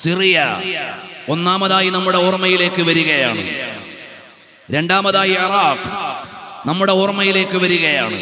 Syria ഒന്നാമതായി നമ്മുടെ ഓർമ്മയിലേക്ക് വരികയാണ്. രണ്ടാമതായി ഇറാഖ് നമ്മുടെ ഓർമ്മയിലേക്ക് വരികയാണ്.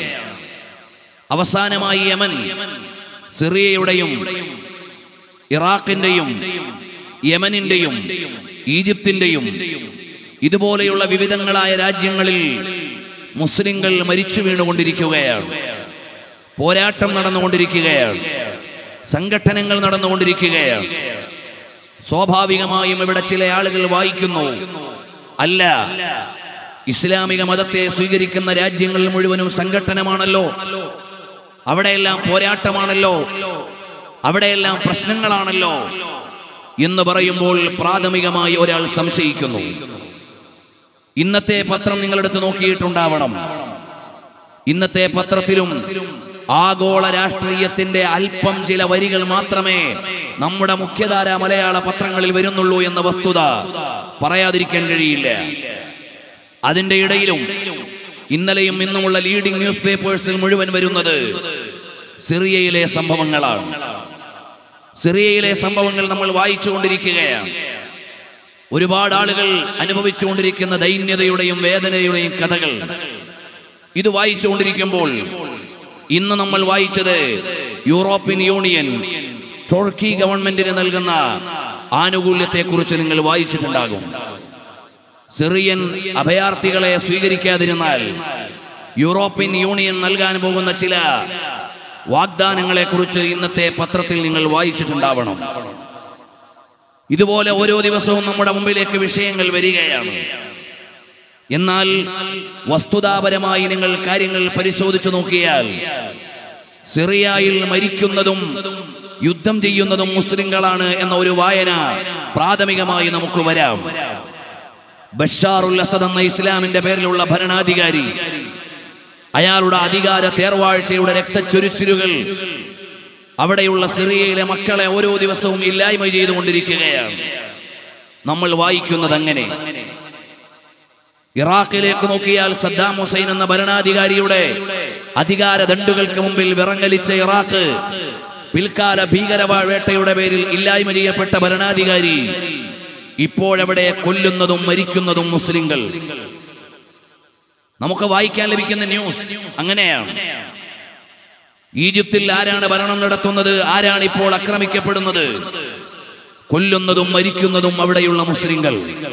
അവസാനമായി യമൻ. സിറിയയുടെയും ഇറാഖിന്റെയും യമനിന്റെയും ഈജിപ്തിന്റെയും ഇതുപോലെയുള്ള വിവിധങ്ങളായ രാജ്യങ്ങളിൽ മുസ്ലിങ്ങൾ മരിച്ചു വീണുകൊണ്ടിരിക്കുകയാണ്. പോരാട്ടം നടന്നുകൊണ്ടിരിക്കുകയാണ്. സംഘടനകൾ നടന്നുകൊണ്ടിരിക്കുകയാണ്. സ്വാഭാവികമായും ഇവിടെ ചില ആളുകൾ വായിക്കുന്നു, അല്ല, ഇസ്ലാമിക മതത്തെ സ്വീകരിക്കുന്ന രാജ്യങ്ങൾ മുഴുവനും സംഘട്ടനമാണല്ലോ, അവിടെയെല്ലാം പോരാട്ടമാണല്ലോ, അവിടെയെല്ലാം പ്രശ്നങ്ങളാണല്ലോ എന്ന് പറയുമ്പോൾ പ്രാഥമികമായി ഒരാൾ സംശയിക്കുന്നു. ഇന്നത്തെ പത്രം നിങ്ങളെടുത്ത് നോക്കിയിട്ടുണ്ടാവണം. ഇന്നത്തെ പത്രത്തിലും ആഗോള രാഷ്ട്രീയത്തിന്റെ അല്പം ചില വരികൾ മാത്രമേ നമ്മുടെ മുഖ്യധാര മലയാള പത്രങ്ങളിൽ വരുന്നുള്ളൂ എന്ന വസ്തുത പറയാതിരിക്കാൻ കഴിയില്ല. അതിന്റെ ഇടയിലും ഇന്നലെയും ഇന്നുമുള്ള ലീഡിംഗ് ന്യൂസ് പേപ്പേഴ്സിൽ മുഴുവൻ വരുന്നത് സിറിയയിലെ സംഭവങ്ങളാണ്. സിറിയയിലെ സംഭവങ്ങൾ നമ്മൾ വായിച്ചുകൊണ്ടിരിക്കുകയാണ്. ഒരുപാട് ആളുകൾ അനുഭവിച്ചുകൊണ്ടിരിക്കുന്ന ദൈന്യതയുടെയും വേദനയുടെയും കഥകൾ ഇത് വായിച്ചുകൊണ്ടിരിക്കുമ്പോൾ ഇന്ന് നമ്മൾ വായിച്ചത് യൂറോപ്യൻ യൂണിയൻ തുർക്കി ഗവൺമെന്റിന് നൽകുന്ന ആനുകൂല്യത്തെക്കുറിച്ച് നിങ്ങൾ വായിച്ചിട്ടുണ്ടാകും. സിറിയൻ അഭയാർത്ഥികളെ സ്വീകരിക്കാതിരുന്നാൽ യൂറോപ്യൻ യൂണിയൻ നൽകാൻ പോകുന്ന ചില വാഗ്ദാനങ്ങളെ കുറിച്ച് ഇന്നത്തെ പത്രത്തിൽ നിങ്ങൾ വായിച്ചിട്ടുണ്ടാവണം. ഇതുപോലെ ഓരോ ദിവസവും നമ്മുടെ മുമ്പിലേക്ക് വിഷയങ്ങൾ വരികയാണ്. എന്നാൽ വസ്തുതാപരമായി നിങ്ങൾ കാര്യങ്ങൾ പരിശോധിച്ചു നോക്കിയാൽ സിറിയയിൽ മരിക്കുന്നതും യുദ്ധം ചെയ്യുന്നതും മുസ്ലിങ്ങളാണ് എന്ന ഒരു വായന പ്രാഥമികമായി നമുക്ക് വരാം. ബഷാറുൽ അസദ് എന്ന ഇസ്ലാമിന്റെ പേരിലുള്ള ഭരണാധികാരി അയാളുടെ അധികാര തേർവാഴ്ചയുടെ രക്തച്ചൊരിച്ചിലുകൾ അവിടെയുള്ള സിറിയയിലെ മക്കളെ ഓരോ ദിവസവും ഇല്ലായ്മ ചെയ്തുകൊണ്ടിരിക്കുകയാണ്. നമ്മൾ വായിക്കുന്നത് അങ്ങനെ. ഇറാഖിലേക്ക് നോക്കിയാൽ സദ്ദാം ഹുസൈൻ എന്ന ഭരണാധികാരിയുടെ അധികാര ദണ്ഡുകൾക്ക് മുമ്പിൽ വിറങ്ങലിച്ച ഇറാഖ് പിൽക്കാല ഭീകരവേട്ടയുടെ പേരിൽ ഇല്ലായ്മ ചെയ്യപ്പെട്ട ഭരണാധികാരി ഇപ്പോഴവിടെ കൊല്ലുന്നതും മരിക്കുന്നതും മുസ്ലിങ്ങൾ. നമുക്ക് വായിക്കാൻ ലഭിക്കുന്ന ന്യൂസ് അങ്ങനെയാണ്. ഈജിപ്തിൽ ആരാണ് ഭരണം നടത്തുന്നത്? ആരാണ് ഇപ്പോൾ ആക്രമിക്കപ്പെടുന്നത്? കൊല്ലുന്നതും മരിക്കുന്നതും അവിടെയുള്ള മുസ്ലിങ്ങൾ.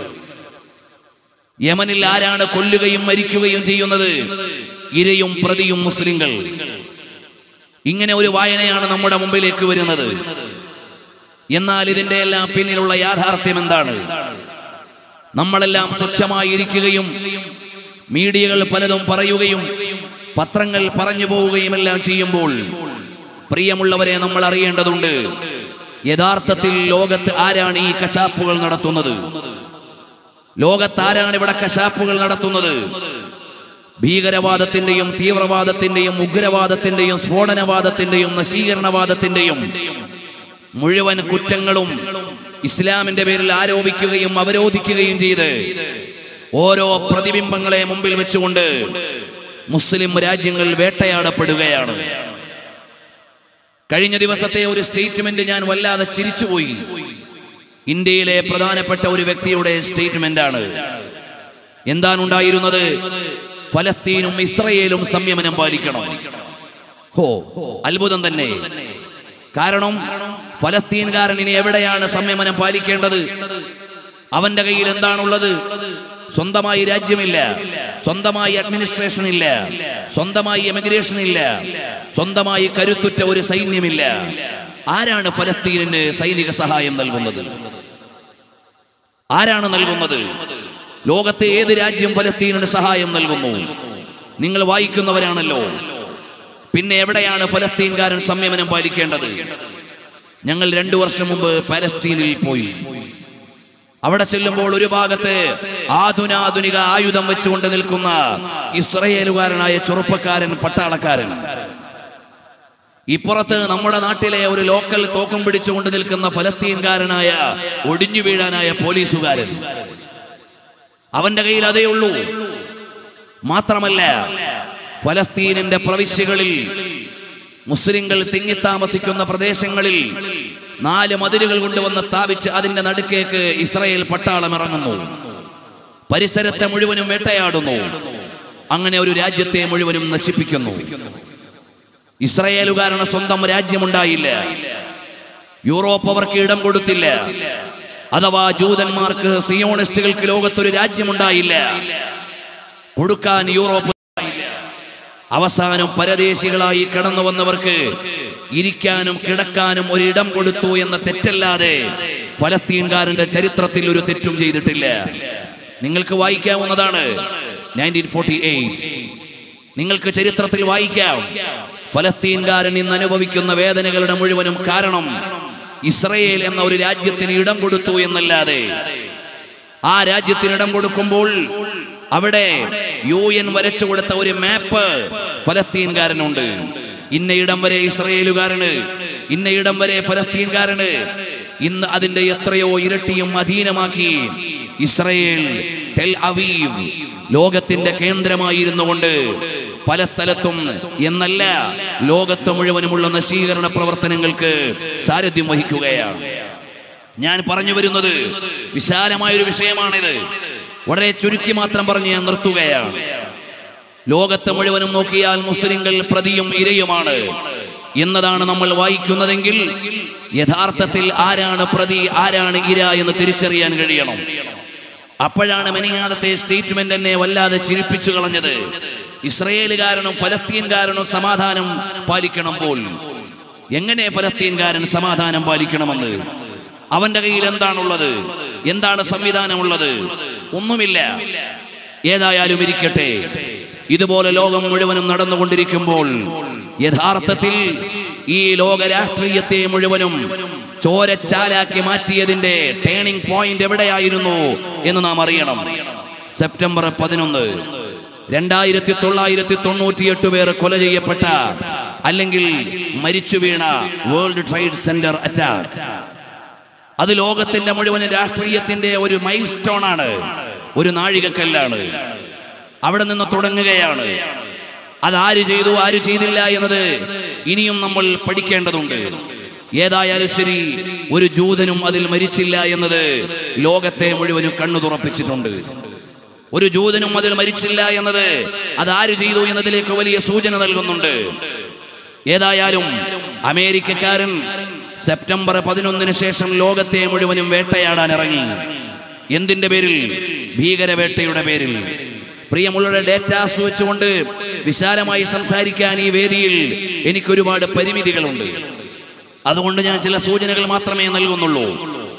യമനിൽ ആരാണ് കൊല്ലുകയും മരിക്കുകയും ചെയ്യുന്നത്? ഇരയും പ്രതിയും മുസ്ലിങ്ങൾ. ഇങ്ങനെ ഒരു വായനയാണ് നമ്മുടെ മുമ്പിലേക്ക് വരുന്നത്. എന്നാൽ ഇതിന്റെ എല്ലാം പിന്നിലുള്ള യാഥാർത്ഥ്യം എന്താണ്? നമ്മളെല്ലാം സ്വച്ഛമായി ഇരിക്കുകയും മീഡിയകൾ പലതും പറയുകയും പത്രങ്ങൾ പറഞ്ഞു പോവുകയും എല്ലാം ചെയ്യുമ്പോൾ പ്രിയമുള്ളവരെ, നമ്മൾ അറിയേണ്ടതുണ്ട്, യഥാർത്ഥത്തിൽ ലോകത്ത് ആരാണ് ഈ കശാപ്പുകൾ നടത്തുന്നത്? ലോകത്ത് ആരാണ് ഇവിടെ കശാപ്പുകൾ നടത്തുന്നത്? ഭീകരവാദത്തിന്റെയും തീവ്രവാദത്തിന്റെയും ഉഗ്രവാദത്തിന്റെയും സ്ഫോടനവാദത്തിന്റെയും നശീകരണവാദത്തിന്റെയും മുഴുവൻ കുറ്റങ്ങളും ഇസ്ലാമിന്റെ പേരിൽ ആരോപിക്കുകയും അവരോധിക്കുകയും ചെയ്ത് ഓരോ പ്രതിബിംബങ്ങളെ മുമ്പിൽ വെച്ചുകൊണ്ട് മുസ്ലിം രാജ്യങ്ങൾ വേട്ടയാടപ്പെടുകയാണ്. കഴിഞ്ഞ ദിവസത്തെ ഒരു സ്റ്റേറ്റ്മെന്റ് ഞാൻ വല്ലാതെ ചിരിച്ചുപോയി. ഇന്ത്യയിലെ പ്രധാനപ്പെട്ട ഒരു വ്യക്തിയുടെ സ്റ്റേറ്റ്മെന്റ് ആണ്. എന്താണ് ഉണ്ടായിരുന്നത്? ഫലസ്തീനും ഇസ്രയേലും സംയമനം പാലിക്കണം. അത്ഭുതം തന്നെ. കാരണം ഫലസ്തീൻകാരൻ ഇനി എവിടെയാണ് സംയമനം പാലിക്കേണ്ടത്? അവന്റെ കയ്യിൽ എന്താണുള്ളത്? സ്വന്തമായി രാജ്യമില്ല, സ്വന്തമായി അഡ്മിനിസ്ട്രേഷൻ ഇല്ല, സ്വന്തമായി എമിഗ്രേഷൻ ഇല്ല, സ്വന്തമായി കരുത്തുറ്റ ഒരു സൈന്യമില്ല. ആരാണ് ഫലസ്തീനിന് സൈനിക സഹായം നൽകുന്നത്? ആരാണ് നൽകുന്നത്? ലോകത്തെ ഏത് രാജ്യം ഫലസ്തീനിന് സഹായം നൽകുന്നു? നിങ്ങൾ വായിക്കുന്നവരാണല്ലോ. പിന്നെ എവിടെയാണ് ഫലസ്തീൻകാരൻ സംയമനം പാലിക്കേണ്ടത്? ഞങ്ങൾ 2 വർഷം മുമ്പ് പലസ്തീനിൽ പോയി. അവിടെ ചെല്ലുമ്പോൾ ഒരു ഭാഗത്ത് ആധുനിക ആയുധം വെച്ചുകൊണ്ട് നിൽക്കുന്ന ഇസ്രയേലുകാരനായ ചെറുപ്പക്കാരൻ പട്ടാളക്കാരൻ, ഇപ്പുറത്ത് നമ്മുടെ നാട്ടിലെ ഒരു ലോക്കൽ തോക്കും പിടിച്ചുകൊണ്ട് നിൽക്കുന്ന ഫലസ്തീൻകാരനായ ഒടിഞ്ഞു വീഴാനായ പോലീസുകാരൻ. അവന്റെ കയ്യിൽ അതേ ഉള്ളൂ. മാത്രമല്ല, ഫലസ്തീനിന്റെ പ്രവിശ്യകളിൽ മുസ്ലിങ്ങൾ തിങ്ങിത്താമസിക്കുന്ന പ്രദേശങ്ങളിൽ 4 മതിലുകൾ കൊണ്ടുവന്ന് സ്ഥാപിച്ച് അതിന്റെ നടുക്കേക്ക് ഇസ്രായേൽ പട്ടാളം ഇറങ്ങുന്നു. പരിസരത്തെ മുഴുവനും വേട്ടയാടുന്നു. അങ്ങനെ ഒരു രാജ്യത്തെ മുഴുവനും നശിപ്പിക്കുന്നു. ഇസ്രായേലുകാരന് സ്വന്തം രാജ്യമുണ്ടായില്ല. യൂറോപ്പ് അവർക്ക് ഇടം കൊടുത്തില്ല. അഥവാ ജൂതന്മാർക്ക്, സിയോണിസ്റ്റുകൾക്ക് ലോകത്തൊരു രാജ്യമുണ്ടായില്ല. കൊടുക്കാൻ യൂറോപ്പ്. അവസാനം പരദേശികളായി കടന്നു വന്നവർക്ക് ഇരിക്കാനും കിടക്കാനും ഒരിടം കൊടുത്തു എന്ന തെറ്റല്ലാതെ ഫലസ്തീൻകാരന്റെ ചരിത്രത്തിൽ ഒരു തെറ്റും ചെയ്തിട്ടില്ല. നിങ്ങൾക്ക് വായിക്കാവുന്നതാണ് 1948. നിങ്ങൾക്ക് ചരിത്രത്തിൽ വായിക്കാം. ഫലസ്തീൻകാരൻ ഇന്ന് അനുഭവിക്കുന്ന വേദനകളുടെ മുഴുവനും കാരണം ഇസ്രായേൽ എന്ന ഒരു രാജ്യത്തിന് ഇടം കൊടുത്തു എന്നല്ലാതെ. ആ രാജ്യത്തിന് ഇടം കൊടുക്കുമ്പോൾ അവിടെ UN വരച്ചു കൊടുത്ത ഒരു മാപ്പ് ഫലസ്തീൻകാരനുണ്ട്. ഇന്ന ഇടം വരെ ഇസ്രായേലുകാരന്, ഇന്ന ഇടം വരെ ഫലസ്തീൻകാരന്. ഇന്ന് അതിന്റെ എത്രയോ ഇരട്ടിയും അധീനമാക്കി ഇസ്രായേൽ. ടെൽ അവീവ് ലോകത്തിന്റെ കേന്ദ്രമായിരുന്നു കൊണ്ട് പല സ്ഥലത്തും എന്നല്ല ലോകത്ത് മുഴുവനുമുള്ള നശീകരണ പ്രവർത്തനങ്ങൾക്ക് സാരഥ്യം വഹിക്കുകയാണ്. ഞാൻ പറഞ്ഞു വരുന്നത് വിശാലമായൊരു വിഷയമാണിത്. വളരെ ചുരുക്കി മാത്രം പറഞ്ഞ് ഞാൻ നിർത്തുകയാണ്. ലോകത്തെ മുഴുവനും നോക്കിയാൽ മുസ്ലിങ്ങൾ പ്രതിയും ഇരയുമാണ് എന്നതാണ് നമ്മൾ വായിക്കുന്നതെങ്കിൽ യഥാർത്ഥത്തിൽ ആരാണ് പ്രതി, ആരാണ് ഇര എന്ന് തിരിച്ചറിയാൻ കഴിയണം. അപ്പോഴാണ് മെനിങ്ങാദത്തെ സ്റ്റേറ്റ്മെന്റ് എന്നെ വല്ലാതെ ചിരിപ്പിച്ചു കളഞ്ഞത്. ഇസ്രായേലുകാരനും ഫലസ്തീൻകാരനും സമാധാനം പാലിക്കണമ്പോൾ എങ്ങനെ ഫലസ്തീൻകാരൻ സമാധാനം പാലിക്കണമെന്ന്? അവന്റെ കയ്യിൽ എന്താണുള്ളത്? എന്താണ് സംവിധാനമുള്ളത്? ഒന്നുമില്ല. ഏതായാലും ഇരിക്കട്ടെ. ഇതുപോലെ ലോകം മുഴുവനും നടന്നുകൊണ്ടിരിക്കുമ്പോൾ യഥാർത്ഥത്തിൽ ഈ ലോക രാഷ്ട്രീയത്തെ മുഴുവനും ചോരച്ചാലാക്കി മാറ്റിയതിന്റെ ടേണിംഗ് പോയിന്റ് എവിടെയായിരുന്നു എന്ന് നാം അറിയണം. സെപ്റ്റംബർ 11 2998 പേർ കൊല ചെയ്യപ്പെട്ട അല്ലെങ്കിൽ മരിച്ചു വീണ വേൾഡ് ട്രേഡ് സെന്റർ അറ്റാക്ക്. അത് ലോകത്തിന്റെ മുഴുവൻ രാഷ്ട്രീയത്തിന്റെ ഒരു മൈൽ സ്റ്റോൺ ആണ്, ഒരു നാഴികക്കല്ലാണ്. അവിടെ നിന്ന് തുടങ്ങുകയാണ്. അതാര് ചെയ്തു, ആര് ചെയ്തില്ല എന്നത് ഇനിയും നമ്മൾ പഠിക്കേണ്ടതുണ്ട്. ഏതായാലും ശരി, ഒരു ജൂതനും അതിൽ മരിച്ചില്ല എന്നത് ലോകത്തെ മുഴുവനും കണ്ണു തുറപ്പിച്ചിട്ടുണ്ട്. ഒരു ജൂതനും അതിൽ മരിച്ചില്ല എന്നത് അതാര് ചെയ്തു എന്നതിലേക്ക് വലിയ സൂചന നൽകുന്നുണ്ട്. ഏതായാലും അമേരിക്കക്കാരൻ സെപ്റ്റംബർ 11 ശേഷം ലോകത്തെ മുഴുവനും വേട്ടയാടാൻ ഇറങ്ങി. എന്തിന്റെ പേരിൽ? ഭീകരവേട്ടയുടെ പേരിൽ. പ്രിയമുള്ളവരുടെ, ഡേറ്റാസ് വെച്ചുകൊണ്ട് വിശാലമായി സംസാരിക്കാൻ ഈ വേദിയിൽ എനിക്കൊരുപാട് പരിമിതികളുണ്ട്. അതുകൊണ്ട് ഞാൻ ചില സൂചനകൾ മാത്രമേ നൽകുന്നുള്ളൂ.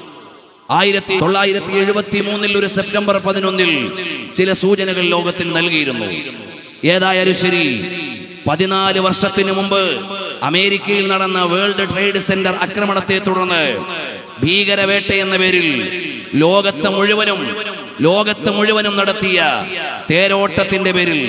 1973 ഒരു സെപ്റ്റംബർ 11 ചില സൂചനകൾ ലോകത്തിൽ നൽകിയിരുന്നു. ഏതായാലും ശരി, 14 വർഷത്തിന് മുമ്പ് അമേരിക്കയിൽ നടന്ന വേൾഡ് ട്രേഡ് സെന്റർ ആക്രമണത്തെ തുടർന്ന് ഭീകരവേട്ട എന്ന പേരിൽ ലോകത്ത് മുഴുവനും നടത്തിയ തേരോട്ടത്തിന്റെ പേരിൽ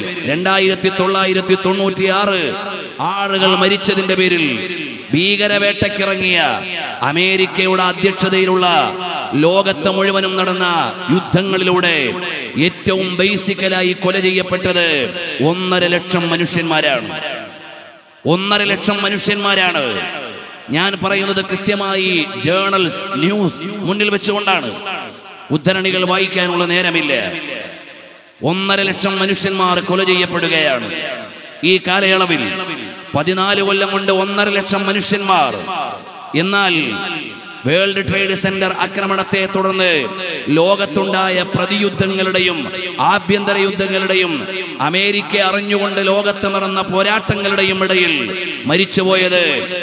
2996 ആളുകൾ മരിച്ചതിന്റെ പേരിൽ ഭീകരവേട്ടക്കിറങ്ങിയ അമേരിക്കയുടെ അധ്യക്ഷതയിലുള്ള ലോകത്ത് മുഴുവനും നടന്ന യുദ്ധങ്ങളിലൂടെ ഏറ്റവും ബേസിക്കലായി കൊല ചെയ്യപ്പെട്ടത് 1.5 ലക്ഷം മനുഷ്യന്മാരാണ്. 1.5 ലക്ഷം മനുഷ്യന്മാരാണ്. ഞാൻ പറയുന്നത് കൃത്യമായി ജേർണൽസ്, ന്യൂസ് മുന്നിൽ വെച്ചുകൊണ്ടാണ്. ഉദ്ധരണികൾ വായിക്കാനുള്ള നേരമില്ല. 1.5 ലക്ഷം മനുഷ്യന്മാർ കൊല ചെയ്യപ്പെടുകയാണ് ഈ കാലയളവിൽ. 14 കൊല്ലം കൊണ്ട് 1.5 ലക്ഷം മനുഷ്യന്മാർ. എന്നാൽ വേൾഡ് ട്രേഡ് സെന്റർ ആക്രമണത്തെ തുടർന്ന് ലോകത്തുണ്ടായ പ്രതിയുദ്ധങ്ങളുടെയും ആഭ്യന്തര യുദ്ധങ്ങളുടെയും അമേരിക്ക അറിഞ്ഞുകൊണ്ട് ലോകത്ത് നടന്ന പോരാട്ടങ്ങളുടെയും ഇടയിൽ മരിച്ചുപോയത്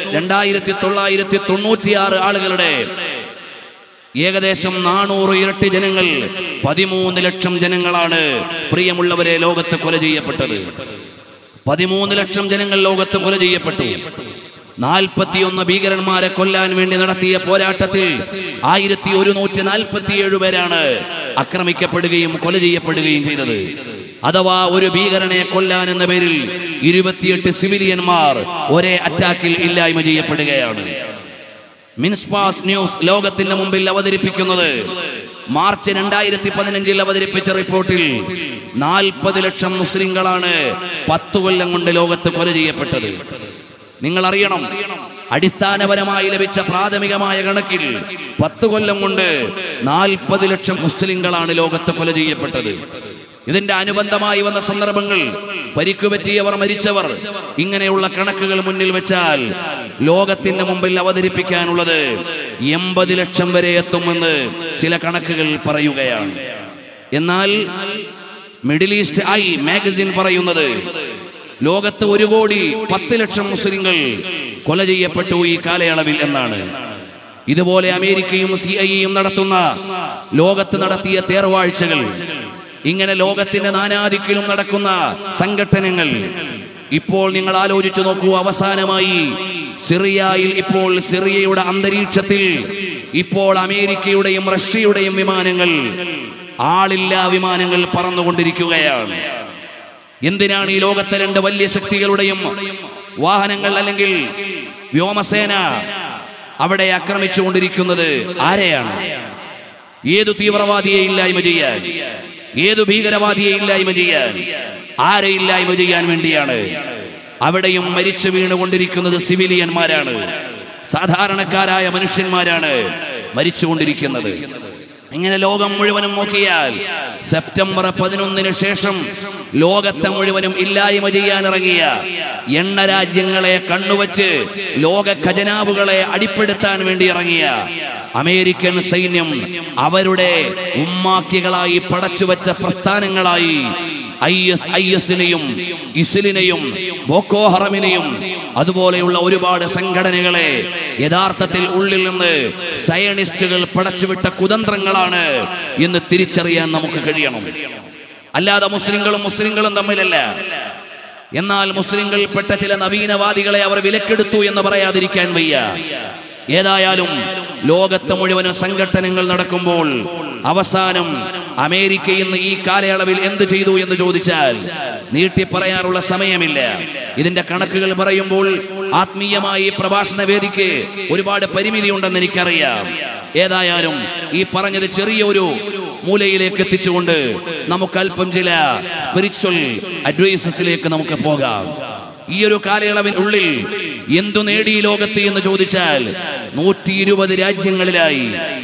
2996 ആളുകളുടെ ഏകദേശം 400 ഇരട്ടി ജനങ്ങൾ, 13 ലക്ഷം ജനങ്ങളാണ് പ്രിയമുള്ളവരെ ലോകത്ത് കൊല ചെയ്യപ്പെട്ടത്. 13 ലക്ഷം ജനങ്ങൾ ലോകത്ത് കൊല ചെയ്യപ്പെട്ടു. 41 ഭീകരന്മാരെ കൊല്ലാൻ വേണ്ടി നടത്തിയ പോരാട്ടത്തിൽ 1147 പേരാണ് ആക്രമിക്കപ്പെടുകയും കൊല ചെയ്യപ്പെടുകയും ചെയ്തത്. അഥവാ ഒരു ഭീകരനെ കൊല്ലാൻ എന്ന പേരിൽ 28 സിവിലിയന്മാർ ഒരേ അറ്റാക്കിൽ ഇല്ലായ്മ ചെയ്യപ്പെടുകയാണ്. മിൻസ്പാസ് ന്യൂസ് ലോകത്തിന്റെ മുമ്പിൽ അവതരിപ്പിക്കുന്നത് മാർച്ച് 2015 അവതരിപ്പിച്ച റിപ്പോർട്ടിൽ 40 ലക്ഷം മുസ്ലിങ്ങളാണ് 10 കൊല്ലം കൊണ്ട് ലോകത്ത് കൊല ചെയ്യപ്പെട്ടത്. നിങ്ങൾ അറിയണം, അടിസ്ഥാനപരമായി ലഭിച്ച പ്രാഥമികമായ കണക്കിൽ 10 കൊല്ലം കൊണ്ട് 40 ലക്ഷം മുസ്ലിങ്ങളാണ് ലോകത്ത് കൊല ചെയ്യപ്പെട്ടത്. ഇതിന്റെ അനുബന്ധമായി വന്ന സന്ദർഭങ്ങൾ, പരിക്കുപറ്റിയവർ, മരിച്ചവർ, ഇങ്ങനെയുള്ള കണക്കുകൾ മുന്നിൽ വെച്ചാൽ ലോകത്തിന്റെ മുമ്പിൽ അവതരിപ്പിക്കാനുള്ളത് 80 ലക്ഷം വരെ എത്തുമെന്ന് ചില കണക്കുകൾ പറയുകയാണ്. എന്നാൽ മിഡിൽ ഈസ്റ്റ് ഐ മാഗസിൻ പറയുന്നത് ലോകത്ത് 1,10,00,000 മുസ്ലിങ്ങൾ കൊല ചെയ്യപ്പെട്ടു ഈ കാലയളവിൽ എന്നാണ്. ഇതുപോലെ അമേരിക്കയും CIA നടത്തുന്ന ലോകത്ത് നടത്തിയ തേർവാഴ്ചകൾ, ഇങ്ങനെ ലോകത്തിന്റെ നാനാദിക്കിലും നടക്കുന്ന സംഘടനകൾ, ഇപ്പോൾ നിങ്ങൾ ആലോചിച്ചു നോക്കൂ. അവസാനമായി സിറിയയിൽ, ഇപ്പോൾ സിറിയയുടെ അന്തരീക്ഷത്തിൽ ഇപ്പോൾ അമേരിക്കയുടെയും റഷ്യയുടെയും വിമാനങ്ങൾ, ആളില്ലാ വിമാനങ്ങൾ പറന്നുകൊണ്ടിരിക്കുകയാണ്. എന്തിനാണ് ഈ ലോകത്തെ 2 വലിയ ശക്തികളുടെയും വാഹനങ്ങൾ അല്ലെങ്കിൽ വ്യോമസേന അവിടെ ആക്രമിച്ചുകൊണ്ടിരിക്കുന്നത്? ആരെയാണ്? ഏതു തീവ്രവാദിയെ ഇല്ലായ്മ ചെയ്യാൻ, ഏതു ഭീകരവാദിയെ ഇല്ലായ്മ ചെയ്യാൻ, ആരെ ഇല്ലായ്മ ചെയ്യാൻ വേണ്ടിയാണ്? അവിടെയും മരിച്ചു വീണുകൊണ്ടിരിക്കുന്നത് സിവിലിയന്മാരാണ്, സാധാരണക്കാരായ മനുഷ്യന്മാരാണ് മരിച്ചുകൊണ്ടിരിക്കുന്നത്. ഇങ്ങനെ ലോകം മുഴുവനും നോക്കിയാൽ സെപ്റ്റംബർ 11 ശേഷം ലോകത്തെ മുഴുവനും ഇല്ലായ്മ ചെയ്യാൻ ഇറങ്ങിയ എണ്ണ രാജ്യങ്ങളെ കണ്ണുവച്ച് ലോക ഖജനാവുകളെ അടിപ്പെടുത്താൻ വേണ്ടി ഇറങ്ങിയ അമേരിക്കൻ സൈന്യം അവരുടെ ഉമ്മാക്കികളായി പടച്ചുവെച്ച പ്രസ്ഥാനങ്ങളായി ISIS-നെയും ഇസ്ലിനെയും ബോക്കോ ഹറമിനെയും അതുപോലെയുള്ള ഒരുപാട് സംഘടനകളെ യഥാർത്ഥത്തിൽ ഉള്ളിൽ നിന്ന് സയനിസ്റ്റുകൾ പടച്ചുവിട്ട കുതന്ത്രങ്ങളാണ് എന്ന് തിരിച്ചറിയാൻ നമുക്ക് കഴിയണം. അല്ലാതെ മുസ്ലിങ്ങളും തമ്മിലല്ല. എന്നാൽ മുസ്ലിങ്ങളിൽപ്പെട്ട ചില നവീനവാദികളെ അവർ വിലക്കെടുത്തു എന്ന് പറയാതിരിക്കാൻ വയ്യ. ഏതായാലും ലോകത്ത് മുഴുവനും സംഘടനകൾ നടക്കുമ്പോൾ അവസാനം അമേരിക്ക ഇന്ന് ഈ കാലയളവിൽ എന്ത് ചെയ്തു എന്ന് ചോദിച്ചാൽ നീട്ടി പറയാനുള്ള സമയമില്ല. ഇതിന്റെ കണക്കുകൾ പറയുമ്പോൾ ആത്മീയമായി പ്രഭാഷണ വേദിക്ക് ഒരുപാട് പരിമിതി ഉണ്ടെന്ന് എനിക്കറിയാം. ഏതായാലും ഈ പറഞ്ഞത് ചെറിയൊരു മൂലയിലേക്ക് എത്തിച്ചുകൊണ്ട് നമുക്ക് അല്പം ചില സ്പിരിച്വൽ അഡ്വൈസസിലേക്ക് നമുക്ക് പോകാം. ഈ ഒരു കാലയളവിനുള്ളിൽ എന്തു നേടി ലോകത്ത് എന്ന് ചോദിച്ചാൽ 120 രാജ്യങ്ങളിലായി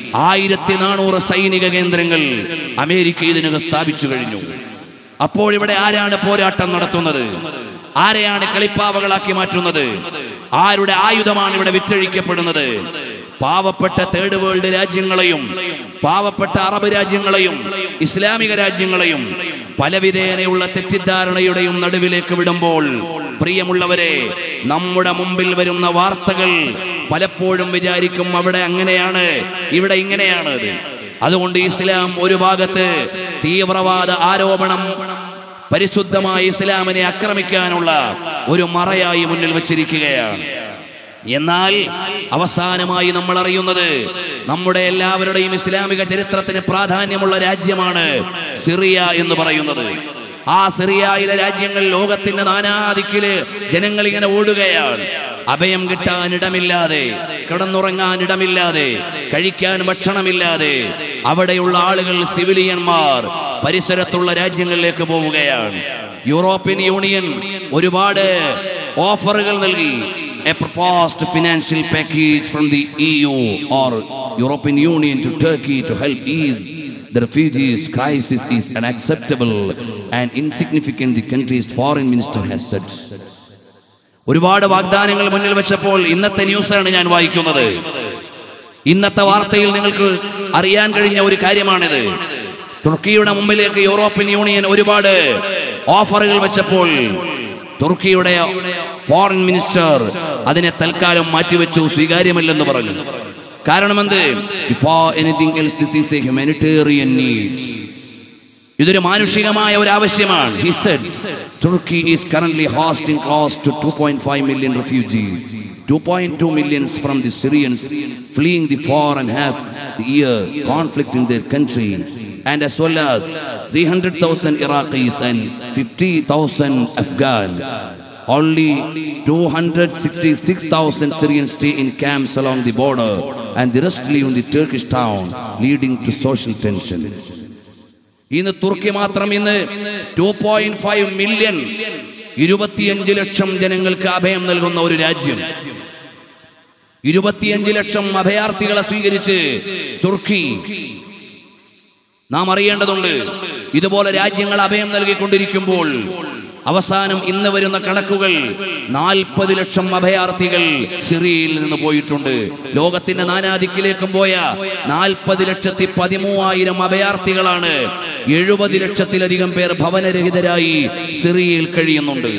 1400 സൈനിക കേന്ദ്രങ്ങൾ അമേരിക്ക ഇതിനകം സ്ഥാപിച്ചു കഴിഞ്ഞു. അപ്പോൾ ഇവിടെ ആരാണ് പോരാട്ടം നടത്തുന്നത്? ആരെയാണ് കളിപ്പാവകളാക്കി മാറ്റുന്നത്? ആരുടെ ആയുധമാണ് ഇവിടെ വിറ്റഴിക്കപ്പെടുന്നത്? പാവപ്പെട്ട തേർഡ് വേൾഡ് രാജ്യങ്ങളെയും പാവപ്പെട്ട അറബ് രാജ്യങ്ങളെയും ഇസ്ലാമിക രാജ്യങ്ങളെയും പലവിധേനയുള്ള തെറ്റിദ്ധാരണയുടെയും നടുവിലേക്ക് വിടുമ്പോൾ പ്രിയമുള്ളവരെ, നമ്മുടെ മുമ്പിൽ വരുന്ന വാർത്തകൾ പലപ്പോഴും വിചാരിക്കും അവിടെ അങ്ങനെയാണ്, ഇവിടെ ഇങ്ങനെയാണ്. അതുകൊണ്ട് ഇസ്ലാം ഒരു ഭാഗത്ത് തീവ്രവാദ ആരോപണം പരിശുദ്ധമായ ഇസ്ലാമിനെ ആക്രമിക്കാനുള്ള ഒരു മറയായി മുന്നിൽ വച്ചിരിക്കുകയാണ്. എന്നാൽ അവസാനമായി നമ്മൾ അറിയുന്നത് നമ്മുടെ എല്ലാവരുടെയും ഇസ്ലാമിക ചരിത്രത്തിന് പ്രാധാന്യമുള്ള രാജ്യമാണ് സിറിയ എന്ന് പറയുന്നത്. ആ സിറിയയിലെ രാജ്യങ്ങൾ ലോകത്തിന്റെ നാനാദിക്കില് ജനങ്ങൾ ഇങ്ങനെ ഓടുകയാണ്. അഭയം കിട്ടാൻ ഇടമില്ലാതെ, കിടന്നുറങ്ങാൻ ഇടമില്ലാതെ, കഴിക്കാൻ ഭക്ഷണമില്ലാതെ അവിടെയുള്ള ആളുകൾ, സിവിലിയന്മാർ പരിസരത്തുള്ള രാജ്യങ്ങളിലേക്ക് പോവുകയാണ്. യൂറോപ്യൻ യൂണിയൻ ഒരുപാട് ഓഫറുകൾ നൽകി. A proposed financial package from the EU or European Union to Turkey to help ease the refugees crisis is unacceptable and insignificant, the country's foreign minister has said. ഒരുപാട് വാഗ്ദാനങ്ങൾ മുന്നിൽ വെച്ചപ്പോൾ ഇന്നത്തെ ന്യൂസാണ് ഞാൻ വായിക്കുന്നത്. ഇന്നത്തെ വാർത്തയിൽ നിങ്ങൾക്ക് അറിയാൻ കഴിഞ്ഞ ഒരു കാര്യമാണിത്. തുർക്കിയുടെ മുമ്പിലേക്ക് യൂറോപ്യൻ യൂണിയൻ ഒരുപാട് ഓഫറുകൾ വെച്ചപ്പോൾ തുർക്കിയുടെ ഫോറിൻ മിനിസ്റ്റർ അതിനെ തൽക്കാലം മാറ്റിവെച്ചു, സ്വീകാര്യമല്ലെന്ന് പറഞ്ഞു. കാരണം എന്ത്? Before anything else, this is a humanitarian need. ഇതൊരു മാനുഷികമായ ഒരു ആവശ്യമാണ്. He said, Turkey is currently hosting close to 2.5 million refugees, 2.2 million from the Syrians fleeing the 4.5-year conflict in their country, and as well as 300,000 Iraqis and 50,000 Afghans. Only 266,000 Syrians stay in camps along the border, and the rest live in the Turkish town, leading to social tension. ഇന്ന് തുർക്കി മാത്രം ഇന്ന് 2.5 million 25 ലക്ഷം ജനങ്ങൾക്ക് അഭയം നൽകുന്ന ഒരു രാജ്യം. 25 ലക്ഷം അഭയാർത്ഥികളെ സ്വീകരിച്ച് തുർക്കി. നാം അറിയേണ്ടതുണ്ട്, ഇതുപോലെ രാജ്യങ്ങൾ അഭയം നൽകിക്കൊണ്ടിരിക്കുമ്പോൾ അവസാനം ഇന്ന് വരുന്ന കണക്കുകൾ 40 ലക്ഷം അഭയാർത്ഥികൾ സിറിയയിൽ നിന്ന് പോയിട്ടുണ്ട്. ലോകത്തിന്റെ നാനാദിക്കിലേക്കും പോയ 40,13,000 അഭയാർത്ഥികളാണ്. 70 ലക്ഷത്തിലധികം പേർ ഭവനരഹിതരായി സിറിയയിൽ കഴിയുന്നുണ്ട്.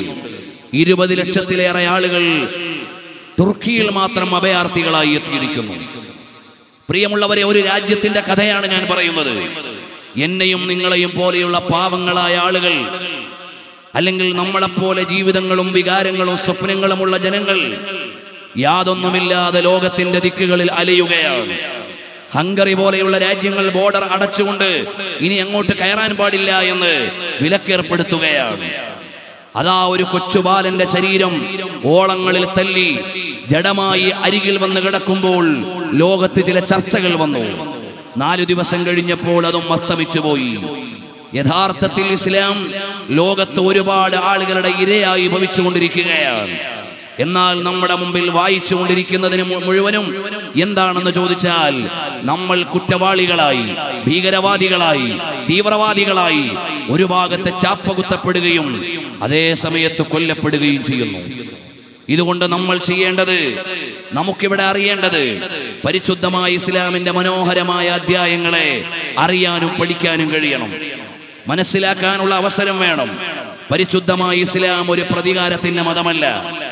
20 ലക്ഷത്തിലേറെ ആളുകൾ തുർക്കിയിൽ മാത്രം അഭയാർത്ഥികളായി എത്തിയിരിക്കുന്നു. പ്രിയമുള്ളവരെ, ഒരു രാജ്യത്തിന്റെ കഥയാണ് ഞാൻ പറയുന്നത്. എന്നെയും നിങ്ങളെയും പോലെയുള്ള പാവങ്ങളായ ആളുകൾ, അല്ലെങ്കിൽ നമ്മളെപ്പോലെ ജീവിതങ്ങളും വികാരങ്ങളും സ്വപ്നങ്ങളുമുള്ള ജനങ്ങൾ യാതൊന്നുമില്ലാതെ ലോകത്തിന്റെ ദിക്കുകളിൽ അലയുകയാണ്. ഹംഗറി പോലെയുള്ള രാജ്യങ്ങൾ ബോർഡർ അടച്ചുകൊണ്ട് ഇനി അങ്ങോട്ട് കയറാൻ പാടില്ല എന്ന് വിലക്കേർപ്പെടുത്തുകയാണ്. അതാ ഒരു കൊച്ചുബാലന്റെ ശരീരം ഓളങ്ങളിൽ തല്ലി ജഡമായി അരികിൽ വന്ന് കിടക്കുമ്പോൾ ലോകത്ത് ചില ചർച്ചകൾ വന്നു. 4 ദിവസം കഴിഞ്ഞപ്പോൾ അതും അസ്തമിച്ചു പോയി. യഥാർത്ഥത്തിൽ ഇസ്ലാം ലോകത്ത് ഒരുപാട് ആളുകളുടെ ഇരയായി ഭവിച്ചുകൊണ്ടിരിക്കുകയാണ്. എന്നാൽ നമ്മുടെ മുമ്പിൽ വായിച്ചു കൊണ്ടിരിക്കുന്നതിന് മുഴുവനും എന്താണെന്ന് ചോദിച്ചാൽ, നമ്മൾ കുറ്റവാളികളായി, ഭീകരവാദികളായി, തീവ്രവാദികളായി ഒരു ഭാഗത്ത് ചാപ്പകുത്തപ്പെടുകയും അതേ സമയത്ത് കൊല്ലപ്പെടുകയും ചെയ്യുന്നു. ഇതുകൊണ്ട് നമ്മൾ ചെയ്യേണ്ടത്, നമുക്കിവിടെ അറിയേണ്ടത്, പരിശുദ്ധമായ ഇസ്ലാമിന്റെ മനോഹരമായ അധ്യായങ്ങളെ അറിയാനും പഠിക്കാനും കഴിയണം, മനസ്സിലാക്കാനുള്ള അവസരം വേണം. പരിശുദ്ധമായ ഇസ്ലാം ഒരു പ്രതികാരത്തിന്റെ മതമല്ല.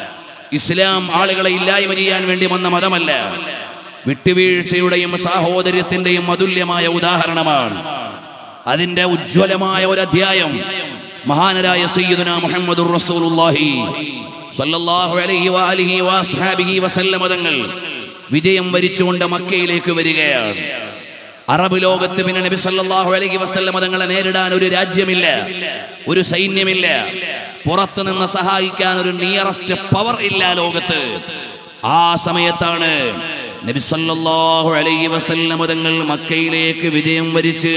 ഇസ്ലാം ആളുകളെ ഇല്ലായ്മ ചെയ്യാൻ വേണ്ടി വന്ന മതമല്ല. വിട്ടുവീഴ്ചയുടെയും സാഹോദര്യത്തിന്റെയും അതുല്യമായ ഉദാഹരണമാണ്. അതിന്റെ ഉജ്ജ്വലമായ ഒരു അധ്യായം മഹാനരായ സയ്യിദുനാ മുഹമ്മദുർ റസൂലുള്ളാഹി സ്വല്ലല്ലാഹു അലൈഹി വഅലിഹി വഅസ്ഹാബിഹി വസല്ലം തങ്ങൾ വിജയം വരിച്ചുകൊണ്ട് മക്കയിലേക്ക് വരികയാണ്. അറബ് ലോകത്ത് പിന്നെ നബി സല്ലല്ലാഹു അലൈഹി വസല്ലം തങ്ങളെ നേരിടാൻ ഒരു രാജ്യമില്ല, ഒരു സൈന്യമില്ല, പുറത്തു നിന്ന് സഹായിക്കാൻ ഒരു നിയറസ്റ്റ് പവർ ഇല്ല ലോകത്ത്. ആ സമയത്താണ് നബി സല്ലല്ലാഹു അലൈഹി വസല്ലം തങ്ങൾ മക്കയിലേക്ക് വിജയം വരിച്ച്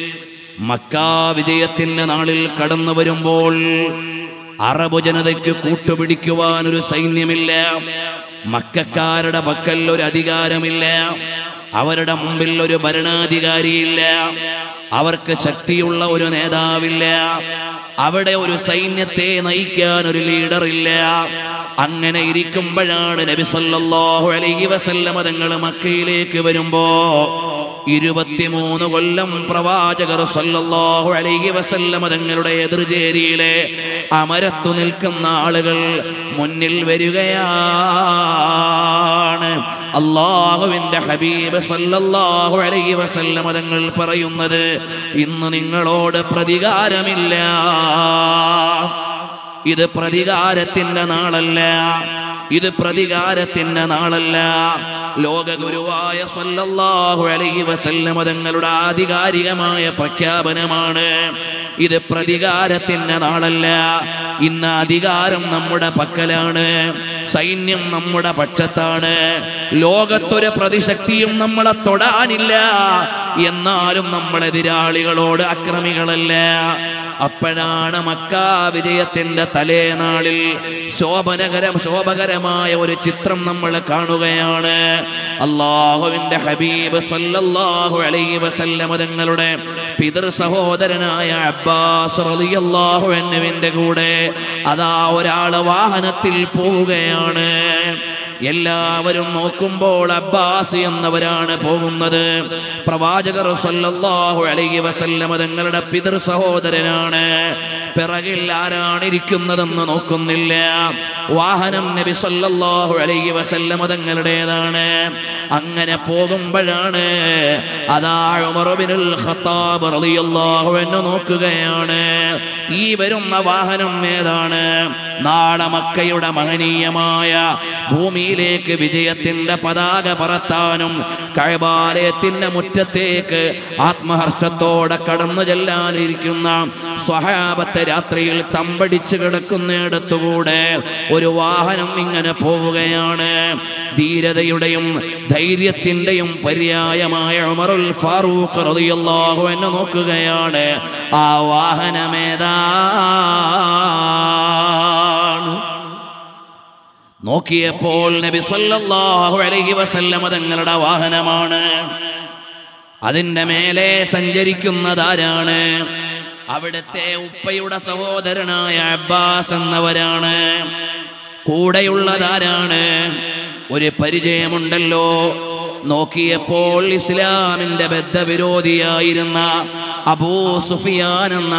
മക്കാ വിജയത്തിന്റെ നാളിൽ കടന്നു വരുമ്പോൾ അറബ് ജനതയ്ക്ക് കൂട്ടുപിടിക്കുവാൻ ഒരു സൈന്യമില്ല, മക്കക്കാരുടെ പക്കൽ ഒരു അധികാരമില്ല, അവരുടെ മുമ്പിൽ ഒരു ഭരണാധികാരിയില്ല, അവർക്ക് ശക്തിയുള്ള ഒരു നേതാവില്ല, അവിടെ ഒരു സൈന്യത്തെ നയിക്കാൻ ഒരു ലീഡർ ഇല്ല. അങ്ങനെ ഇരിക്കുമ്പോഴാണ് നബി സല്ലല്ലാഹു അലൈഹി വസല്ലം തങ്ങൾ മക്കയിലേക്ക് വരുമ്പോ 23 കൊല്ലം പ്രവാചകർ സല്ലല്ലാഹു അലൈഹി വസല്ലം തങ്ങളുടെ എതിർചേരിയിലെ അമരത്തു നിൽക്കുന്ന ആളുകൾ മുന്നിൽ വരികയാണ്. അല്ലാഹുവിന്റെ ഹബീബ് സല്ലല്ലാഹു അലൈഹി വസല്ലം തങ്ങൾ പറയുന്നത്, ഇന്ന് നിങ്ങളോട് പ്രതികാരമില്ല, ഇത് പ്രതികാരത്തിന്റെ നാളല്ല, ഇത് പ്രതികാരത്തിന്റെ നാളല്ല. ലോകഗുരുവായ സല്ലല്ലാഹു അലൈഹി വസല്ലം തങ്ങളുടെ ആധികാരികമായ പ്രഖ്യാപനമാണ്, ഇത് പ്രതികാരത്തിന്റെ നാളല്ല. ഇന്ന് അധികാരം നമ്മുടെ പക്കലാണ്, സൈന്യം നമ്മുടെ പക്ഷത്താണ്, ലോകത്തൊരു പ്രതിശക്തിയും നമ്മളെ തൊടാനില്ല. എന്നാലും നമ്മൾ എതിരാളികളോട് അക്രമികളല്ല. അപ്പോഴാണ് മക്കാ വിജയത്തിന്റെ തലേനാളിൽ ശോഭകരമായ ഒരു ചിത്രം നമ്മൾ കാണുകയാണ്. അല്ലാഹുവിന്റെ ഹബീബ് സല്ലല്ലാഹു അലൈഹി വസല്ലം തങ്ങളുടെ പിതൃ സഹോദരനായ അബ്ബാസ് റളിയല്ലാഹു അൻഹുവിന്റെ കൂടെ അതാ ഒരാൾ വാഹനത്തിൽ പോവുകയാണ്. എല്ലാവരും നോക്കുമ്പോൾ അബ്ബാസ് എന്നവരാണ് പോകുന്നത്. പ്രവാചകർ സല്ലല്ലാഹു അലൈഹി വസല്ലം തങ്ങളുടെ പിതൃ സഹോദരനാണ്. പിറകിൽ ആരാണ് ഇരിക്കുന്നതെന്ന് നോക്കുന്നില്ല. വാഹനം നബി സല്ലല്ലാഹു അലൈഹി വസല്ലം തങ്ങളുടേതാണ്. അങ്ങനെ പോകുമ്പോഴാണ് അതാ ഉമർ ഇബ്നുൽ ഖത്താബ് റളിയല്ലാഹു അൻഹു നോക്കുകയാണ്, ഈ വരുന്ന വാഹനം ഏതാണ്? നാളെ മക്കയുടെ മഹനീയമായ ഭൂമിയിലേക്ക് വിജയത്തിന്റെ പതാക പറത്താനും കഅബാലയത്തിന്റെ മുറ്റത്തേക്ക് ആത്മഹർഷത്തോടെ കടന്നു ചെല്ലാനിരിക്കുന്ന സ്വഹാബത്തെ രാത്രിയിൽ തമ്പടിച്ച് കിടക്കുന്നിടത്തുകൂടെ ഒരു വാഹനം ഇങ്ങനെ പോവുകയാണ്. ധീരതയുടെയും ധൈര്യത്തിന്റെയും പര്യായമായ ഉമറുൽ ഫാറൂഖ് റളിയല്ലാഹു അൻഹു നോക്കുകയാണ്, ആ വാഹനമേതാണ്? നോക്കിയപ്പോൾ നബി സല്ലല്ലാഹു അലൈഹി വസല്ലം തങ്ങളുടെ വാഹനമാണ്. അതിന്റെ മേലെ സഞ്ചരിക്കുന്നതാരാണ്? അവിടുത്തെ ഉപ്പയുടെ സഹോദരനായ അബ്ബാസ് എന്നവരാണ്. കൂടെയുള്ളതാരാണ്? ഒരു പരിചയമുണ്ടല്ലോ. നോക്കിയപ്പോൾ ഇസ്ലാമിന്റെ ബദ്ധവിരോധിയായിരുന്ന അബൂ സുഫിയാൻ എന്ന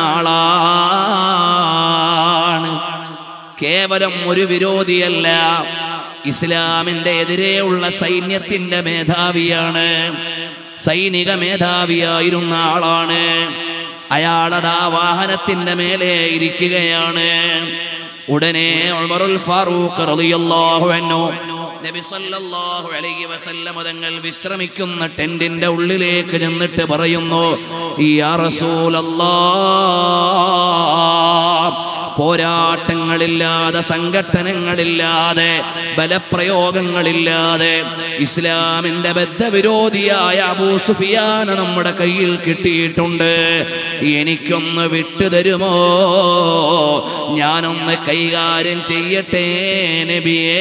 ആളാണ്. കേവലം ഒരു വിരോധിയല്ല, ഇസ്ലാമിന്റെ എതിരെയുള്ള സൈന്യത്തിന്റെ മേധാവിയാണ്, സൈനിക മേധാവിയായിരുന്ന ആളാണ്. അയാളതാ വാഹനത്തിന്റെ മേലെ ഇരിക്കുകയാണ്. ഉടനെ ഉമറുൽ ഫാറൂഖ് റളിയല്ലാഹു അൻഹു നബി സല്ലല്ലാഹു അലൈഹി വസല്ലം തങ്ങൾ വിശ്രമിക്കുന്ന ടെന്റിന്റെ ഉള്ളിലേക്ക് ചെന്നിട്ട് പറയുന്നു, യാ റസൂലല്ലാഹ്, പോരാട്ടങ്ങളില്ലാതെ, സംഘട്ടനങ്ങളില്ലാതെ, ബലപ്രയോഗങ്ങളില്ലാതെ ഇസ്ലാമിന്റെ ബദ്ധവിരോധിയായ അബൂ സുഫിയാൻ നമ്മുടെ കയ്യിൽ കിട്ടിയിട്ടുണ്ട്. എനിക്കൊന്ന് വിട്ടുതരുമോ? ഞാനൊന്ന് കൈകാര്യം ചെയ്യട്ടെ നബിയേ.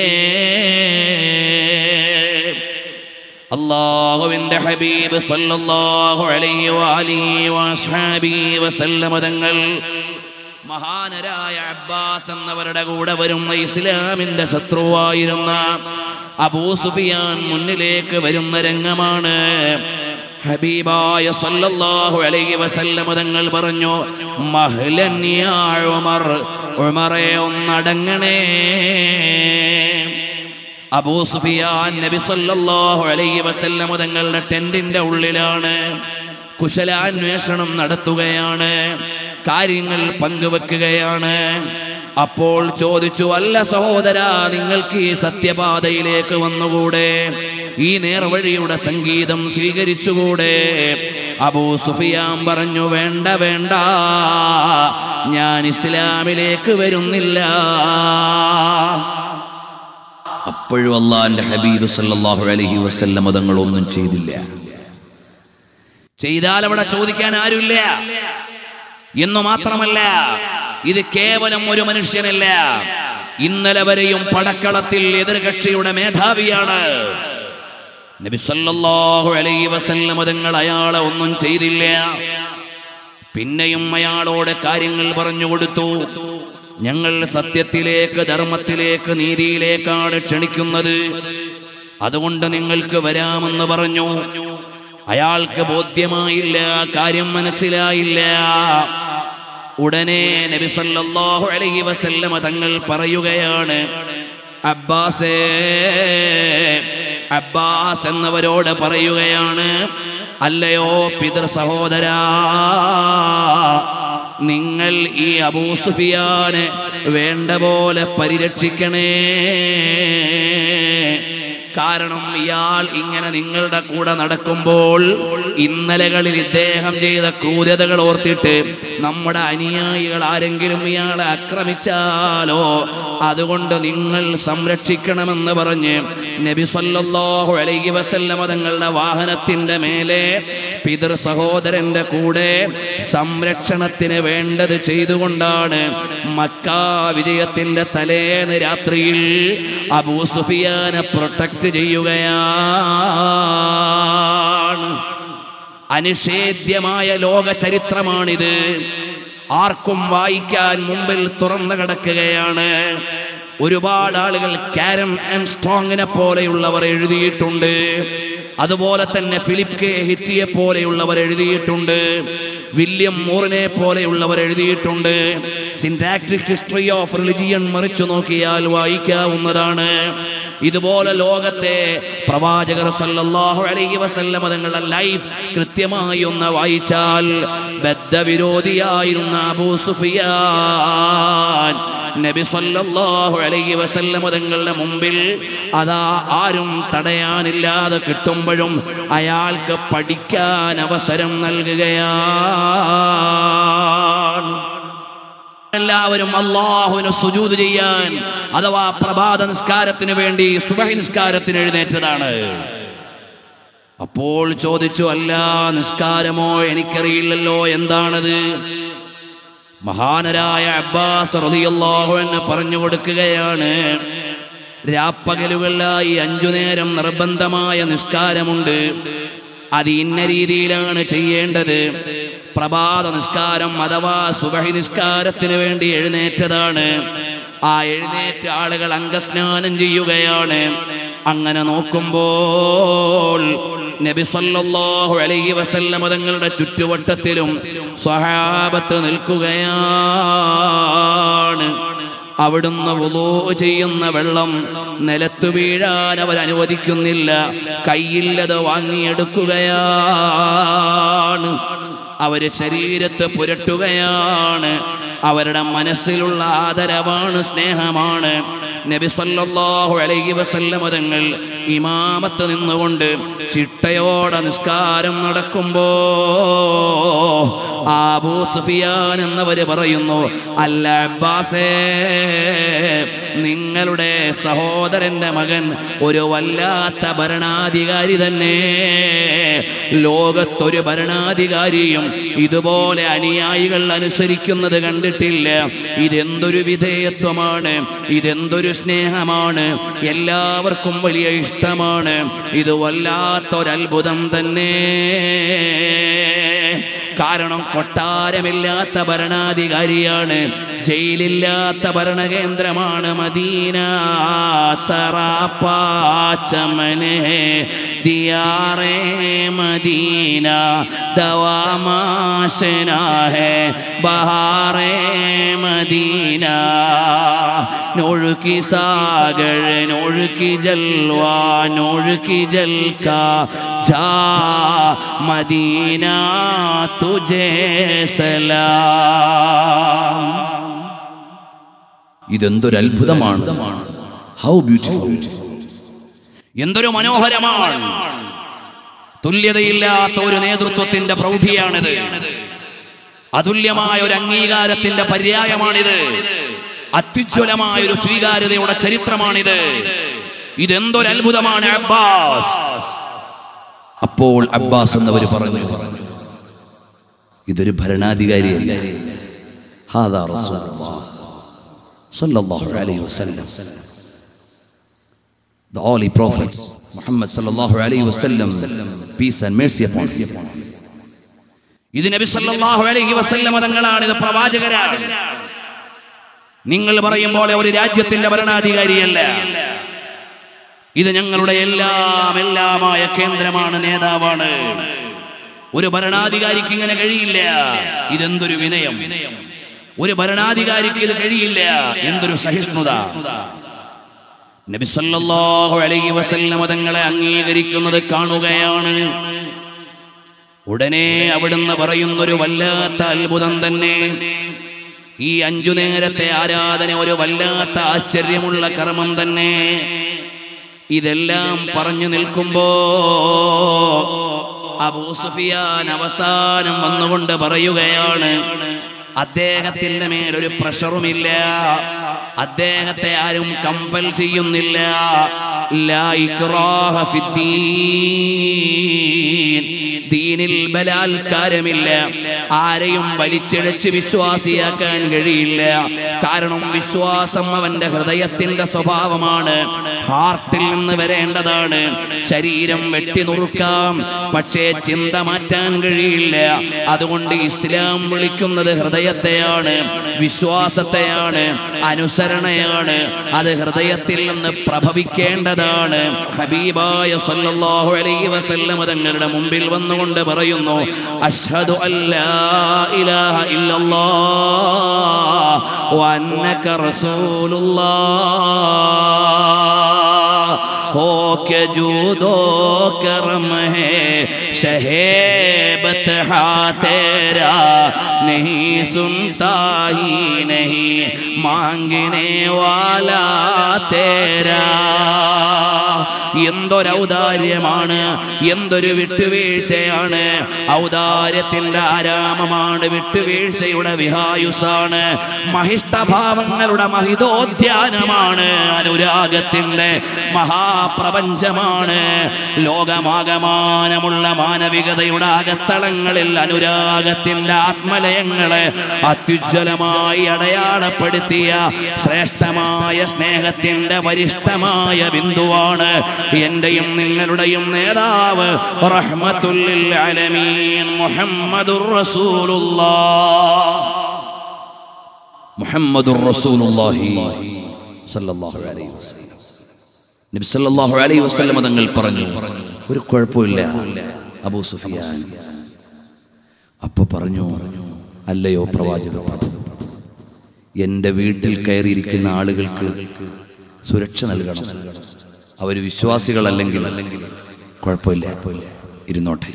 അല്ലാഹുവിന്റെ ഹബീബ് സല്ലല്ലാഹു അലൈഹി വഅലിഹി വഅസ്ഹാബിഹി വസല്ലം തങ്ങൾ മഹാനരായ അബ്ബാസ് എന്നവരുടെ കൂടെ വരുന്ന ഇസ്ലാമിന്റെ ശത്രുവായിരുന്ന അബൂ സുഫിയാൻ മുന്നിലേക്ക് വരുന്ന രംഗമാണ്. ഹബീബായ സല്ലല്ലാഹു അലൈഹി വസല്ലം തങ്ങൾ പറഞ്ഞു, മഹ്ലൻ യാ ഉമർ, ഉമറേ ഒന്നടങ്ങണേ. അബൂ സുഫിയാൻ നബി സല്ലല്ലാഹു അലൈഹി വസല്ലം തങ്ങളുടെ ടെന്റിന്റെ ഉള്ളിലാണ്. കുശലാന്വേഷണം നടത്തുകയാണ്, കാര്യങ്ങൾ പങ്കുവെക്കുകയാണ്. അപ്പോൾ ചോദിച്ചു, അല്ല സഹോദരാ, നിങ്ങൾക്ക് ഈ സത്യപാതയിലേക്ക് വന്നുകൂടെ? ഈ നേർവഴിയുടെ സംഗീതം സ്വീകരിച്ചുകൂടെ? അബൂ സുഫിയാൻ പറഞ്ഞു, വേണ്ട വേണ്ട, ഞാൻ ഇസ്ലാമിലേക്ക് വരുന്നില്ല. അപ്പോഴും അല്ലാഹുവിന്റെ ഹബീബ് സല്ലല്ലാഹു അലൈഹി വസല്ലം തങ്ങളൊന്നും ചെയ്തില്ല. ചെയ്താൽ അവിടെ ചോദിക്കാൻ ആരുമില്ല എന്നു മാത്രമല്ല, ഇത് കേവലം ഒരു മനുഷ്യനല്ല, ഇന്നലെ വരെയും പടക്കളത്തിൽ എതിർകക്ഷിയുടെ മേധാവിയാണ്. നബി സല്ലല്ലാഹു അലൈഹി വസല്ലം തങ്ങൾ അയാളെ ഒന്നും ചെയ്തില്ല. പിന്നെയും അയാളോട് കാര്യങ്ങൾ പറഞ്ഞു കൊടുത്തു. ഞങ്ങൾ സത്യത്തിലേക്ക്, ധർമ്മത്തിലേക്ക്, നീതിയിലേക്കാണ് ക്ഷണിക്കുന്നത്, അതുകൊണ്ട് നിങ്ങൾക്ക് വരാമെന്ന് പറഞ്ഞു. അയാൾക്ക് ബോധ്യമായില്ല, കാര്യം മനസ്സിലായില്ല. ഉടനെ നബി സല്ലല്ലാഹു അലൈഹി വസല്ലം തങ്ങൾ പറയുകയാണ്, അബ്ബാസേ, അബ്ബാസ് എന്നവരോട് പറയുകയാണ്, അല്ലയോ പിതൃ സഹോദരാ, നിങ്ങൾ ഈ അബൂ സുഫിയാനെ വേണ്ട പോലെ പരിരക്ഷിക്കണേ. കാരണം ഇയാൾ ഇങ്ങനെ നിങ്ങളുടെ കൂടെ നടക്കുമ്പോൾ ഇന്നലകളിൽ ഇദ്ദേഹം ചെയ്ത ക്രൂരതകൾ ഓർത്തിട്ട് നമ്മുടെ അനുയായികൾ ആരെങ്കിലും ഇയാളെ ആക്രമിച്ചാലോ, അതുകൊണ്ട് നിങ്ങൾ സംരക്ഷിക്കണമെന്ന് പറഞ്ഞ് നബി സല്ലല്ലാഹു അലൈഹി വസല്ലം തങ്ങളുടെ വാഹനത്തിന്റെ മേലെ പിതൃ സഹോദരന്റെ കൂടെ സംരക്ഷണത്തിന് വേണ്ടത് ചെയ്തുകൊണ്ടാണ് മക്ക വിജയത്തിന്റെ തലേന്ന് രാത്രിയിൽ അബൂ സുഫിയാനെ പ്രൊട്ടക്ട് ചെയ്യുകയാണ്. അനിഷേധ്യമായ ലോക ചരിത്രമാണിത്. ആർക്കും വായിക്കാൻ മുമ്പിൽ തുറന്നു കിടക്കുകയാണ്. ഒരുപാട് ആളുകൾ കാരം ആംസ്ട്രോങ്ങിനെ പോലെയുള്ളവർ എഴുതിയിട്ടുണ്ട്. അതുപോലെ തന്നെ ഫിലിപ്പ് കെ ഹിറ്റിയെ പോലെയുള്ളവർ എഴുതിയിട്ടുണ്ട്. വില്യം മൂറിനെ പോലെയുള്ളവർ എഴുതിയിട്ടുണ്ട്. സിന്റാക്റ്റിക് ഹിസ്റ്ററി ഓഫ് റിലിജിയൻ മറിച്ചു നോക്കിയാൽ വായിക്കാവുന്നതാണ്. ഇതുപോലെ ലോകത്തെ പ്രവാചകർ സല്ലല്ലാഹു അലൈഹി വസല്ലം തങ്ങളുടെ ലൈഫ് കൃത്യമായി ഒന്ന് വായിച്ചാൽ ബദ്ധവിരോധിയായിരുന്ന അബൂ സുഫിയാൻ നബി സല്ലല്ലാഹു അലൈഹി വസല്ലം തങ്ങളുടെ മുമ്പിൽ അതാ ആരും തടയാനില്ലാതെ കിട്ടുമ്പോഴും അയാൾക്ക് പഠിക്കാൻ അവസരം നൽകുകയാണ്. എല്ലാവരും അല്ലാഹുവിന് സുജൂദ് ചെയ്യാൻ അഥവാ പ്രഭാത നിസ്കാരത്തിന് വേണ്ടി സുബഹി നിസ്കാരത്തിന് എഴുന്നേറ്റതാണ്. അപ്പോൾ ചോദിച്ചു, അല്ല നിസ്കാരമോ? എനിക്കറിയില്ലല്ലോ, എന്താണത്? മഹാനരായ അബ്ബാസ് റളിയല്ലാഹു അൻഹു പറഞ്ഞു കൊടുക്കുകയാണ്, രാപ്പകലുകളിലായി 5 നേരം നിർബന്ധമായ നിസ്കാരമുണ്ട്. അത് ഇന്ന രീതിയിലാണ് ചെയ്യേണ്ടത്. പ്രഭാത നിസ്കാരം അഥവാ സുബഹി നിസ്കാരത്തിന് വേണ്ടി എഴുന്നേറ്റതാണ്. ആ എഴുന്നേറ്റ ആളുകൾ അംഗസ്നാനം ചെയ്യുകയാണ്. അങ്ങനെ നോക്കുമ്പോൾ നബി സല്ലല്ലാഹു അലൈഹി വസല്ലം തങ്ങളുടെ ചുറ്റുവട്ടത്തിലും സ്വഹാബത്ത് നിൽക്കുകയാണ്. അവിടുന്ന് വുളൂ ചെയ്യുന്ന വെള്ളം നിലത്തു വീഴാൻ അവർ അനുവദിക്കുന്നില്ല. കയ്യില്ലത് വാങ്ങിയെടുക്കുകയാണ്. അവര് ശരീരത്ത് പുരട്ടുകയാണ്. അവരുടെ മനസ്സിലുള്ള ആദരവാണ്, സ്നേഹമാണ്. നബി സല്ലല്ലാഹു അലൈഹി വസല്ലം തങ്ങൾ ഇമാമത്ത് നിന്നുകൊണ്ട് ചിട്ടയോടെ നിസ്കാരം നടക്കുമ്പോ അബൂ സുഫിയാൻ എന്നവര് പറയുന്നു, അല്ല അബ്ബാസേ, നിങ്ങളുടെ സഹോദരന്റെ മകൻ ഒരു വല്ലാത്ത ഭരണാധികാരി തന്നെ. ലോകത്തൊരു ഭരണാധികാരിയും ഇതുപോലെ അനുയായികൾ അനുസരിക്കുന്നത് കണ്ടിട്ടില്ല. ഇതെന്തൊരു വിധേയത്വമാണ്, ഇതെന്തൊരു സ്നേഹമാണ്, എല്ലാവർക്കും വലിയ ഇഷ്ടമാണ്. ഇത് വല്ലാത്തൊരത്ഭുതം തന്നെ. കാരണം കൊട്ടാരമില്ലാത്ത ഭരണാധികാരിയാണ്, ജയിലില്ലാത്ത ഭരണകേന്ദ്രമാണ് മദീന. സറാപ്പാച്ചമനെ ദിയാറേ മദീന ദവാമാശനാ ഹേ ബഹാറേ മദീന. नूर की सागर नूर की जलवा नूर की जलका जा मदीना तुझे सलाम. ഇതെന്തൊരു അത്ഭുതമാണ്. ഹൗ ബ്യൂട്ടിഫുൾ, എന്തൊരു മനോഹരമാണ്. തുല്യതയില്ലാത്ത ഒരു നേതൃത്വത്തിന്റെ പ്രൗഢിയാണിത്. അതുല്യമായ ഒരു അംഗീകാരത്തിന്റെ പര്യായമാണിത്. അത്യുജ്വലമായ ഒരു സ്വീകാര്യതയുടെ ചരിത്രമാണിത്. ഇതെന്തൊരു അത്ഭുതമാണ് അബ്ബാസ്. അപ്പോൾ അബ്ബാസ് എന്നവർ പറഞ്ഞു, ഇതൊരു ഭരണാധികാരിയല്ല, ഹാദാ റസൂലുള്ളാഹ് സല്ലല്ലാഹു അലൈഹി വസല്ലം, the holy prophet Muhammad sallallahu alaihi wasallam, peace and mercy upon him. ഇത് നബി സല്ലല്ലാഹു അലൈഹി വസല്ലം തങ്ങളാണ്, ഇത് പ്രവാചകരാണ്. നിങ്ങൾ പറയും പോലെ ഒരു രാജ്യത്തിന്റെ ഭരണാധികാരിയല്ല. ഇത് ഞങ്ങളുടെ എല്ലാമായ കേന്ദ്രമാണ്, നേതാവാണ്. ഒരു ഭരണാധികാരിക്ക് ഇങ്ങനെ കഴിയില്ല. ഇതെന്തൊരു വിനയം. ഒരു ഭരണാധികാരിക്ക് ഇത് കഴിയില്ല. എന്തൊരു സഹിഷ്ണുത. നബി സല്ലല്ലാഹു അലൈഹി വസല്ലം തങ്ങളെ അംഗീകരിക്കുന്നത് കാണുകയാണ്. ഉടനെ അവിടുന്ന് പറയുന്നൊരു വല്ലാത്ത അത്ഭുതം തന്നെ. ഈ 5 നേരത്തെ ആരാധന ഒരു വല്ലാത്ത ആശ്ചര്യമുള്ള കർമ്മം തന്നെ. ഇതെല്ലാം പറഞ്ഞു നിൽക്കുമ്പോ അബൂ സുഫിയാൻ അവസാനം വന്നുകൊണ്ട് പറയുകയാണ്, അദ്ദേഹത്തിന്റെ മേലൊരു പ്രഷറുമില്ല, അദ്ദേഹത്തെ ആരും കമ്പൽ ചെയ്യുന്നില്ല. ലാ ഇക്റാഹ ഫിദ്ദീൻ, ദീനിൽ ബലാത്കാരമില്ല. ആരെയും വലിച്ചിഴച്ച് വിശ്വാസിയാക്കാൻ കഴിയില്ല. കാരണം വിശ്വാസം അവന്റെ ഹൃദയത്തിന്റെ സ്വഭാവമാണ്, ഹാർട്ടിൽ നിന്ന് വരേണ്ടതാണ്. ശരീരം വെട്ടി നുറുക്കാം, പക്ഷേ ചിന്ത മാറ്റാൻ കഴിയില്ല. അതുകൊണ്ട് ഇസ്ലാം വിളിക്കുന്നത് ഹൃദയത്തെയാണ്, വിശ്വാസത്തെയാണ്, അനുസരണയാണ്. അത് ഹൃദയത്തിൽ നിന്ന് പ്രഭവിക്കേണ്ടതാണ്. ഹബീബായ സല്ലല്ലാഹു അലൈഹി വസല്ലം തങ്ങളുടെ മുമ്പിൽ വന്നുകൊണ്ട് പറയുന്നു, അഷ്ഹദു അല്ലാ ഇലാഹ ഇല്ലല്ലാഹ് വ അന്നക റസൂലുള്ളാഹ്. हो के जूदो करम है शहेबत हा तेरा, नहीं सुनता ही नहीं मांगने वाला तेरा. എന്തൊരൗദാര്യമാണ്, എന്തൊരു വിട്ടുവീഴ്ചയാണ്. ഔദാര്യത്തിന്റെ ആരാമമാണ്, വിട്ടുവീഴ്ചയുടെ വിഹായുസാണ്, മഹിഷ്ടഭാവങ്ങളുടെ മഹിതോദ്യാനമാണ്, അനുരാഗത്തിന്റെ മഹാപ്രപഞ്ചമാണ്. ലോകമാകമാനമുള്ള മാനവികതയുടെ അകത്തളങ്ങളിൽ അനുരാഗത്തിന്റെ ആത്മലയങ്ങളെ അത്യുജ്വലമായി അടയാളപ്പെടുത്തിയ ശ്രേഷ്ഠമായ സ്നേഹത്തിന്റെ വരിഷ്ഠമായ ബിന്ദുവാണ് എന്റെയും നിങ്ങളുടെയും നേതാവ് റഹ്മത്തുൽ ലിൽ ആലമീൻ മുഹമ്മദുർ റസൂലുള്ളാഹ്. മുഹമ്മദുർ റസൂലുള്ളാഹി സല്ലല്ലാഹു അലൈഹി വസല്ലം. നബി സല്ലല്ലാഹു അലൈഹി വസല്ലം തങ്ങൾ പറഞ്ഞു, ഒരു കുഴപ്പമില്ല അബൂ സുഫിയാൻ. അപ്പൊ പറഞ്ഞു, അല്ലയോ പ്രവാചക, എൻ്റെ വീട്ടിൽ കയറിയിരിക്കുന്ന ആളുകൾക്ക് സുരക്ഷ നൽകണം. അവർ വിശ്വാസികളല്ലെങ്കിൽ കുഴപ്പമില്ല, ഇരുന്നോട്ടെ.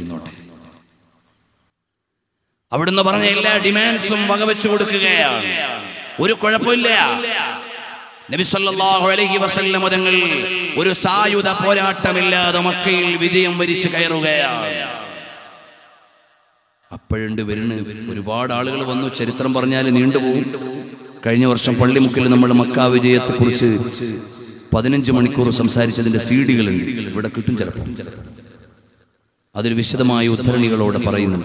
അവിടുന്ന് പറഞ്ഞ എല്ലാ ഡിമാൻഡ്സും വകവെച്ചു കൊടുക്കുകയാണ്. ഒരു കുഴപ്പമില്ല. നബി സല്ലല്ലാഹു അലൈഹി വസല്ലം തങ്ങൾ ഒരു സായുധ പോരാട്ടമില്ലാതെ മക്കയിൽ വിജയം വരിച്ചു കയറുകയാണ്. അപ്പോഴുണ്ട് വരുന്ന ഒരുപാട് ആളുകൾ വന്നു. ചരിത്രം പറഞ്ഞാൽ നീണ്ടുപോകും. കഴിഞ്ഞ വർഷം പള്ളിമുക്കിൽ നമ്മൾ മക്ക വിജയത്തെക്കുറിച്ച് 15 മണിക്കൂർ സംസാരിച്ചതിന്റെ സീഡികളുണ്ട്, ഇവിടെ കിട്ടും ചിലപ്പോൾ. അതിൽ വിശദമായ ഉദ്ധരണികളോടെ പറയുന്നു.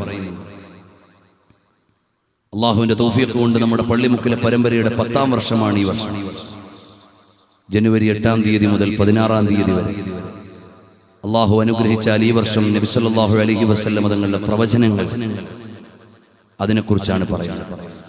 അള്ളാഹുവിന്റെ തൗഫീഖ് കൊണ്ട് നമ്മുടെ പള്ളിമുക്കിലെ പരമ്പരയുടെ 10ാം വർഷമാണ് ഈ വർഷം. ജനുവരി 8-ാം തീയതി മുതൽ 16-ാം തീയതി വരെ അള്ളാഹു അനുഗ്രഹിച്ചാൽ ഈ വർഷം നബി സല്ലല്ലാഹു അലൈഹി വസല്ലം തങ്ങളുടെ പ്രവചനങ്ങൾ അതിനെക്കുറിച്ചാണ് പറയുന്നത്.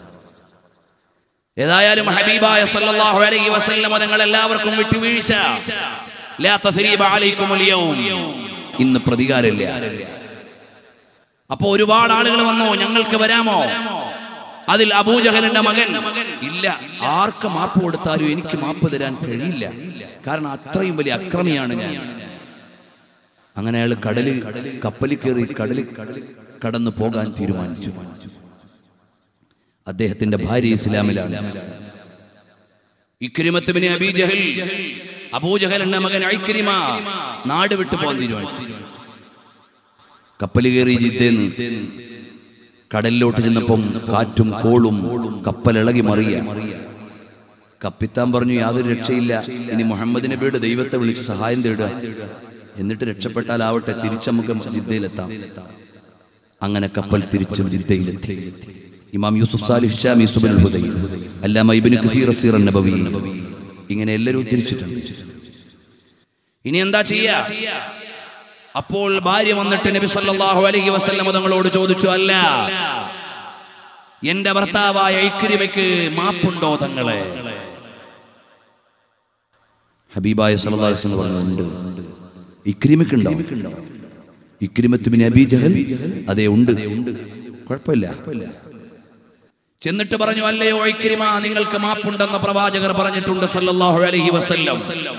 ഏതായാലും ഹബീബായ സല്ലല്ലാഹു അലൈഹി വസല്ലം തങ്ങൾ എല്ലാവർക്കും വിട്ടുവീഴ്ച. ലാ തസ്രീബ അലൈക്കുമുൽ യൗം, ഇന്ന് പ്രതികാരമില്ല. അപ്പോ ഒരുപാട് ആളുകൾ വന്നു, ഞങ്ങൾക്ക് വരാമോ? അതിൽ അബൂജഹലിന്റെ മകൻ, ഇല്ല, ആർക്ക് മാപ്പ് കൊടുത്താലും എനിക്ക് മാപ്പ് തരാൻ കഴിയില്ല, കാരണം അത്രയും വലിയ അക്രമിയാണ് ഞാൻ. അങ്ങനെ അയാൾ കപ്പലിൽ കയറി കടലിൽ കടന്നു പോകാൻ തീരുമാനിച്ചു. അദ്ദേഹത്തിന്റെ ഭാര്യ ഇസ്ലാമിലാണ്. ഇക്രിമത്ത് ഇബ്നു അബീ ജഹൽ, അബൂജഹലിന്റെ മകൻ ഇക്രിമ നാട് വിട്ടു പോകാൻ തീരുമാനിച്ചു. കപ്പലിൽ കയറി ജിദ്ദേന്ന് കടലിലോട്ട് ചെന്നപ്പം കാറ്റും കോളും കപ്പലിളകി മറിയ. കപ്പിത്താൻ പറഞ്ഞു, യാതൊരു രക്ഷയില്ല, ഇനി മുഹമ്മദ് നബിയുടെ ദൈവത്തെ വിളിച്ച് സഹായം തേടുക, എന്നിട്ട് രക്ഷപ്പെട്ടാലാവട്ടെ, തിരിച്ചമുക്ക് ജിദ്ദയിലെത്താം. അങ്ങനെ കപ്പൽ തിരിച്ചും ജിദ്ദയിലെത്തി. ഇമാം യൂസുഫ് സാലിഹ് ഷാമി സുബ്നുൽ ഹുദൈ, അല്ലാമ ഇബ്നു കസീർ സീറ നബവി, ഇങ്ങനെ എല്ലാവരും തിരിച്ചിട്ടുണ്ട്. ഇനി എന്താ ചെയ്യാ? അപ്പോൾ ഭാര്യ വന്നിട്ട് നബി സല്ലല്ലാഹു അലൈഹി വസല്ലം തങ്ങളോട് ചോദിച്ചു, അല്ല, എന്റെ ഭർത്താവായ ഇക്രിമയ്ക്ക് മാപ്പുണ്ടോ തങ്ങളെ? ഹബീബായ സല്ലല്ലാഹു അലൈഹി വസല്ലം പറഞ്ഞു, ഉണ്ട്. ഇക്രിമയ്ക്കുണ്ടോ? ഇക്രിമത്ത് ഇബ്നു അബീ ജഹൽ, അതെ ഉണ്ട്, കുഴപ്പമില്ല. ചെന്നിട്ട് പറഞ്ഞു, അല്ലയോ ഇക്രിമ, നിങ്ങൾക്ക് മാപ്പുണ്ടെന്ന് പ്രവാചകർ പറഞ്ഞിട്ടുണ്ട് സല്ലല്ലാഹു അലൈഹി വസല്ലം.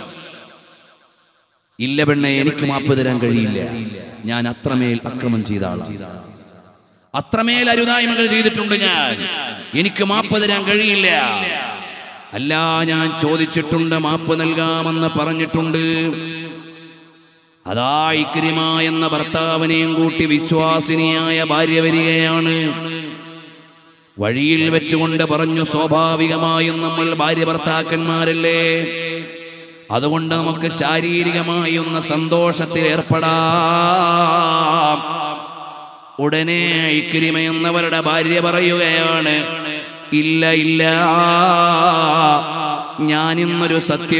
ഇല്ല പെണ്ണെ, എനിക്ക് മാപ്പ് തരാൻ കഴിയില്ല, ഞാൻ അത്രമേൽ അക്രമം ചെയ്ത ആളാണ്, അത്രമേൽ അരുതായ്മകൾ ചെയ്തിട്ടുണ്ട് ഞാൻ, എനിക്ക് മാപ്പ് തരാൻ കഴിയില്ല. അല്ല, ഞാൻ ചോദിച്ചിട്ടുണ്ട്, മാപ്പ് നൽകാമെന്ന് പറഞ്ഞിട്ടുണ്ട്. അതാ ഇക്രിമ എന്ന ഭർത്താവിനെയും കൂട്ടി വിശ്വാസിനിയായ ഭാര്യ വരികയാണ്. വഴിയിൽ വെച്ചുകൊണ്ട് പറഞ്ഞു, സ്വാഭാവികമായും നമ്മൾ ഭാര്യ ഭർത്താക്കന്മാരല്ലേ, അതുകൊണ്ട് നമുക്ക് ശാരീരികമായി ഒന്ന് സന്തോഷത്തിൽ ഏർപ്പെടാം. ഉടനെ ഇക്രിമ എന്നവരുടെ ഭാര്യ പറയുകയാണ്, ഇല്ല ഇല്ല, ഞാൻ ഇന്നൊരു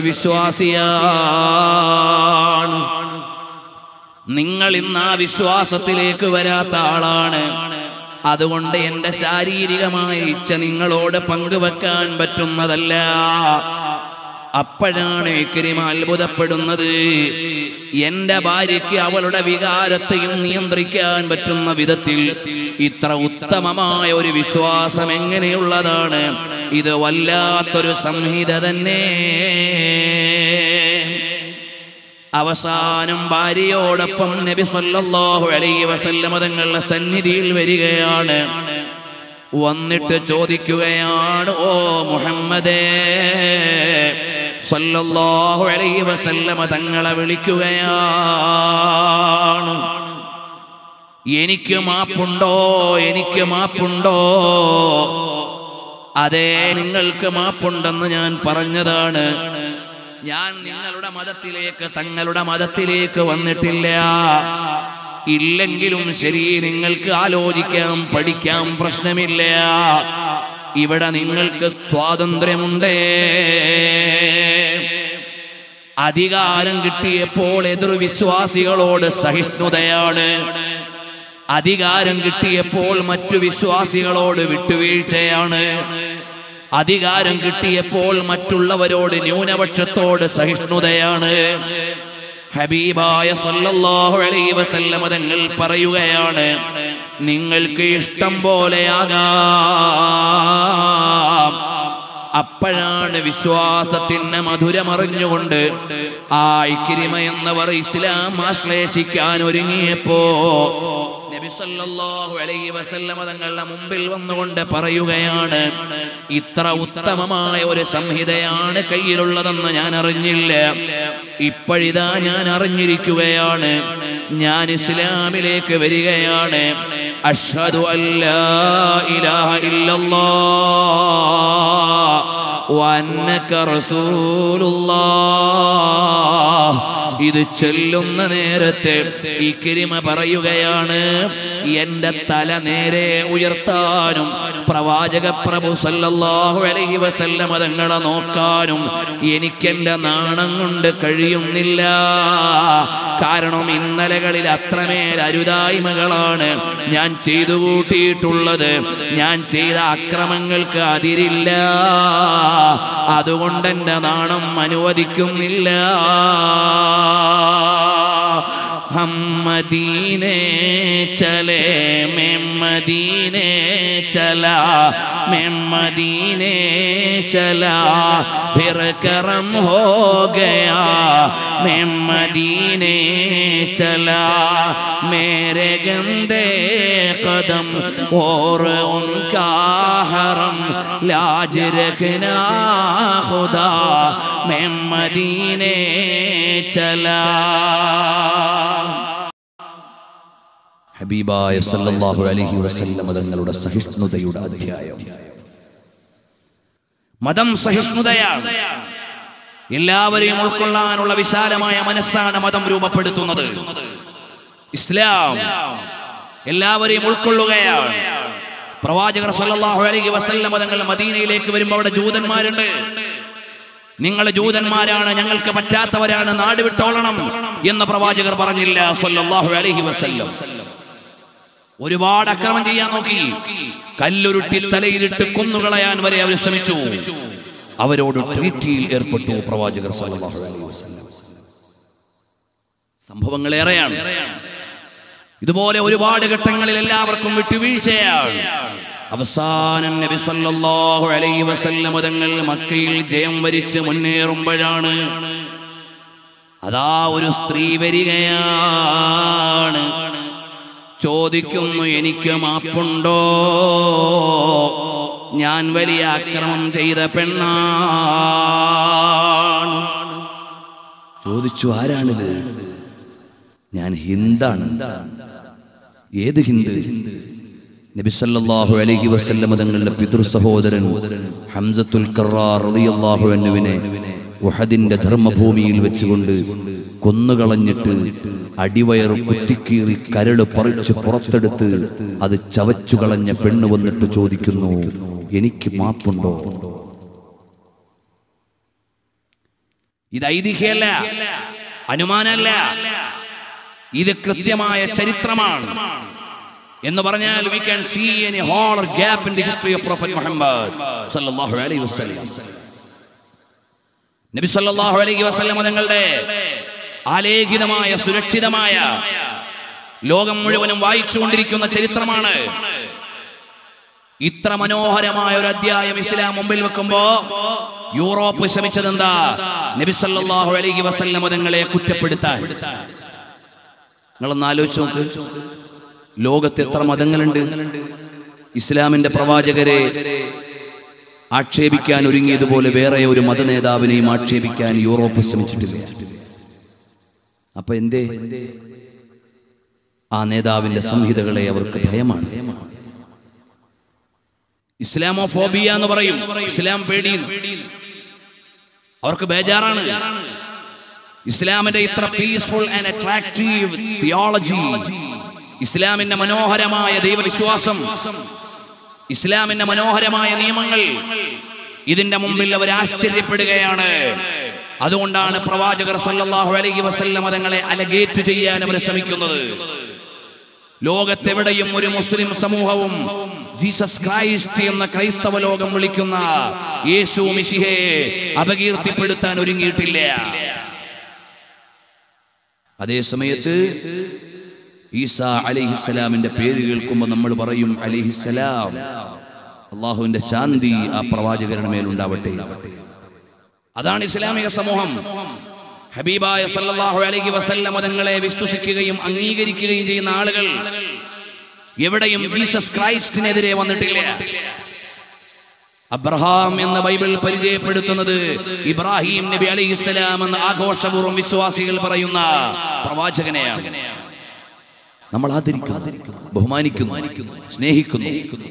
സത്യവിശ്വാസിയാണ്, നിങ്ങൾ ഇന്ന് ആ വിശ്വാസത്തിലേക്ക് വരാത്ത ആളാണ്, അതുകൊണ്ട് എന്റെ ശാരീരികമായ ഇച്ഛ നിങ്ങളോട് പങ്കുവെക്കാൻ പറ്റുന്നതല്ല. അപ്പോഴാണ് ഇക്രിമ അത്ഭുതപ്പെടുന്നത്. എന്റെ ഭാര്യയ്ക്ക് അവളുടെ വികാരത്തെയും നിയന്ത്രിക്കാൻ പറ്റുന്ന വിധത്തിൽ ഇത്ര ഉത്തമമായ ഒരു വിശ്വാസം എങ്ങനെയുള്ളതാണ്? ഇത് വല്ലാത്തൊരു സംഹിത തന്നെ. അവസാനം ഭാര്യയോടൊപ്പം നബി സല്ലല്ലാഹു അലൈഹി വസല്ലം തങ്ങളുടെ സന്നിധിയിൽ വരികയാണ്. വന്നിട്ട് ചോദിക്കുകയാണ്, ഓ മുഹമ്മദേ സല്ലല്ലാഹു അലൈഹി വസല്ലമ തങ്ങളെ വിളിക്കുകയാണ്. എനിക്ക് മാപ്പുണ്ടോ, എനിക്ക് മാപ്പുണ്ടോ? അതെ, നിങ്ങൾക്ക് മാപ്പുണ്ടെന്ന് ഞാൻ പറഞ്ഞതാണ്. ഞാൻ നിങ്ങളുടെ മതത്തിലേക്ക്, തങ്ങളുടെ മതത്തിലേക്ക് വന്നിട്ടില്ല. ഇല്ലെങ്കിലും ശരി, നിങ്ങൾക്ക് ആലോചിക്കാം, പഠിക്കാം, പ്രശ്നമില്ല. ഇവിടെ നിങ്ങൾക്ക് സ്വാതന്ത്ര്യമുണ്ട്. അധികാരം കിട്ടിയപ്പോൾ എതിർവിശ്വാസികളോട് സഹിഷ്ണുതയാണ്. അധികാരം കിട്ടിയപ്പോൾ മറ്റു വിശ്വാസികളോട് വിട്ടുവീഴ്ചയാണ്. അധികാരം കിട്ടിയപ്പോൾ മറ്റുള്ളവരോട്, ന്യൂനപക്ഷത്തോട് സഹിഷ്ണുതയാണ്. ഹബീബായ സല്ലല്ലാഹു അലൈഹി വസല്ലം തങ്ങൾ പറയുകയാണ്, നിങ്ങൾക്ക് ഇഷ്ടം പോലെയാകാം. അപ്പോഴാണ് വിശ്വാസത്തിന് മധുരമറിഞ്ഞുകൊണ്ട് ആ ഇക്രിമ എന്നവർ ഇസ്ലാം ആശ്ലേഷിക്കാൻ ഒരുങ്ങിയപ്പോ നബി സല്ലല്ലാഹു അലൈഹി വസല്ലം തങ്ങളുടെ മുമ്പിൽ വന്നുകൊണ്ട് പറയുകയാണ്, ഇത്ര ഉത്തമമായ ഒരു സംഹിതയാണ് കയ്യിലുള്ളതെന്ന് ഞാൻ അറിഞ്ഞില്ല. ഇപ്പോഴിതാ ഞാൻ അറിഞ്ഞിരിക്കുകയാണ്. ഞാൻ ഇസ്ലാമിലേക്ക് വരികയാണ്. അഷ്ഹദു അല്ലാ ഇലാഹ ഇല്ലല്ലാഹ് വ അന്നക റസൂലുള്ളാഹ്. ഇത് ചൊല്ലുന്ന നേരത്തെ ഇക്രിമ പറയുകയാണ്, എന്റെ തല നേരെ ഉയർത്താനും പ്രവാചക പ്രഭു സല്ലല്ലാഹു അലൈഹി വസല്ലം തങ്ങളെ നോക്കാനും എനിക്കെന്റെ നാണം കൊണ്ട് കഴിയുന്നില്ല. കാരണം ഇന്നലകളിൽ അത്രമേൽ അരുതായ്മകളാണ് ഞാൻ ചെയ്തു കൂട്ടിയിട്ടുള്ളത്. ഞാൻ ചെയ്ത അക്രമങ്ങൾക്ക് അതിരില്ല. അതുകൊണ്ട് എന്റെ നാണം അനുവദിക്കുന്നില്ല. हम मदीने चले, मैं मदीने चला, मैं मदीने चला, फिर करम हो गया, मैं मदीने चला, मेरे गंदे कदम और उनका हरम लाज रखना खुदा, मैं मदीने चला. ഹബീബായ സല്ലല്ലാഹു അലൈഹി വസല്ലം തങ്ങളുടെ സഹിഷ്ണുതയുടെ അധ്യായം. മതം സഹിഷ്ണുതയാണ്. എല്ലാവരെയും ഉൾക്കൊള്ളാനുള്ള വിശാലമായ മനസ്സാണ് മതം രൂപപ്പെടുത്തുന്നത്. ഇസ്ലാം എല്ലാവരെയും ഉൾക്കൊള്ളുകയാണ്. പ്രവാചകർ സല്ലല്ലാഹു അലൈഹി വസല്ലം തങ്ങൾ മദീനയിലേക്ക് വരുമ്പോൾ അവിടെ ജൂതന്മാരുണ്ട്. നിങ്ങൾ ജൂതന്മാരാണ്, ഞങ്ങൾക്ക് പറ്റാത്തവരാണ്, നാട് വിട്ടോളണം എന്ന് പ്രവാചകർ പറഞ്ഞില്ല സല്ലല്ലാഹു അലൈഹി വസല്ലം. ഒരുപാട് അക്രമം ചെയ്യാൻ നോക്കി, കല്ലുരുട്ടി തലയിലിട്ട് കൊന്നുകളയാൻ വരെ അവർ ശ്രമിച്ചു. അവരോട് ട്രീറ്റിയിൽ ഏർപ്പെട്ടു പ്രവാചകർ സല്ലല്ലാഹു അലൈഹി വസല്ലം. സംഭവങ്ങളേറെയാണ്. ഇതുപോലെ ഒരുപാട് ഘട്ടങ്ങളിൽ എല്ലാവർക്കും വിട്ടുവീഴ്ചയാണ്. അവസാനം നബി സല്ലല്ലാഹു അലൈഹി വസല്ലം തങ്ങൾ മക്കയിൽ ജയം വരിച്ച് മുന്നേറുമ്പോഴാണ് അതാ ഒരു സ്ത്രീ വരികയാണ്. ചോദിക്കുന്നു, എനിക്ക് മാപ്പുണ്ടോ? ഞാൻ വലിയ അക്രമം ചെയ്ത പെണ്ണാണ്. ചോദിച്ചു, ആരാണിത്? ഞാൻ ഹിന്ദാണ്. ഏത് ഹിന്ദ്? നബി സല്ലല്ലാഹു അലൈഹി വസല്ലം തങ്ങളുടെ പിതൃ സഹോദരൻ ഹംസത്തുൽ ഖറാർ റളിയല്ലാഹു അൻഹുവിനെ ഉഹദിന്റെ ധർമ്മഭൂമിയിൽ വെച്ചുകൊണ്ട് കൊന്നുകളഞ്ഞിട്ട് അടിവയർ കുത്തിക്കീറി കരട് പറിച്ച് പുറത്തെടുത്ത് അത് ചവച്ചു കളഞ്ഞ പെണ്ണ് വന്നിട്ട് ചോദിക്കുന്നു, എനിക്ക് മാപ്പുണ്ടോ? ഇത് ഐതിഹ്യമല്ല, അനുമാനമല്ല, ഇത് കൃത്യമായ ചരിത്രമാണ്. എന്ന് പറഞ്ഞാൽ we can see any hole or gap in the history of Prophet Muhammad sallallahu alaihi wasallam. നബി സല്ലല്ലാഹു അലൈഹി വസല്ലം തങ്ങളുടെ ആലേഖിതമായ സുരക്ഷിതമായ ലോകം മുഴുവനും വായിച്ചുകൊണ്ടിരിക്കുന്ന ചരിത്രമാണ്. ഇത്ര മനോഹരമായ ഒരു അധ്യായം ഇസ്ലാം മുമ്പിൽ വെക്കുമ്പോ യൂറോപ്പ് ശ്രമിച്ചതെന്താ? നബി സല്ലല്ലാഹു അലൈഹി വസല്ലം തങ്ങളെ കുറ്റപ്പെടുത്താൻ. നിങ്ങളൊന്ന് ആലോചിച്ച് നോക്ക്, ലോകത്ത് എത്ര മതങ്ങളുണ്ട്? ഇസ്ലാമിന്റെ പ്രവാചകരെ ആക്ഷേപിക്കാൻ ഒരുങ്ങിയതുപോലെ വേറെ ഒരു മതനേതാവിനെയും ആക്ഷേപിക്കാൻ യൂറോപ്പ് ശ്രമിച്ചിട്ടില്ല. അപ്പൊ എന്തേ? ആ നേതാവിന്റെ സംഹിതകളെ അവർക്ക് ഭയമാണ്. ഇസ്ലാമോഫോബിയ എന്ന് പറയും. ഇസ്ലാം പേടി, അവർക്ക് ബേജാറാണ്. ഇസ്ലാമിന്റെ ഇത്ര പീസ്ഫുൾ ആൻഡ് അട്രാക്റ്റീവ് തിയോളജി, ഇസ്ലാമിന്റെ മനോഹരമായ ദൈവവിശ്വാസം, ഇസ്ലാമിന്റെ മനോഹരമായ നിയമങ്ങൾ, ഇതിന്റെ മുമ്പിൽ അവർ ആശ്ചര്യപ്പെടുകയാണ്. അതുകൊണ്ടാണ് പ്രവാചകർ സല്ലല്ലാഹു അലൈഹി വസല്ലം തങ്ങളെ അലഗേറ്റ് ചെയ്യാൻ അവർ ശ്രമിക്കുന്നത്. ലോകത്തെവിടെയും ഒരു മുസ്ലിം സമൂഹവും ജീസസ് ക്രൈസ്റ്റ് എന്ന ക്രൈസ്തവ ലോകം വിളിക്കുന്ന യേശു മിശിഹയെ അപകീർത്തിപ്പെടുത്താൻ ഒരുങ്ങിയിട്ടില്ല. അതേ സമയത്ത് ഈസാ അലൈഹിസ്സലാമിന്റെ പേര് കേൾക്കുമ്പോൾ നമ്മൾ പറയും അലൈഹിസ്സലാം, അള്ളാഹുവിന്റെ ശാന്തി ആ പ്രവാചകരുടെ മേലുണ്ടാവട്ടെ. അതാണ് ഇസ്ലാമിക സമൂഹം. ഹബീബായ സല്ലല്ലാഹു അലൈഹി വസല്ലം തങ്ങളെ വിശ്വസിക്കുകയും അംഗീകരിക്കുകയും ചെയ്യുന്ന ആളുകൾ എവിടെയും ജീസസ് ക്രൈസ്റ്റിനെതിരെ വന്നിട്ടില്ല. അബ്രഹാം എന്ന ബൈബിൾ പരിചയപ്പെടുത്തുന്നത് ഇബ്രാഹിം നബി അലൈഹിസ്സലാം എന്ന ആഘോഷപൂർവ്വം വിശ്വാസികൾ പറയുന്ന പ്രവാചകനെയാണ്. നമ്മൾ ആദരിക്കുന്നു, ബഹുമാനിക്കുന്നു, സ്നേഹിക്കുന്നു.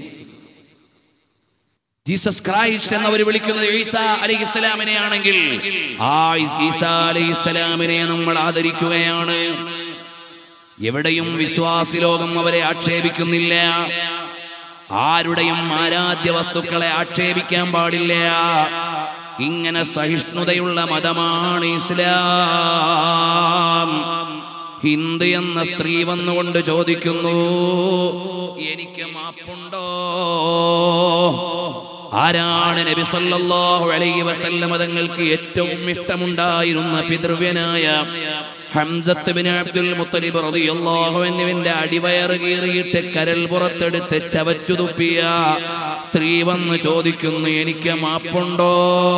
ജീസസ് ക്രൈസ്റ്റ് എന്നവർ വിളിക്കുന്നത് ഈസാ അലൈഹിസ്സലാമിനെ ആണെങ്കിൽ ആ ഈസാ അലൈഹിസ്സലാമിനെ നമ്മൾ ആദരിക്കുകയാണ്. എവിടെയും വിശ്വാസി ലോകം അവരെ ആക്ഷേപിക്കുന്നില്ല. ആരുടെയും ആരാധ്യ വസ്തുക്കളെ ആക്ഷേപിക്കാൻ പാടില്ല. ഇങ്ങനെ സഹിഷ്ണുതയുള്ള മതമാണ് ഇസ്ലാം. ഹിന്ദു എന്ന സ്ത്രീ വന്നുകൊണ്ട് ചോദിക്കുന്നു, എനിക്ക് മാപ്പുണ്ടോ? ആരാണ് നബി സല്ലല്ലാഹു അലൈഹി വസല്ലം തങ്ങൾക്ക് ഏറ്റവും ഇഷ്ടമുണ്ടായിരുന്ന പിതൃവ്യനായ ഹംസത്ത് ബിൻ അബ്ദുൽ മുത്തലിബ് റളിയല്ലാഹു അൻഹുവിന്റെ അടിവയറ് കീറിയിട്ട് കരൽ പുറത്തെടുത്ത് ചവച്ചു തുപ്പിയ സ്ത്രീ വന്ന് ചോദിക്കുന്നു, എനിക്ക് മാപ്പുണ്ടോ?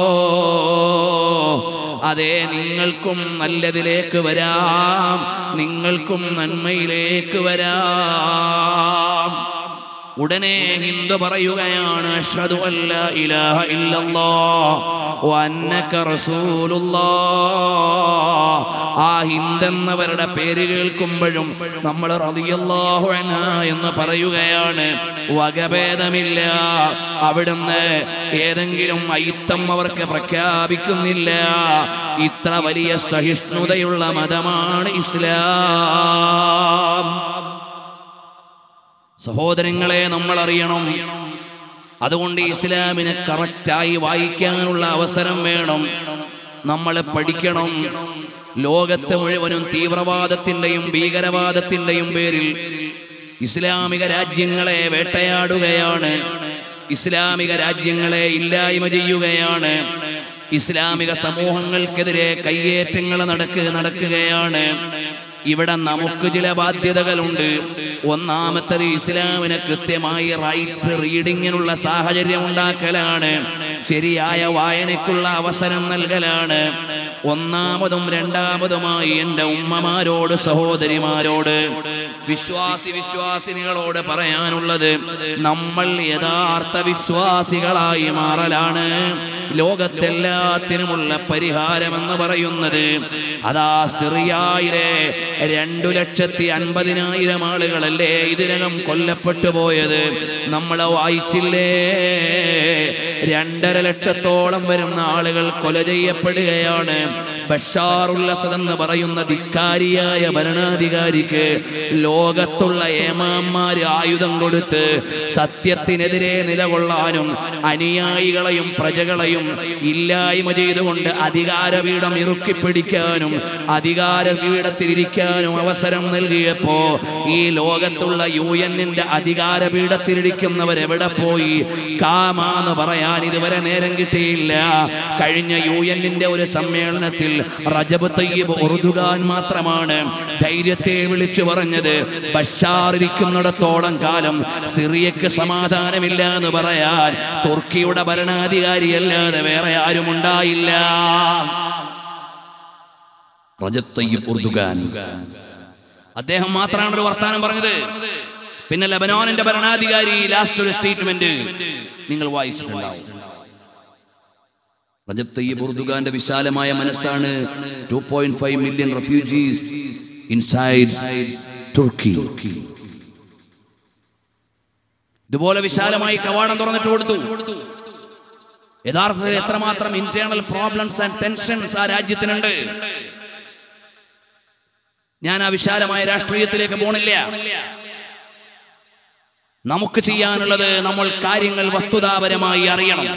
അതെ, നിങ്ങൾക്കും നല്ലതിലേക്ക് വരാം, നിങ്ങൾക്കും നന്മയിലേക്ക് വരാം. ഉടനെ ഹിന്ദു പറയുകയാണ്, അഷ്ഹദു അല്ലാ ഇലാഹ ഇല്ലല്ലാഹ് വ അന്നക റസൂലുള്ളാഹ്. ആ ഹിന്ദെന്നവരുടെ പേര് കേൾക്കുമ്പോഴും നമ്മൾ റളിയല്ലാഹു അൻഹ എന്ന് പറയുകയാണ്. വകഭേദമില്ല. അവിടുന്ന് ഏതെങ്കിലും അയിത്തം അവർക്ക് പ്രഖ്യാപിക്കുന്നില്ല. ഇത്ര വലിയ സഹിഷ്ണുതയുള്ള മതമാണ് ഇസ്ലാം. സഹോദരങ്ങളെ, നമ്മൾ അറിയണം. അതുകൊണ്ട് ഇസ്ലാമിനെ കറക്റ്റായി വായിക്കാനുള്ള അവസരം വേണം. നമ്മൾ പഠിക്കണം. ലോകത്തെ മുഴുവനും തീവ്രവാദത്തിന്റെയും ഭീകരവാദത്തിന്റെയും പേരിൽ ഇസ്ലാമിക രാജ്യങ്ങളെ വേട്ടയാടുകയാണ്. ഇസ്ലാമിക രാജ്യങ്ങളെ ഇല്ലായ്മ ചെയ്യുകയാണ്. ഇസ്ലാമിക സമൂഹങ്ങൾക്കെതിരെ കയ്യേറ്റങ്ങൾ നടക്കുകയാണ്. ഇവിടെ നമുക്ക് ചില ബാധ്യതകളുണ്ട്. ഒന്നാമത്തത് ഇസ്ലാമിന് കൃത്യമായി റൈറ്റ് റീഡിങ്ങിനുള്ള സാഹചര്യം ഉണ്ടാക്കലാണ്. ശരിയായ വായനയ്ക്കുള്ള അവസരം നൽകലാണ്. ഒന്നാമതും രണ്ടാമതുമായി എൻ്റെ ഉമ്മമാരോട്, സഹോദരിമാരോട്, വിശ്വാസിനികളോട് പറയാനുള്ളത്, നമ്മൾ യഥാർത്ഥ വിശ്വാസികളായി മാറലാണ് ലോകത്തെല്ലാത്തിനുമുള്ള പരിഹാരമെന്ന് പറയുന്നത്. അതാ സിറിയയിലെ 2,50,000 ആളുകളല്ലേ ഇതിനകം കൊല്ലപ്പെട്ടു പോയത്. നമ്മൾ വായിച്ചില്ലേ? 2.5 ലക്ഷത്തോളം വരുന്ന ആളുകൾ കൊല ചെയ്യപ്പെടുകയാണ്. ബഷാറുൽ അസദ് എന്ന് പറയുന്ന ധിക്കാരിയായ ഭരണാധികാരിക്ക് ലോകത്തുള്ള ഏമാന്മാര് ആയുധം കൊടുത്ത് സത്യത്തിനെതിരെ നിലകൊള്ളാനും അനുയായികളെയും പ്രജകളെയും ഇല്ലായ്മ ചെയ്തുകൊണ്ട് അധികാരപീഠം ഇറുക്കിപ്പിടിക്കാനും അധികാരപീഠത്തിലിരിക്കാനും അവസരം നൽകിയപ്പോ ഈ ലോകത്തുള്ള UN-ന്റെ അധികാരപീഠത്തിലിരിക്കുന്നവരെവിടെ പോയി? കാമാന്ന് പറയാൻ ഇതുവരെ നേരം കിട്ടിയില്ല. കഴിഞ്ഞ UN-ന്റെ ഒരു സമ്മേളനത്തിൽ റജബ് തയ്യിബ് ഉർദുഗാൻ മാത്രമാണ് ധൈര്യത്തെ വിളിച്ചു പറഞ്ഞത്, ബഷാർ ഇരിക്കുന്നിടത്തോളം കാലം സിറിയക്ക് സമാധാനമില്ല എന്ന് പറയാൻ തുർക്കിയുടെ ഭരണാധികാരിയല്ലാതെ വേറെ ആരും ഉണ്ടായില്ല. റജബ് തയ്യിബ് ഉർദുഗാൻ അദ്ദേഹം മാത്രമാണ് ഒരു വർത്താനം പറഞ്ഞത്. പിന്നെ ലബനാനിന്റെ ഭരണാധികാരി ലാസ്റ്റ് ഒരു സ്റ്റേറ്റ്മെന്റ് നിങ്ങൾ വായിച്ചിട്ടുണ്ടാവും. റജബ് തയ്യിബ് ഉർദുഗാന്റെ വിശാലമായ മനസ്സാണ് 2.5 മില്യൺ റെഫ്യൂജീസ് ഇൻസൈഡ് തുർക്കി. ഇതുപോലെ വിശാലമായി കവാടം തുറന്നിട്ട് കൊടുത്തു. യഥാർത്ഥത്തിൽ എത്രമാത്രം ഇന്റേണൽ പ്രോബ്ലംസ് ആൻഡ് ടെൻഷൻസ് ആ രാജ്യത്തിനുണ്ട്. ഞാൻ ആ വിശാലമായ രാഷ്ട്രീയത്തിലേക്ക് പോണില്ല. നമുക്ക് ചെയ്യാനുള്ളത് നമ്മൾ കാര്യങ്ങൾ വസ്തുതാപരമായി അറിയണം.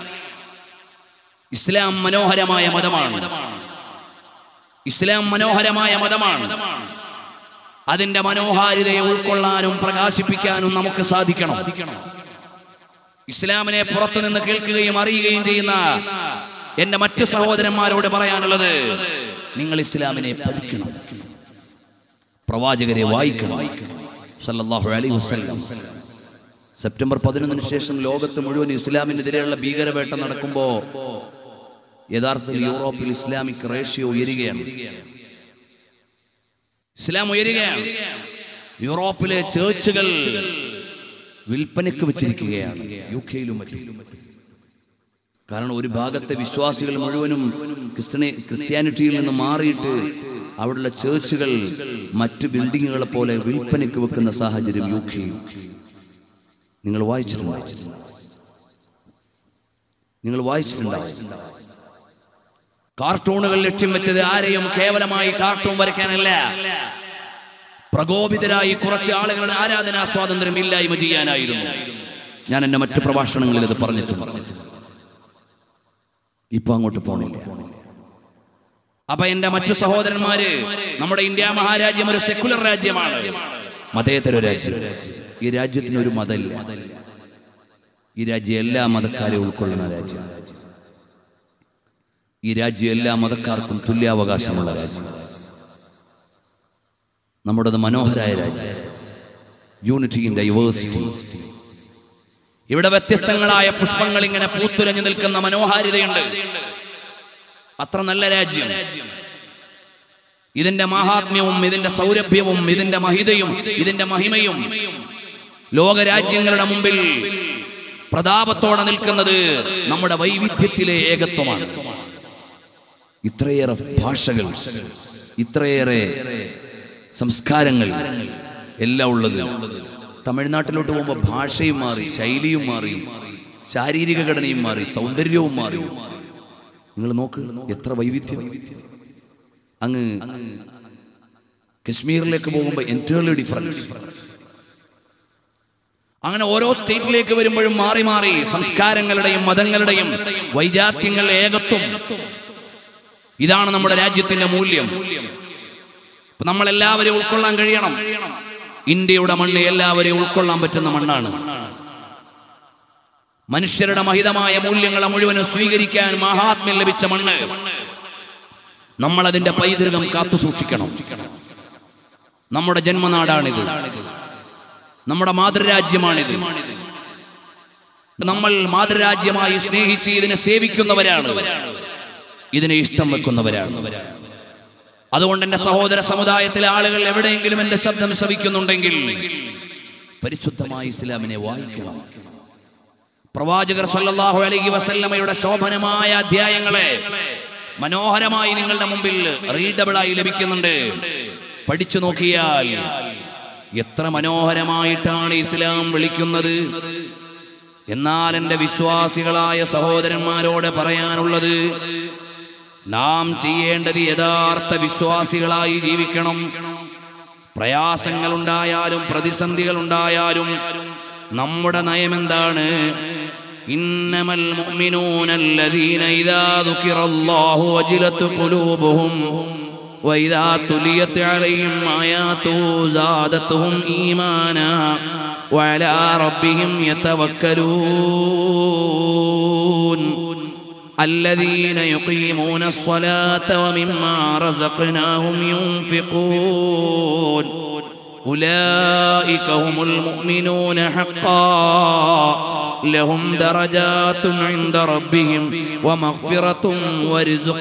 ഇസ്ലാം മനോഹരമായ മതമാണ്. ഇസ്ലാം മനോഹരമായ മതമാണ്. അതിന്റെ മനോഹാരിതയെ ഉൾക്കൊള്ളാനും പ്രകാശിപ്പിക്കാനും നമുക്ക് സാധിക്കണം. ഇസ്ലാമിനെ പുറത്തുനിന്ന് കേൾക്കുകയും അറിയുകയും ചെയ്യുന്ന എന്റെ മറ്റു സഹോദരന്മാരോട് പറയാനുള്ളത്, നിങ്ങൾ ഇസ്ലാമിനെ പഠിക്കണം, പ്രവാചകരെ വായിക്കണം. സല്ലല്ലാഹു അലൈഹി വസല്ലം. സെപ്റ്റംബർ 11 ശേഷം ലോകത്ത് മുഴുവൻ ഇസ്ലാമിനെതിരെയുള്ള ഭീകരവേട്ട നടക്കുമ്പോൾ യഥാർത്ഥത്തിൽ യൂറോപ്പിൽ ഇസ്ലാമിക് റേഷ്യോ ഉയരുകയാണ്. ഇസ്ലാം ഉയരുകയാണ്. യൂറോപ്പിലെ ചേർച്ചുകൾ വിൽപ്പനയ്ക്ക് വെച്ചിരിക്കുകയാണ്, യുകെയിലും മറ്റും. കാരണം ഒരു ഭാഗത്തെ വിശ്വാസികൾ മുഴുവനും ക്രിസ്ത്യാനിറ്റിയിൽ നിന്ന് മാറിയിട്ട് അവിടെയുള്ള ചേർച്ചുകൾ മറ്റ് ബിൽഡിങ്ങുകളെ പോലെ വിൽപ്പനയ്ക്ക് വെക്കുന്ന സാഹചര്യം യുകെയിൽ നിങ്ങൾ വായിച്ചിട്ടുണ്ടാവും. കാർട്ടൂണുകൾ ലക്ഷ്യം വെച്ചത് ആരെയും കേവലമായി കാർട്ടൂൺ വരയ്ക്കാനല്ല, പ്രകോപിതരായി കുറച്ച് ആളുകളുടെ ആരാധനാ സ്വാതന്ത്ര്യം ഇല്ലായ്മ ചെയ്യാനായിരുന്നു. ഞാൻ എന്റെ മറ്റു പ്രഭാഷണങ്ങളിൽ ഇത് പറഞ്ഞിട്ടുണ്ട്. ഇപ്പൊ അങ്ങോട്ട് പോണില്ല. അപ്പൊ എന്റെ മറ്റു സഹോദരന്മാര്, നമ്മുടെ ഇന്ത്യ മഹാരാജ്യം ഒരു സെക്കുലർ രാജ്യമാണ്, മതേതര രാജ്യം. ഈ രാജ്യത്തിന് ഒരു മതമില്ല. ഈ രാജ്യം എല്ലാ മതക്കാരെയും ഉൾക്കൊള്ളുന്ന രാജ്യമാണ്. ഈ രാജ്യം എല്ലാ മതക്കാർക്കും തുല്യാവകാശമുള്ള രാജ്യം. നമ്മുടേത് മനോഹരായ രാജ്യം, യൂണിറ്റി ഇൻ ഡൈവേഴ്സിറ്റി. ഇവിടെ വ്യത്യസ്തങ്ങളായ പുഷ്പങ്ങൾ ഇങ്ങനെ പൂത്തുലഞ്ഞു നിൽക്കുന്ന മനോഹാരിതയുണ്ട്. അത്ര നല്ല രാജ്യം. ഇതിന്റെ മഹാത്മ്യവും ഇതിന്റെ സൗരഭ്യവും ഇതിന്റെ മഹിതയും ഇതിന്റെ മഹിമയും ലോകരാജ്യങ്ങളുടെ മുമ്പിൽ പ്രതാപത്തോടെ നിൽക്കുന്നത് നമ്മുടെ വൈവിധ്യത്തിലെ ഏകത്വമാണ്. ഇത്രയേറെ ഭാഷകൾ, ഇത്രയേറെ സംസ്കാരങ്ങൾ എല്ലാം ഉള്ളത്. തമിഴ്നാട്ടിലോട്ട് പോകുമ്പോൾ ഭാഷയും മാറി, ശൈലിയും മാറി, ശാരീരിക ഘടനയും മാറി, സൗന്ദര്യവും മാറി. നിങ്ങൾ നോക്ക്, എത്ര വൈവിധ്യം. അങ്ങ് കശ്മീരിലേക്ക് പോകുമ്പോൾ എൻറ്റയർലി ഡിഫറൻറ്റ്. അങ്ങനെ ഓരോ സ്റ്റേറ്റിലേക്ക് വരുമ്പോഴും മാറി മാറി സംസ്കാരങ്ങളുടെയും മതങ്ങളുടെയും വൈജാത്യങ്ങളുടെ ഏകത്വം. ഇതാണ് നമ്മുടെ രാജ്യത്തിന്റെ മൂല്യം. നമ്മളെല്ലാവരെയും ഉൾക്കൊള്ളാൻ കഴിയണം. ഇന്ത്യയുടെ മണ്ണ് എല്ലാവരെയും ഉൾക്കൊള്ളാൻ പറ്റുന്ന മണ്ണാണ്. മനുഷ്യരുടെ മഹിതമായ മൂല്യങ്ങളെ മുഴുവനും സ്വീകരിക്കാൻ മഹാത്മ്യം ലഭിച്ച മണ്ണ്. നമ്മൾ അതിന്റെ പൈതൃകം കാത്തു സൂക്ഷിക്കണം. നമ്മുടെ ജന്മനാടാണിത്, നമ്മുടെ മാതൃരാജ്യമാണിത്. നമ്മൾ മാതൃരാജ്യമായി സ്നേഹിച്ച് ഇതിനെ സേവിക്കുന്നവരാണ്, ഇതിനെ ഇഷ്ടം വെക്കുന്നവരാണ്. അതുകൊണ്ട് എന്റെ സഹോദര സമുദായത്തിലെ ആളുകൾ എവിടെയെങ്കിലും എന്റെ ശബ്ദം ശ്രവിക്കുന്നുണ്ടെങ്കിൽ പരിശുദ്ധമായ ഇസ്ലാമിനെ വായിക്കണം. പ്രവാചകർ സല്ലല്ലാഹു അലൈഹി വസല്ലമയുടെ ശോഭനമായ അധ്യായങ്ങളെ മനോഹരമായി നിങ്ങളുടെ മുമ്പിൽ റീഡബിളായി ലഭിക്കുന്നുണ്ട്. പഠിച്ചു നോക്കിയാൽ എത്ര മനോഹരമായിട്ടാണ് ഇസ്ലാം വിളിക്കുന്നത്. എന്നാൽ എൻ്റെ വിശ്വാസികളായ സഹോദരന്മാരോട് പറയാനുള്ളത്, നാം ചെയ്യേണ്ടത് യഥാർത്ഥ വിശ്വാസികളായി ജീവിക്കണം. പ്രയാസങ്ങൾ ഉണ്ടായാലും പ്രതിസന്ധികൾ ഉണ്ടായാലും നമ്മുടെ നയമെന്താണ്? ഇന്നമൽ മുഅ്മിനൂന അല്ലദീന ഇദാ ദുകിറല്ലാഹു വജിലത് ഖുലൂബുഹും വഇദാ തുലിയത് അലൈഹിം ആയാതുഹു സാദത്തുഹും ഈമാനാ വഅലാ റബ്ബിഹിം യതവക്കലൂൻ الذين يقيمون الصلاة ومما رزقناهم ينفقون أولئك هم المؤمنون حقا لهم درجات عند ربهم ومغفرة ورزق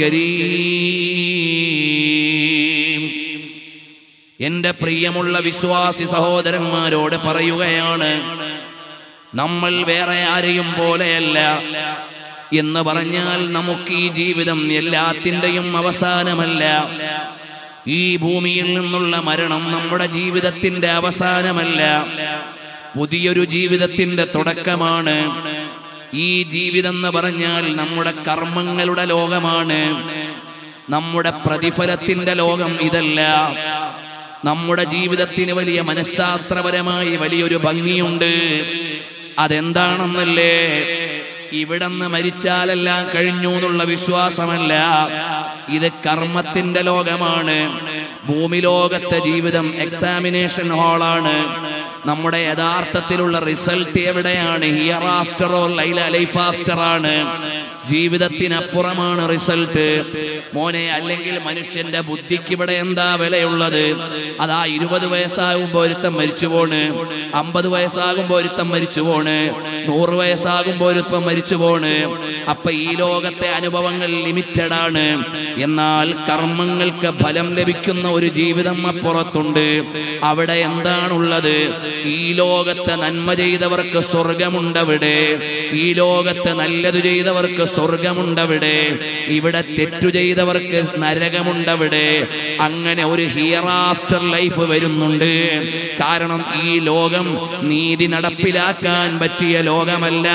كريم. എൻ്റെ പ്രിയമുള്ള വിശ്വാസി സഹോദരന്മാരോട് പറയുകയാണ്, നമ്മൾ വേറെ ആരെയും പോലെയല്ല. എന്ന് പറഞ്ഞാൽ നമുക്ക് ഈ ജീവിതം എല്ലാത്തിൻ്റെയും അവസാനമല്ല. ഈ ഭൂമിയിൽ നിന്നുള്ള മരണം നമ്മുടെ ജീവിതത്തിന്റെ അവസാനമല്ല, പുതിയൊരു ജീവിതത്തിന്റെ തുടക്കമാണ്. ഈ ജീവിതം എന്ന് പറഞ്ഞാൽ നമ്മുടെ കർമ്മങ്ങളുടെ ലോകമാണ്, നമ്മുടെ പ്രതിഫലത്തിന്റെ ലോകം ഇതല്ല. നമ്മുടെ ജീവിതത്തിന് വലിയ മനഃശാസ്ത്രപരമായി വലിയൊരു ഭംഗിയുണ്ട്. അതെന്താണെന്നല്ലേ? ഇവിടെന്ന് മരിച്ചാലെല്ലാം കഴിഞ്ഞു എന്നുള്ള വിശ്വാസമല്ല. ഇത് കർമ്മത്തിന്റെ ലോകമാണ്. ഭൂമി ലോകത്തെ ജീവിതം എക്സാമിനേഷൻ ഹാളാണ്. നമ്മുടെ യഥാർത്ഥത്തിലുള്ള റിസൾട്ട് എവിടെയാണ്? Hereafter or life after ആണ്. ജീവിതത്തിനപ്പുറമാണ് റിസൾട്ട് മോനെ. അല്ലെങ്കിൽ മനുഷ്യന്റെ ബുദ്ധിക്ക് ഇവിടെ എന്താ വിലയുള്ളത്? അതാ 20 വയസ്സാകുമ്പോ ഒരുത്തം മരിച്ചു പോണ്, 50 വയസ്സാകുമ്പോ ഒരുത്തം മരിച്ചു പോണ്, 100 വയസ്സാകുമ്പോ ഒരുത്തം മരിച്ചു പോണ്. അപ്പൊ ഈ ലോകത്തെ അനുഭവങ്ങൾ ലിമിറ്റഡ് ആണ്. എന്നാൽ കർമ്മങ്ങൾക്ക് ഫലം ലഭിക്കുന്ന ഒരു ജീവിതം അപ്പുറത്തുണ്ട്. അവിടെ എന്താണുള്ളത്? ഈ ലോകത്തെ നന്മ ചെയ്തവർക്ക് സ്വർഗമുണ്ടവിടെ, ഈ ലോകത്തെ നല്ലത് ചെയ്തവർക്ക് സ്വർഗമുണ്ടവിടെ, ഇവിടെ തെറ്റു ചെയ്തവർക്ക് നരകമുണ്ടവിടെ. അങ്ങനെ ഒരു ഹിയർ ആഫ്റ്റർ ലൈഫ് വരുന്നുണ്ട്. കാരണം ഈ ലോകം നീതി നടപ്പിലാക്കാൻ പറ്റിയ ലോകമല്ല.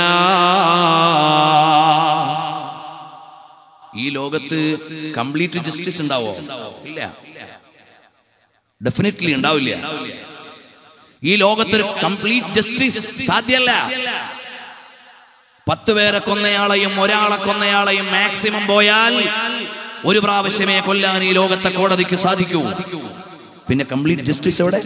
ഈ ലോകത്ത് കംപ്ലീറ്റ് ജസ്റ്റിസ് ഉണ്ടാവോ? ഇല്ല, ഡെഫിനറ്റ്ലി ഉണ്ടാവില്ല. ഈ ലോകത്തൊരു കംപ്ലീറ്റ് ജസ്റ്റിസ് സാധ്യമല്ല. 10 പേരെ കൊന്നയാളെയും ഒരാളെ കൊന്നയാളെയും മാക്സിമം പോയാൽ ഒരു പ്രാവശ്യമേ കൊല്ലാൻ ഈ ലോകത്തെ കോടതിക്ക് സാധിക്കൂ. പിന്നെ കംപ്ലീറ്റ് ജസ്റ്റിസ് എവിടെ?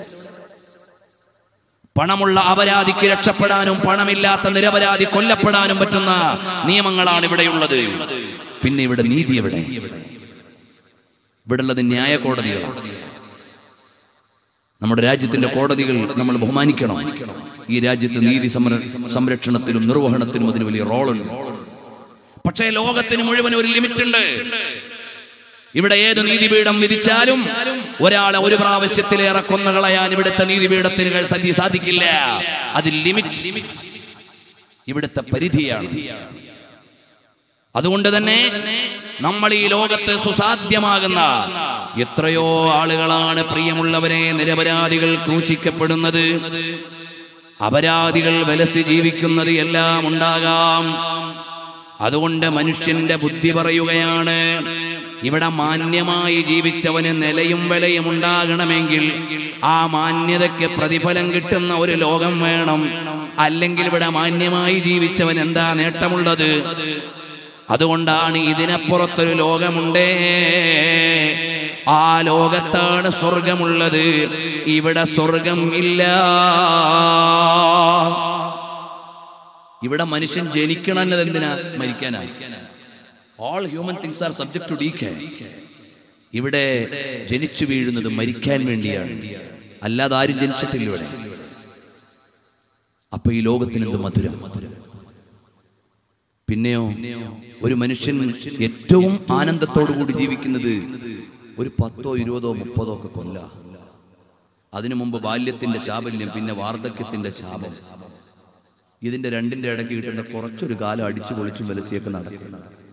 പണമുള്ള അപരാധിക്ക് രക്ഷപ്പെടാനും പണമില്ലാത്ത നിരപരാധി കൊല്ലപ്പെടാനും പറ്റുന്ന നിയമങ്ങളാണ് ഇവിടെയുള്ളത്. പിന്നെ ഇവിടെ നീതി എവിടെ? ഇവിടെ ഉള്ളത് ന്യായ കോടതികളാണ്. നമ്മുടെ രാജ്യത്തിന്റെ കോടതികൾ നമ്മൾ ബഹുമാനിക്കണം. ഈ രാജ്യത്ത് നീതി സംരക്ഷണത്തിലും നിർവഹണത്തിലും അതിന് വലിയ റോളുണ്ട്. പക്ഷേ ലോകത്തിന് മുഴുവൻ ഒരു ലിമിറ്റ് ഉണ്ട്. ഇവിടെ ഏത് നീതിപീഠം വിധിച്ചാലും ഒരാളെ ഒരു പ്രാവശ്യത്തിലേറെ കൊന്നുകളയാൻ ഇവിടുത്തെ നീതിപീഠത്തിന് സാധിക്കില്ല. അത് ലിമിറ്റ്, ഇവിടുത്തെ പരിധിയാണ്. അതുകൊണ്ട് തന്നെ നമ്മൾ ഈ ലോകത്ത് സുസാധ്യമാകുന്ന എത്രയോ ആളുകളാണ് പ്രിയമുള്ളവരെ നിരപരാധികൾ ക്രൂശിക്കപ്പെടുന്നത്, അപരാധികൾ വലസി ജീവിക്കുന്നത് എല്ലാം ഉണ്ടാകാം. അതുകൊണ്ട് മനുഷ്യന്റെ ബുദ്ധി പറയുകയാണ്, ഇവിടെ മാന്യമായി ജീവിച്ചവന് നിലയും വിലയും ഉണ്ടാകണമെങ്കിൽ ആ മാന്യതയ്ക്ക് പ്രതിഫലം കിട്ടുന്ന ഒരു ലോകം വേണം. അല്ലെങ്കിൽ ഇവിടെ മാന്യമായി ജീവിച്ചവൻ എന്താ നേട്ടമുള്ളത്? അതുകൊണ്ടാണ് ഇതിനപ്പുറത്തൊരു ലോകമുണ്ടേ, ആ ലോകത്താണ് സ്വർഗമുള്ളത്. ഇവിടെ സ്വർഗം ഇല്ല. ഇവിടെ മനുഷ്യൻ ജനിക്കണത് എന്തിനാ? മരിക്കാനാ. All human things are subject to decay. ഇവിടെ ജനിച്ചു വീഴുന്നത് മരിക്കാൻ വേണ്ടിയാണ്, അല്ലാതെ ആരും ജനിച്ചിട്ടില്ല ഇവിടെ. അപ്പൊ ഈ ലോകത്തിന് എന്ത് മധുരം! പിന്നെയോ ഒരു മനുഷ്യൻ ഏറ്റവും ആനന്ദത്തോടു കൂടി ജീവിക്കുന്നത് ഒരു 10, 20, 30 ഒക്കെ കൊല്ല. അതിനു മുമ്പ് ബാല്യത്തിന്റെ ചാബല്യം, പിന്നെ വാർദ്ധക്യത്തിന്റെ ശാപം. ഇതിന്റെ രണ്ടിന്റെ ഇടയ്ക്ക് കിട്ടുന്ന കുറച്ചൊരു കാലം അടിച്ചു പൊളിച്ചും വലസിയൊക്കെ നടക്കും.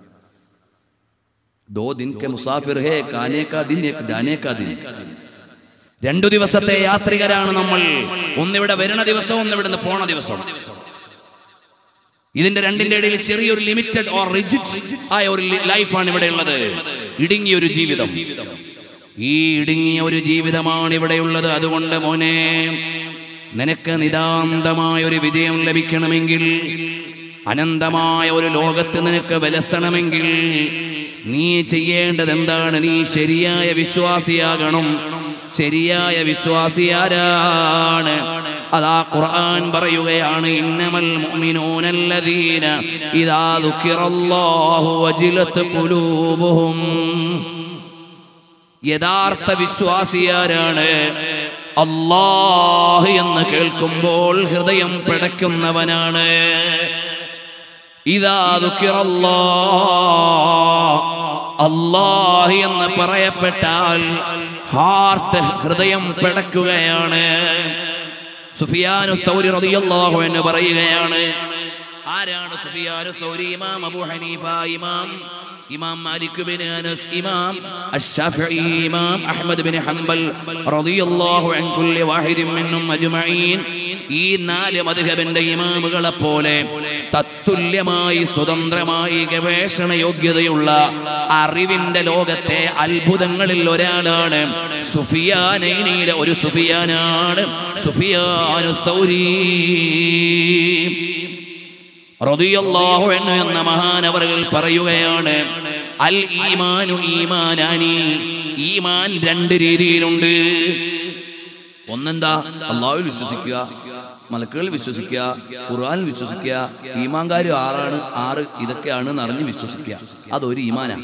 2 दिन के मुसाफिर है, खाने का दिन एक जाने का दिन. 2 ദിവസത്തെ യാത്രികരാണ് നമ്മൾ. ഒന്നിവിടെ വരുന്ന ദിവസം, ഒന്നിവിടുന്ന് പോണ ദിവസം. ഇതിന്റെ രണ്ടിന്റെ ഇടയിൽ ചെറിയൊരു ലിമിറ്റഡ് ഓർ റിജിഡ് ആയ ഒരു ലൈഫാണ് ഇവിടെ ഉള്ളത്. ഇടുങ്ങിയ ഒരു ജീവിതം. ഈ ഇടുങ്ങിയ ഒരു ജീവിതമാണ് ഇവിടെയുള്ളത്. അതുകൊണ്ട് മോനെ, നിനക്ക് നിതാന്തമായ ഒരു വിജയം ലഭിക്കണമെങ്കിൽ, അനന്തമായ ഒരു ലോകത്ത് നിനക്ക് വിലസണമെങ്കിൽ നീ ചെയ്യേണ്ടത് എന്താണ്? നീ ശരിയായ വിശ്വാസിയാകണം. ശരിയായ വിശ്വാസി ആരാണ്? അതാ ഖുർആൻ പറയുകയാണ്, ഇന്നമൽ മുഅ്മിനൂനല്ലദീന ഇദാ ദുകിറല്ലാഹു വജിലത് ഖുലൂബുഹും. യഥാർത്ഥ വിശ്വാസിയാരാണ്? അല്ലാഹ് എന്ന് കേൾക്കുമ്പോൾ ഹൃദയം പിടയ്ക്കുന്നവനാണ്. ഇദാ ദുകിറല്ലാഹ്, അല്ലാഹ് എന്ന് പറയപ്പെട്ടാൽ ഹാർട്ട്, ഹൃദയം പിടയ്ക്കുകയാണ്. സുഫിയാനു സൗരി റളിയല്ലാഹു അൻഹു പറയുകയാണ്, ആരാണ് സുഫിയാനു സൗരി? ഇമാം അബൂ ഹനീഫ, ഇമാം മാലിക് ബിൻ അനസ്, ഇമാം അശ്ശാഫിഈ, ഇമാം അഹ്മദ് ബിൻ ഹംബൽ റളിയല്ലാഹു അൻ കുല്ലി വാഹിദിൻ മിൻഹും അജ്മഈൻ. ഈ 4 മദ്ഹബിന്റെ ഇമാമുകളെ പോലെ തത്തുല്യമായി സ്വതന്ത്രമായി ഗവേഷണ യോഗ്യതയുള്ള അറിവിന്റെ ലോകത്തെ അത്ഭുതങ്ങളിൽ ഒരാളാണ് സുഫിയാനൈനിയിലെ ഒരു സുഫിയാനാണ് സുഫിയാനു സൗരി റളിയല്ലാഹു അൻഹു എന്ന മഹാനവറുകൾ പറയുകയാണ്, അൽ ഈമാനു ഈമാനാനി, ഈമാൻ 2 രീതിയിലുണ്ട്. ഒന്നെന്താ? അല്ലാഹുവിൽ വിശ്വസിക്കുക, മലക്കുകൾ വിശ്വസിക്കുക, ഖുർആനിൽ വിശ്വസിക്കുക. ഈമാൻകാര് 6 ഇതൊക്കെയാണ് അറിഞ്ഞ് വിശ്വസിക്കുക. അതൊരു ഈമാനാണ്.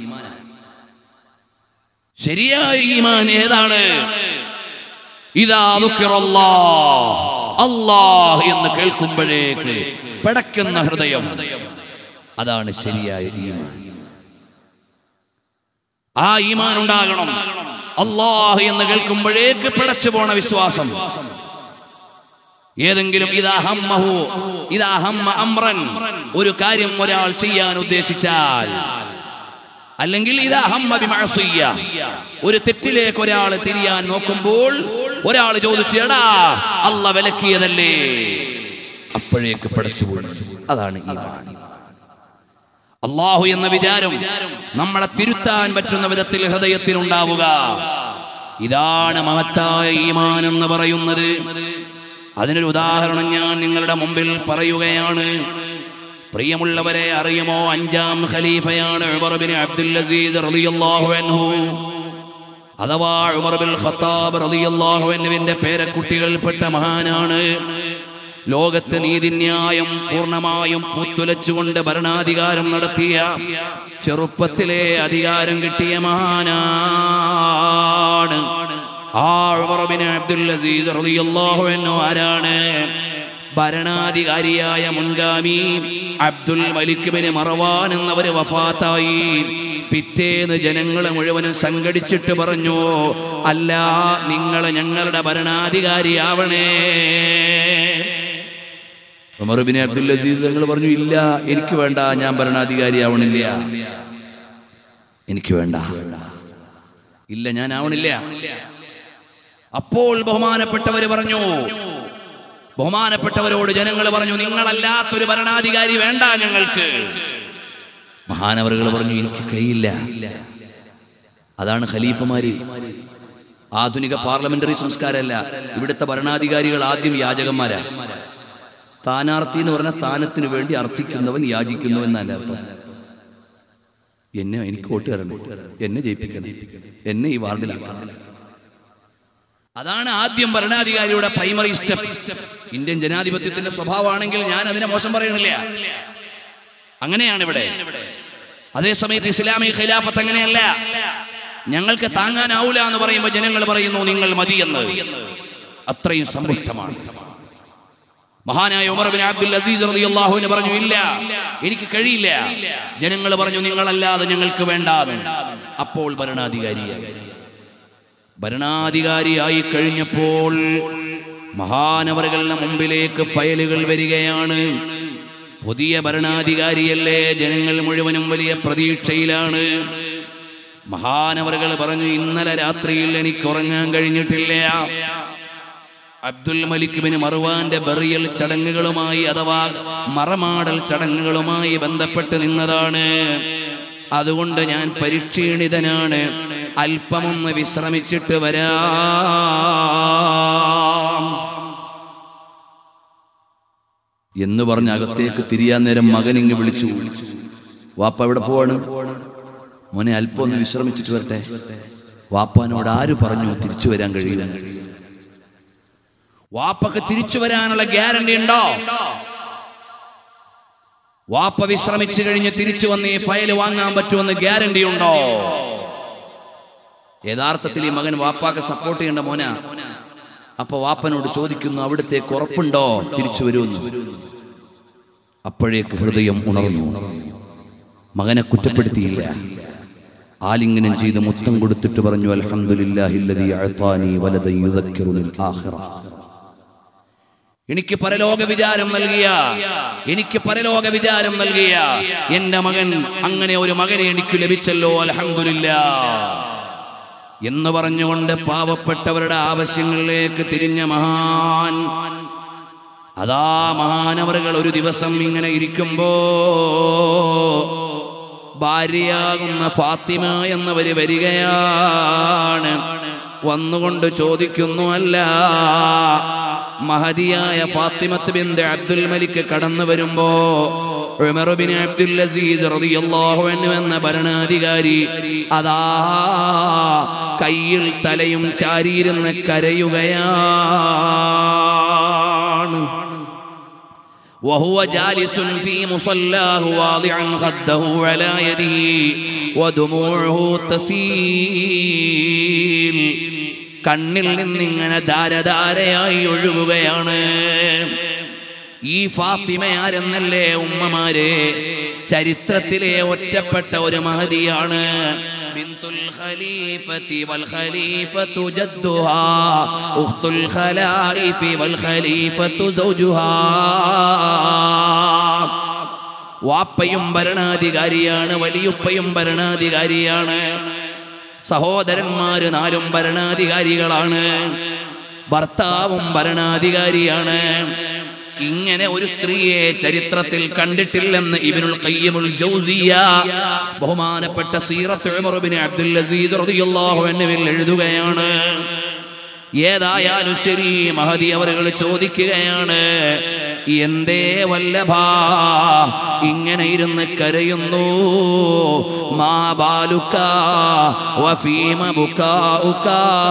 ശരിയായ ഈമാൻ ഏതാണ്? ഇദാ ദുക്കിറല്ലാഹ്, അല്ലാഹ് എന്ന് കേൾക്കുമ്പോഴേക്ക് പടക്കുന്ന ഹൃദയം, അതാണ് ശരിയായ ഈമാൻ. ആ ഈമാൻ ഉണ്ടാകണം. അല്ലാഹ് എന്ന് കേൾക്കുമ്പോഴേക്ക് പിടച്ചു പോണ വിശ്വാസം. ഏതെങ്കിലും ഇദാ ഹമ്മ അംറൻ, ഒരു കാര്യം ഒരാൾ ചെയ്യാൻ ഉദ്ദേശിച്ചാൽ, അല്ലെങ്കിൽ ഇദാ ഹമ്മ ബിമഅസിയ്യ, ഒരു തെറ്റിലേക്ക് ഒരാൾ തിരിയാൻ നോക്കുമ്പോൾ ഒരാൾ ചോദിച്ചു, എടാ അല്ലാഹ് വിലക്കിയതല്ലേ, അപ്പോഴേക്ക് പടച്ചു പോകും. അതാണ് ഈമാൻ. അല്ലാഹു എന്ന വിചാരം നമ്മളെ തിരുത്താൻ പറ്റുന്ന വിധത്തിൽ ഹൃദയത്തിൽ ഉണ്ടാവുക. ഇതാണ് മഹത്തായ ഈമാൻ എന്ന് പറയുന്നത്. അതിനൊരു ഉദാഹരണം ഞാൻ നിങ്ങളുടെ മുമ്പിൽ പറയുകയാണ്. പ്രിയമുള്ളവരെ, അറിയുമോ? 5ാം ഖലീഫയാണ് ഉമർ ബിൻ അബ്ദുൽ അസീസ് റളിയല്ലാഹു അൻഹു, അഥവാ ഉമർ ബിൻ ഖത്താബ് റളിയല്ലാഹു അൻഹുവിന്റെ പേരക്കുട്ടികൾപ്പെട്ട മഹാനാണ്. ലോകത്ത് നീതിന്യായം പൂർണ്ണമായും പൂത്തുലച്ചുകൊണ്ട് ഭരണാധികാരം നടത്തിയ, ചെറുപ്പത്തിലെ അധികാരം കിട്ടിയ മഹാനാണ്. ആ ഉമർ ബിൻ അബ്ദുൽ അസീസ് റളിയല്ലാഹു അൻഹു ആരാണ്? ഭരണാധികാരിയായ മുൻഗാമി അബ്ദുൽ മലിക് ബിൻ മർവാൻ എന്നവര് വഫാത്തായി. പിറ്റേന്ന് ജനങ്ങളെ മുഴുവനും സംഘടിച്ചിട്ട് പറഞ്ഞു, അല്ല, നിങ്ങൾ ഞങ്ങളുടെ ഭരണാധികാരിയാവണേ. ഉമർ ബിൻ അബ്ദുൽ അസീസ് ഞങ്ങൾ പറഞ്ഞു, ഇല്ല, എനിക്ക് വേണ്ട, ഞാൻ ഭരണാധികാരി ആവണില്ല, എനിക്ക് വേണ്ട, ഇല്ല, ഞാൻ ആവണില്ല. അപ്പോൾ ബഹുമാനപ്പെട്ടവര് പറഞ്ഞു, ബഹുമാനപ്പെട്ടവരോട് ജനങ്ങൾ പറഞ്ഞു, നിങ്ങളല്ലാത്തൊരു ഭരണാധികാരി വേണ്ട ഞങ്ങൾക്ക്. മഹാനവറുകൾ പറഞ്ഞു, എനിക്ക് കഴിയില്ല. അതാണ് ഖലീഫമാര്. ആധുനിക പാർലമെന്ററി സംസ്കാരമല്ല. ഇവിടുത്തെ ഭരണാധികാരികൾ ആദ്യം യാചകന്മാരാ. സ്ഥാനാർത്ഥി എന്ന് പറഞ്ഞാൽ സ്ഥാനത്തിന് വേണ്ടി അർത്ഥിക്കുന്നവൻ, യാചിക്കുന്നവൻ എന്നല്ല അർത്ഥം. എനിക്ക് വോട്ട് തരണം, എന്നെ ജയിപ്പിക്കണം, എന്നെ ഈ വാർഡിലാക്കണം. അതാണ് ആദ്യം ഭരണാധികാരിയുടെ പ്രൈമറി സ്റ്റെപ്പ്. ഇന്ത്യൻ ജനാധിപത്യത്തിന്റെ സ്വഭാവമാണെങ്കിൽ ഞാൻ അതിനെ മോശം പറയണില്ല, അങ്ങനെയാണ് ഇവിടെ. അതേസമയത്ത് ഇസ്ലാമിക ഖിലാഫത്ത് അങ്ങനെയല്ല. ഞങ്ങൾക്ക് താങ്ങാനാവൂല എന്ന് പറയുമ്പോൾ ജനങ്ങൾ പറയുന്നു, നിങ്ങൾ മതി എന്ന്. അത്രയും സമ്പുഷ്ടമാണ്. മഹാനായ ഉമർ ബിൻ അബ്ദുൽ അസീസ് റളിയല്ലാഹു അൻഹു പറഞ്ഞു, ഇല്ല, എനിക്ക് കഴിയില്ല. ജനങ്ങൾ പറഞ്ഞു, നിങ്ങളല്ലാതെ ഞങ്ങൾക്ക് വേണ്ടാന്ന്. അപ്പോൾ ഭരണാധികാരിയായി കഴിഞ്ഞപ്പോൾ മഹാനവറുകളുടെ മുമ്പിലേക്ക് ഫയലുകൾ വരികയാണ്. പുതിയ ഭരണാധികാരിയല്ലേ, ജനങ്ങൾ മുഴുവനും വലിയ പ്രതീക്ഷയിലാണ്. മഹാനവറുകൾ പറഞ്ഞു, ഇന്നലെ രാത്രിയിൽ എനിക്ക് ഉറങ്ങാൻ കഴിഞ്ഞിട്ടില്ല. അബ്ദുൽ മലിക് ബിൻ മർവാന്റെ ബറിയൽ ചടങ്ങുകളുമായി, അഥവാ മറമാടൽ ചടങ്ങുകളുമായി ബന്ധപ്പെട്ട് നിന്നതാണ്. അതുകൊണ്ട് ഞാൻ പരിക്ഷീണിതനാണ്, അല്പമൊന്ന് വിശ്രമിച്ചിട്ട് വരാം എന്ന് പറഞ്ഞ് അകത്തേക്ക് തിരിയാൻ നേരം മകൻ ഇങ്ങ് വിളിച്ചു, വാപ്പ എവിടെ പോവാണ്? മോനെ, അല്പം ഒന്ന് വിശ്രമിച്ചിട്ട് വരട്ടെ. വാപ്പാനോട് ആര് പറഞ്ഞു തിരിച്ചു വരാൻ കഴിയില്ല? വാപ്പക്ക് തിരിച്ചു വരാനുള്ള ഗ്യാരണ്ടി ഉണ്ടോ? വാപ്പ വിശ്രമിച്ചു കഴിഞ്ഞ് തിരിച്ചു വന്ന് ഈ ഫയൽ വാങ്ങാൻ പറ്റുമെന്ന് ഗ്യാരണ്ടി ഉണ്ടോ? യഥാർത്ഥത്തിൽ ഈ മകൻ വാപ്പാക്ക് സപ്പോർട്ട് ചെയ്യേണ്ട മോനാ. അപ്പൊ വാപ്പനോട് ചോദിക്കുന്നു, അവിടത്തേക്ക് ഉറപ്പുണ്ടോ തിരിച്ചു വരുമെന്ന്? അപ്പോഴേക്ക് ഹൃദയം ഉണർന്നു. മകനെ കുറ്റപ്പെടുത്തിയില്ല, ആലിംഗനം ചെയ്ത് മുത്തം കൊടുത്തിട്ട് പറഞ്ഞു, അൽഹംദുലില്ലാഹില്ലദീ അഅതാനി വലദൻ യുദക്കിറുനിൽ ആഖിറ. എനിക്ക് പരലോക വിചാരം നൽകിയ എന്റെ മകൻ, അങ്ങനെ ഒരു മകനെ എനിക്ക് ലഭിച്ചല്ലോ, അൽഹംദുലില്ലാഹ് എന്ന് പറഞ്ഞുകൊണ്ട് പാവപ്പെട്ടവരുടെ ആവശ്യങ്ങളിലേക്ക് തിരിഞ്ഞ മഹാൻ. അതാ മഹാനവറുകൾ ഒരു ദിവസം ഇങ്ങനെ ഇരിക്കുമ്പോ ഭാര്യയാകുന്ന ഫാത്തിമ എന്നവര് വരികയാണ്. വന്നുകൊണ്ട് ചോദിക്കുന്നു, അല്ല, മഹദിയായ ഫാത്തിമത്ത് ബിൻത് അബ്ദുൽ മലിക് കടന്നു വരുമ്പോ ഉമർ ബിൻ അബ്ദുൽ അസീസ് റളിയല്ലാഹു അൻഹു എന്ന ഭരണാധികാരി അതാ കയ്യിൽ തലയും ചാരിയിരുന്ന് കരയുകയാണ്. وهو جالس في مصلاه واضعا خده على يده ودموعه تسيل. കണ്ണിൽ നിന്നിങ്ങനെ ധാരധാരയായി ഒഴുകുകയാണ്. ഈ ഫാത്തിമ ആരെന്നല്ലേ ഉമ്മമാരെ, ചരിത്രത്തിലെ ഒറ്റപ്പെട്ട ഒരു മഹദിയാണ്. ബിൻതുൽ ഖലീഫത്തി വൽ ഖലീഫത്തു ജദ്ദുഹാ ഉഖ്തുൽ ഖലായിഫി വൽ ഖലീഫത്തു സൗജുഹാ. വാപ്പയും ഭരണാധികാരിയാണ്, വലിയുപ്പയും ഭരണാധികാരിയാണ്, സഹോദരന്മാര് നാലും ഭരണാധികാരികളാണ്, ഭർത്താവും ഭരണാധികാരിയാണ്. ഇങ്ങനെ ഒരു സ്ത്രീയെ ചരിത്രത്തിൽ കണ്ടിട്ടില്ലെന്ന് ഇബ്നുൽ ഖയ്യിമുൽ ജൗസിയ്യ ബഹുമാനപ്പെട്ട സീറത്ത് ഉമർ ബിൻ അബ്ദുൽ അസീസ് റളിയല്ലാഹു അൻഹുവിൽ എഴുതുകയാണ്. ഏതായാലും ശരി, മഹദി അവറുകൾ ചോദിക്കുകയാണ്, എന്തേ വല്ലഭാ ഇങ്ങനെ ഇരുന്ന് കരയുന്നു? മാ ബാലുക വഫീമ ബുകാഉക,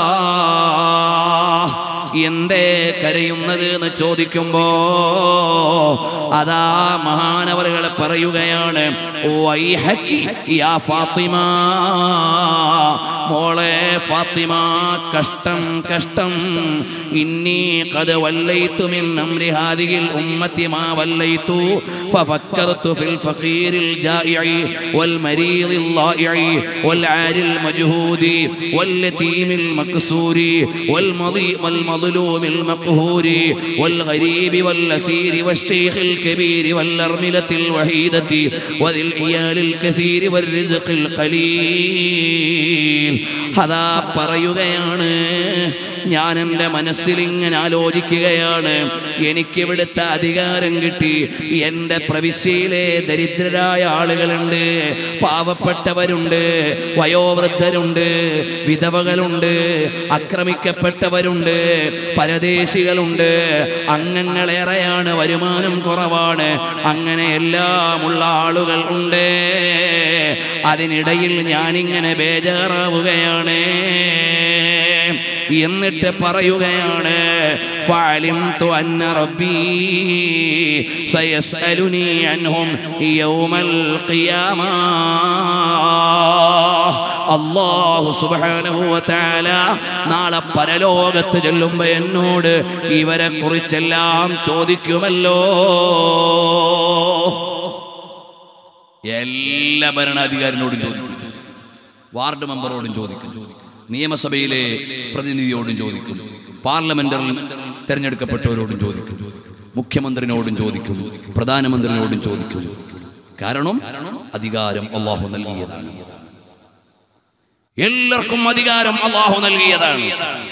എന്തേ കരയുന്നത് എന്ന് ചോദിക്കുമ്പോ അതാ മഹാനവറുകൾ പറയുകയാണ്, വൈഹക്കി യാ ഫാത്തിമ, മോളെ ഫാത്തിമ, കഷ്ടം കഷ്ടം. ഇന്നി ഖദ് വല്ലൈതു മിൻ അംരി ഹാദിഹിൽ ഉമ്മത്തി മാ വല്ലൈതു ഫഫക്കർതു ഫിൽ ഫഖീരിൽ ജാഇഇ വൽ മരീദിൽ ളാഇഇ വൽ ആരിൽ മജ്ഹൂദി വൽ യതീമിൽ മക്സൂരി വൽ മദ്ലൂമിൽ മഖ്ഹൂരി വൽ ഗരീബി വൽ അസീരി വശൈഖിൽ കബീരി വൽ അർമിലത്തിൽ വഹീദത്തി വദിൽ ഇയാലിൽ കസീരി വൽ റിസ്ഖിൽ ഖലീൽ. അതാ പറയുകയാണ്, ഞാൻ എൻ്റെ മനസ്സിൽ ഇങ്ങനെ ആലോചിക്കുകയാണ്, എനിക്കിവിടുത്തെ അധികാരം കിട്ടി, എൻ്റെ പ്രവിശ്യയിലെ ദരിദ്രരായ ആളുകളുണ്ട്, പാവപ്പെട്ടവരുണ്ട്, വയോവൃദ്ധരുണ്ട്, വിധവകളുണ്ട്, ആക്രമിക്കപ്പെട്ടവരുണ്ട്, പരദേശികളുണ്ട്, അംഗങ്ങളേറെയാണ്, വരുമാനം കുറവാണ്, അങ്ങനെ എല്ലാമുള്ള ആളുകൾ ഉണ്ട്. അതിനിടയിൽ ഞാനിങ്ങനെ ബേജാറാവുകയാണ്. എന്നിട്ട് പറയുകയാണ്, ഫഅലിംതു അന്ന റബ്ബി സയസ്അലുനി അൻഹും യൗമൽ ഖിയാമ. അല്ലാഹു സുബ്ഹാനഹു വ തആല നാളെ പരലോകത്ത് ചെല്ലുമ്പോൾ എന്നോട് ഇവരെ കുറിച്ചെല്ലാം ചോദിക്കുമല്ലോ. എല്ലാ ഭരണാധികാരിനോടും ചോദിക്കും, വാർഡ് മെമ്പറോടും ചോദിക്കും, നിയമസഭയിലെ പ്രതിനിധിയോടും ചോദിക്കും, പാർലമെന്റിൽ തെരഞ്ഞെടുക്കപ്പെട്ടവരോടും ചോദിക്കും, മുഖ്യമന്ത്രിയോടും ചോദിക്കും, പ്രധാനമന്ത്രിയോടും ചോദിക്കും. കാരണം അധികാരം അല്ലാഹു നൽകിയതാണ്. എല്ലാവർക്കും അധികാരം അല്ലാഹു നൽകിയതാണ്.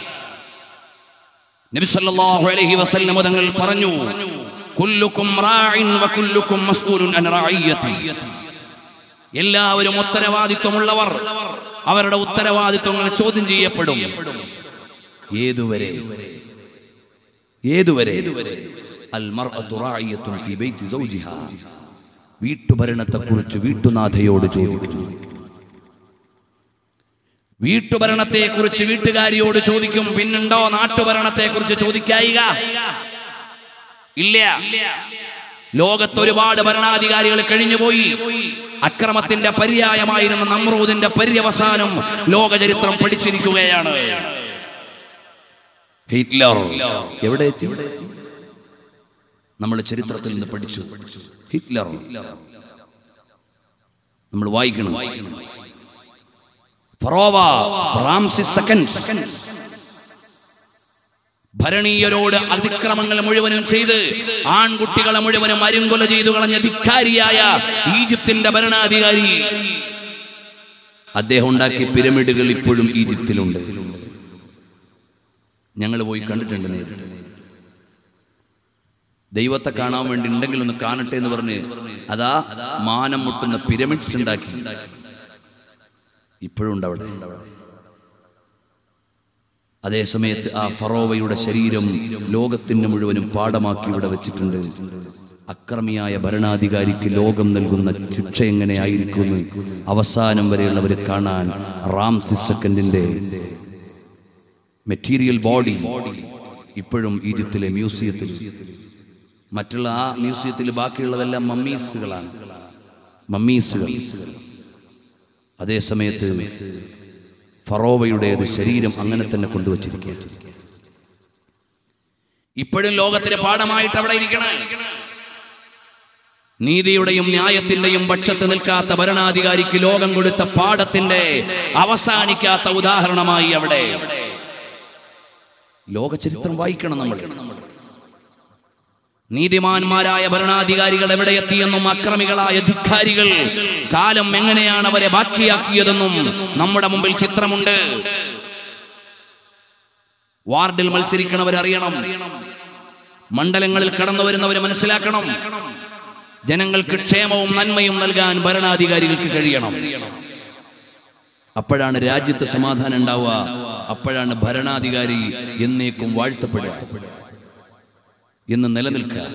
നബി സല്ലല്ലാഹു അലൈഹി വസല്ലം തങ്ങൾ പറഞ്ഞു, കുല്ലുക്കും റാഇൻ വകുല്ലുക്കും മസ്ഊലുൻ അൻ റഅയ്യതി. എല്ലാവരും ഉത്തരവാദിത്വമുള്ളവർ, അവരുടെ ഉത്തരവാദിത്വങ്ങൾ ചോദ്യം ചെയ്യപ്പെടും. ഏതുവരെ? അൽ മർഅതു റാഇയത്തുൻ ഫീ ബൈതി സൗജിഹാ. വീട്ടുഭരണത്തെക്കുറിച്ച് വീട്ടുനാഥയോട് ചോദിക്കും, വീട്ടുഭരണത്തെക്കുറിച്ച് വീട്ടുകാരിയോട് ചോദിക്കും. പിന്നുണ്ടോ നാട്ടുഭരണത്തെക്കുറിച്ച് ചോദിക്കായിക? ഇല്ല. ലോകത്ത് ഒരുപാട് ഭരണാധികാരികൾ കഴിഞ്ഞുപോയി. അക്രമത്തിന്റെ പര്യായമായിരുന്ന നമ്രൂദിന്റെ പര്യവസാനം ലോക ചരിത്രം പഠിച്ചിരിക്കുകയാണ്. ഹിറ്റ്ലർ എവിടെ എത്തി? നമ്മൾ ചരിത്രത്തിൽ നിന്ന് പഠിച്ചു. ഹിറ്റ്ലർ നമ്മൾ വായിക്കണം. ഫറോവ ഫ്രാൻസിസ് സെക്കൻഡ് ഭരണീയരോട് അതിക്രമങ്ങൾ മുഴുവനും ചെയ്ത് ആൺകുട്ടികളെ മുഴുവനും അരുങ്കൊല ചെയ്തു കളഞ്ഞ ധിക്കാരിയായ ഈജിപ്തിന്റെ ഭരണാധികാരി, അദ്ദേഹം ഉണ്ടാക്കിയ പിരമിഡുകൾ ഇപ്പോഴും ഈജിപ്തിലുണ്ട്. ഞങ്ങൾ പോയി കണ്ടിട്ടുണ്ട് നേരിട്ട്. ദൈവത്തെ കാണാൻ വേണ്ടി ഉണ്ടെങ്കിൽ ഒന്ന് കാണട്ടെ എന്ന് പറഞ്ഞ് അതാ മാനം മുട്ടുന്ന പിരമിഡ്സ് ഉണ്ടാക്കി. ഇപ്പോഴും ഉണ്ട് അവിടെ. അതേ സമയത്ത് ആ ഫറോവയുടെ ശരീരം ലോകത്തിന് മുഴുവനും പാഠമാക്കി ഇവിടെ വെച്ചിട്ടുണ്ട്. അക്രമിയായ ഭരണാധികാരിക്ക് ലോകം നൽകുന്ന ശിക്ഷ എങ്ങനെയായിരിക്കുമെന്ന് അവസാനം വരെയുള്ളവർ കാണാൻ റാംസിസ് സെക്കൻഡിന്റെ മെറ്റീരിയൽ ബോഡി ഇപ്പോഴും ഈജിപ്തിലെ മ്യൂസിയത്തിൽ. മറ്റുള്ള ആ മ്യൂസിയത്തിൽ ബാക്കിയുള്ളതെല്ലാം മമ്മീസുകളാണ്, മമ്മീസുകൾ. അതേ സമയത്ത് ഫറോവയുടേത് ശരീരം അങ്ങനെ തന്നെ കൊണ്ടുവച്ചിരിക്കുക. ഇപ്പോഴും ലോകത്തിന് പാഠമായിട്ട് അവിടെ ഇരിക്കണം. നീതിയുടെയും ന്യായത്തിന്റെയും പക്ഷത്ത് നിൽക്കാത്ത ഭരണാധികാരിക്ക് ലോകം കൊടുത്ത പാഠത്തിന്റെ അവസാനിക്കാത്ത ഉദാഹരണമായി അവിടെ. ലോക ചരിത്രം വായിക്കണം നമ്മൾ. നീതിമാന്മാരായ ഭരണാധികാരികൾ എവിടെയെത്തിയെന്നും അക്രമികളായ ധിക്കാരികൾ കാലം എങ്ങനെയാണ് അവരെ ബാക്കിയാക്കിയതെന്നും നമ്മുടെ മുമ്പിൽ ചിത്രമുണ്ട്. വാർഡിൽ മത്സരിക്കണവരറിയണം, മണ്ഡലങ്ങളിൽ കടന്നു വരുന്നവരെ മനസ്സിലാക്കണം. ജനങ്ങൾക്ക് ക്ഷേമവും നന്മയും നൽകാൻ ഭരണാധികാരികൾക്ക് കഴിയണം. അപ്പോഴാണ് രാജ്യത്ത് സമാധാനം ഉണ്ടാവുക. അപ്പോഴാണ് ഭരണാധികാരി എന്നേക്കും വാഴ്ത്തപ്പെടുക, എന്ന് നിലനിൽക്കുക.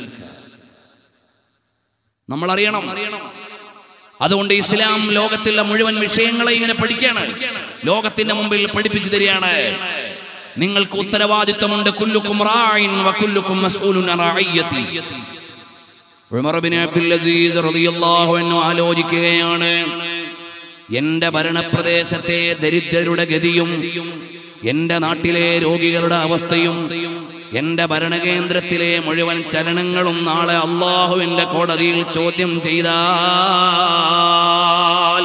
നമ്മൾ അറിയണം. അതുകൊണ്ട് ഇസ്ലാം ലോകത്തിലെ മുഴുവൻ വിഷയങ്ങളെ ഇങ്ങനെ പഠിക്കുകയാണ്, ലോകത്തിന്റെ മുമ്പിൽ പഠിപ്പിച്ചു തരികയാണ്. നിങ്ങൾക്ക് ഉത്തരവാദിത്വമുണ്ട്. കുല്ലുക്കും റാഇൻ വകുല്ലുക്കും മസ്ഊലുൻ അൻ റഅയ്യതി. ഉമർ ഇബ്നു അബ്ദുൽ അസീസ് റളിയല്ലാഹു അൻഹു ആലോചിക്കുകയാണ്, എന്റെ ഭരണപ്രദേശത്തെ ദരിദ്രരുടെ ഗതിയും എന്റെ നാട്ടിലെ രോഗികളുടെ അവസ്ഥയും എന്റെ ഭരണകേന്ദ്രത്തിലെ മുഴുവൻ ചലനങ്ങളും നാളെ അല്ലാഹുവിന്റെ കോടതിയിൽ ചോദ്യം ചെയ്താൽ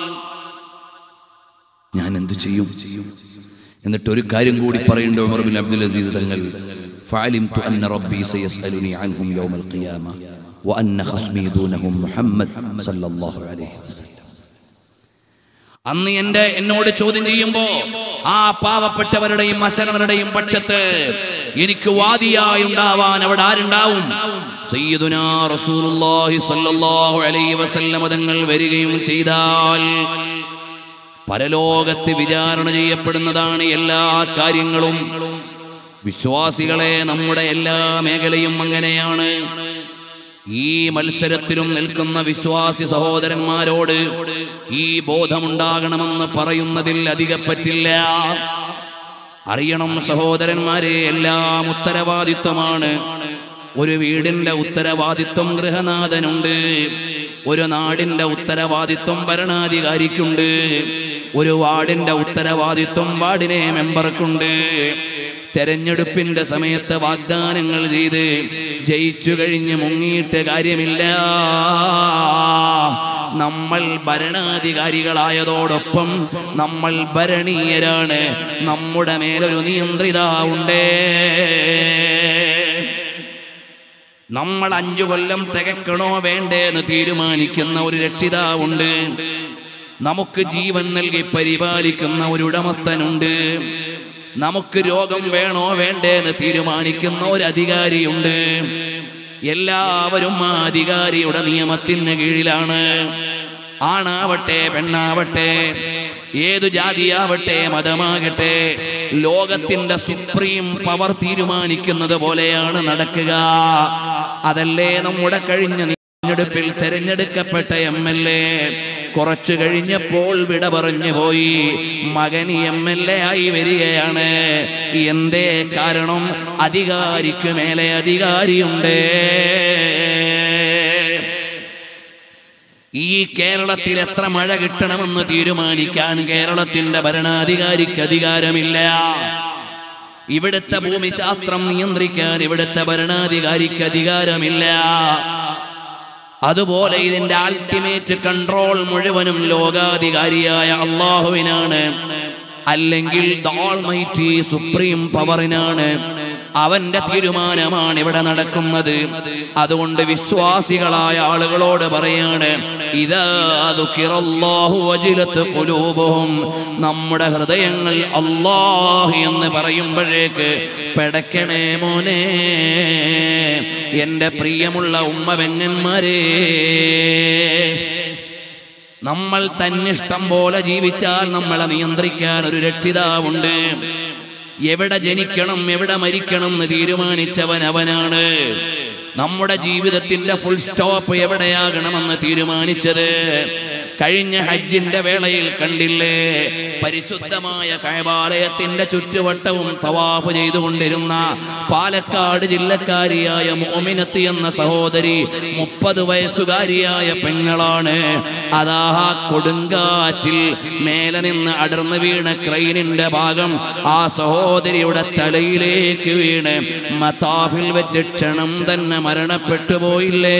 ഞാൻ എന്തു ചെയ്യും? എന്നിട്ട് ഒരു കാര്യം കൂടി പറയുന്നുണ്ട് ഉമർ ഇബ്നു അബ്ദുൽ അസീസ് തങ്ങൾ, ഫഅലിംതു അന്ന റബ്ബി സയസ്അലുനി അൻഹും യൗമൽ ഖിയാമ വഅന്ന ഖസ്മി ദൂനഹും മുഹമ്മദ് സല്ലല്ലാഹു അലൈഹി വസല്ലം. അന്ന് എന്നോട് ചോദ്യം ചെയ്യുമ്പോ ആ പാവപ്പെട്ടവരുടെയും അശരണരുടെയും പക്ഷത്ത് എനിക്ക് വാദിയായി ഉണ്ടാവാൻ അവിടെ ആരുണ്ടാവും? സയ്യിദുനാ റസൂലുള്ളാഹി സ്വല്ലല്ലാഹു അലൈഹി വസല്ലം തങ്ങൾ വരികയും ചെയ്താൽ പരലോകത്ത് വിചാരണ ചെയ്യപ്പെടുന്നതാണ് എല്ലാ കാര്യങ്ങളും. വിശ്വാസികളെ, നമ്മുടെ എല്ലാ മേഖലയും അങ്ങനെയാണ്. ഈ മത്സരത്തിലും നിൽക്കുന്ന വിശ്വാസി സഹോദരന്മാരോട് ഈ ബോധമുണ്ടാകണമെന്ന് പറയുന്നതിൽ അധികം പറ്റില്ല. അറിയണം സഹോദരന്മാരെ, എല്ലാം ഉത്തരവാദിത്വമാണ്. ഒരു വീടിന്റെ ഉത്തരവാദിത്വം ഗൃഹനാഥനുണ്ട്, ഒരു നാടിന്റെ ഉത്തരവാദിത്വം ഭരണാധികാരിക്കുണ്ട്, ഒരു വാർഡിന്റെ ഉത്തരവാദിത്വം വാർഡിനെ മെമ്പർക്കുണ്ട്. തെരഞ്ഞെടുപ്പിന്റെ സമയത്ത് വാഗ്ദാനങ്ങൾ ചെയ്ത് ജയിച്ചു കഴിഞ്ഞ് മുങ്ങിയിട്ട് കാര്യമില്ല. നമ്മൾ ഭരണാധികാരികളായതോടൊപ്പം നമ്മൾ ഭരണീയരാണ്. നമ്മുടെ മേലൊരു നിയന്ത്രിതാവുണ്ട്. നമ്മൾ 5 കൊല്ലം തികക്കണോ വേണ്ടേന്ന് തീരുമാനിക്കുന്ന ഒരു രക്ഷിതാവുണ്ട്. നമുക്ക് ജീവൻ നൽകി പരിപാലിക്കുന്ന ഒരു ഉടമസ്ഥനുണ്ട്. നമുക്ക് രോഗം വേണോ വേണ്ടേന്ന് തീരുമാനിക്കുന്ന ഒരു അധികാരിയുണ്ട്. എല്ലാവരും ആ അധികാരിയുടെ നിയമത്തിന് കീഴിലാണ്. ആണാവട്ടെ പെണ്ണാവട്ടെ, ഏതു ജാതിയാവട്ടെ മതമാകട്ടെ, ലോകത്തിന്റെ സുപ്രീം പവർ തീരുമാനിക്കുന്നത് പോലെയാണ് നടക്കുക. അതല്ലേ നമ്മുടെ കഴിഞ്ഞ തെരഞ്ഞെടുപ്പിൽ തെരഞ്ഞെടുക്കപ്പെട്ട MLA കുറച്ചു കഴിഞ്ഞപ്പോൾ വിട പറഞ്ഞു പോയി. മകൻ MLA ആയി വരികയാണ്. എന്തേ കാരണം? അധികാരിക്ക് മേലെ അധികാരിയുണ്ട്. ഈ കേരളത്തിൽ എത്ര മഴ കിട്ടണമെന്ന് തീരുമാനിക്കാൻ കേരളത്തിന്റെ ഭരണാധികാരിക്ക് അധികാരമില്ല. ഇവിടുത്തെ ഭൂമിശാസ്ത്രം നിയന്ത്രിക്കാൻ ഇവിടുത്തെ ഭരണാധികാരിക്ക് അധികാരമില്ല. അതുപോലെ ഇതിന്റെ അൾട്ടിമേറ്റ് കൺട്രോൾ മുഴുവനും ലോകാധികാരിയായ അല്ലാഹുവിനാണ്, അല്ലെങ്കിൽ ദ ഓൾമൈറ്റി സുപ്രീം പവറിനാണ്. അവന്റെ തീരുമാനമാണ് ഇവിടെ നടക്കുന്നത്. അതുകൊണ്ട് വിശ്വാസികളായ ആളുകളോട് പറയാണ്, ഇദാ ദുകിറല്ലാഹു വജിലത് ഖുലൂബുഹും, നമ്മുടെ ഹൃദയങ്ങൾ അല്ലാഹ് എന്ന് പറയുമ്പോഴേക്ക് പെടക്കണേ മോനെ. എൻ്റെ പ്രിയമുള്ള ഉമ്മബെങ്ങന്മാരെ, നമ്മൾ തന്നിഷ്ടം പോലെ ജീവിച്ചാൽ നമ്മളെ നിയന്ത്രിക്കാൻ ഒരു രക്ഷിതാവുണ്ട്. എവിടെ ജനിക്കണം എവിടെ മരിക്കണം എന്ന് തീരുമാനിച്ചവൻ അവനാണ്. നമ്മുടെ ജീവിതത്തിന്റെ ഫുൾ സ്റ്റോപ്പ് എവിടെയാകണമെന്ന് തീരുമാനിച്ചത് കഴിഞ്ഞ ഹജ്ജിന്റെ വേളയിൽ കണ്ടില്ലേ? പരിശുദ്ധമായ കഅബാലയത്തിന്റെ ചുറ്റുവട്ടവും തവാഫ് ചെയ്തുകൊണ്ടിരുന്ന പാലക്കാട് ജില്ലക്കാരിയായ മുഅ്മിനത്ത് എന്ന സഹോദരി, 30 വയസ്സുകാരിയായ പെങ്ങളാണ്. അതാ കൊടുങ്കാറ്റിൽ മേലെ നിന്ന് അടർന്നു വീണ ക്രെയിനിന്റെ ഭാഗം ആ സഹോദരിയുടെ തലയിലേക്ക് വീണ് മതാഫിൽ വെച്ച് ക്ഷണം തന്നെ മരണപ്പെട്ടു പോയില്ലേ?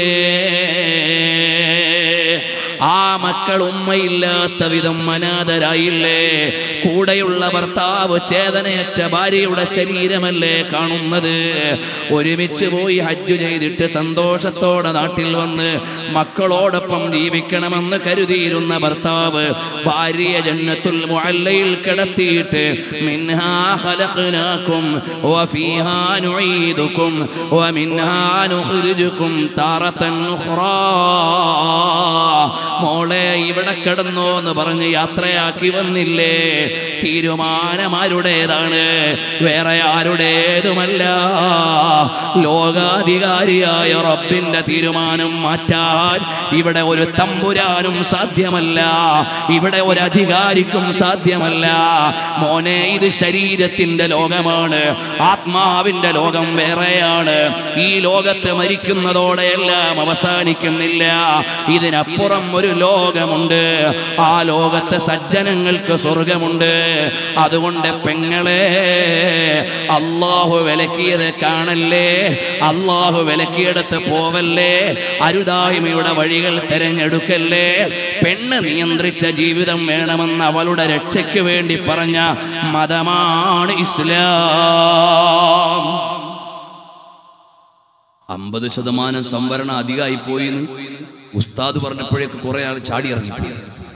ആ മക്കൾ ഉമ്മയില്ലാത്ത വിധം അനാഥരായില്ലേ? കൂടെയുള്ള ഭർത്താവ് ചേതനയറ്റ ഭാര്യയുടെ ശരീരമല്ലേ കാണുന്നത്? ഒരുമിച്ച് പോയി ഹജ്ജ് ചെയ്തിട്ട് സന്തോഷത്തോടെ നാട്ടിൽ വന്ന് മക്കളോടൊപ്പം ജീവിക്കണമെന്ന് കരുതിയിരുന്ന ഭർത്താവ് ഭാര്യയെ ജന്നത്തുൽ മുഅല്ലയിൽ കിടത്തിയിട്ട് മിൻഹാ ഖലഖനാകും വഫീഹാ നുഈദുകും വമിൻഹാ നുഖ്രിജുകും താറതൻ ഉഖ്റാ, മോളെ ഇവിടെ കിടന്നോ എന്ന് പറഞ്ഞ് യാത്രയാക്കി വന്നില്ലേ? തീരുമാനമാരുടേതാണ്, വേറെ ആരുടേതുമല്ല. ലോകാധികാരിയായ റബ്ബിന്റെ തീരുമാനം മാറ്റാൻ ഇവിടെ ഒരു തമ്പുരാനും സാധ്യമല്ല, ഇവിടെ ഒരു അധികാരിക്കും സാധ്യമല്ല. മോനെ, ഇത് ശരീരത്തിന്റെ ലോകമാണ്, ആത്മാവിന്റെ ലോകം വേറെയാണ്. ഈ ലോകത്ത് മരിക്കുന്നതോടെയെല്ലാം അവസാനിക്കുന്നില്ല. ഇതിനപ്പുറം ഒരു ലോകമുണ്ട്. ആ ലോകത്തെ സജ്ജനങ്ങൾക്ക് സ്വർഗമുണ്ട്. അതുകൊണ്ട് പെങ്ങളെ, അല്ലാഹു വിലക്കിയത് കാണല്ലേ, അല്ലാഹു വിലക്കിയെടുത്ത് പോവല്ലേ, അരുതായ്മയുടെ വഴികൾ തിരഞ്ഞെടുക്കല്ലേ. പെണ്ണ് നിയന്ത്രിച്ച ജീവിതം വേണമെന്ന് അവളുടെ രക്ഷയ്ക്ക് വേണ്ടി പറഞ്ഞ മതമാണ് ഇസ്ലാം. 50% സംവരണം അധികമായി പോയിന്ന് ഉസ്താദ് പറഞ്ഞപ്പോഴേക്ക് കുറെ ആൾ ചാടി ഇറങ്ങിപ്പോയി.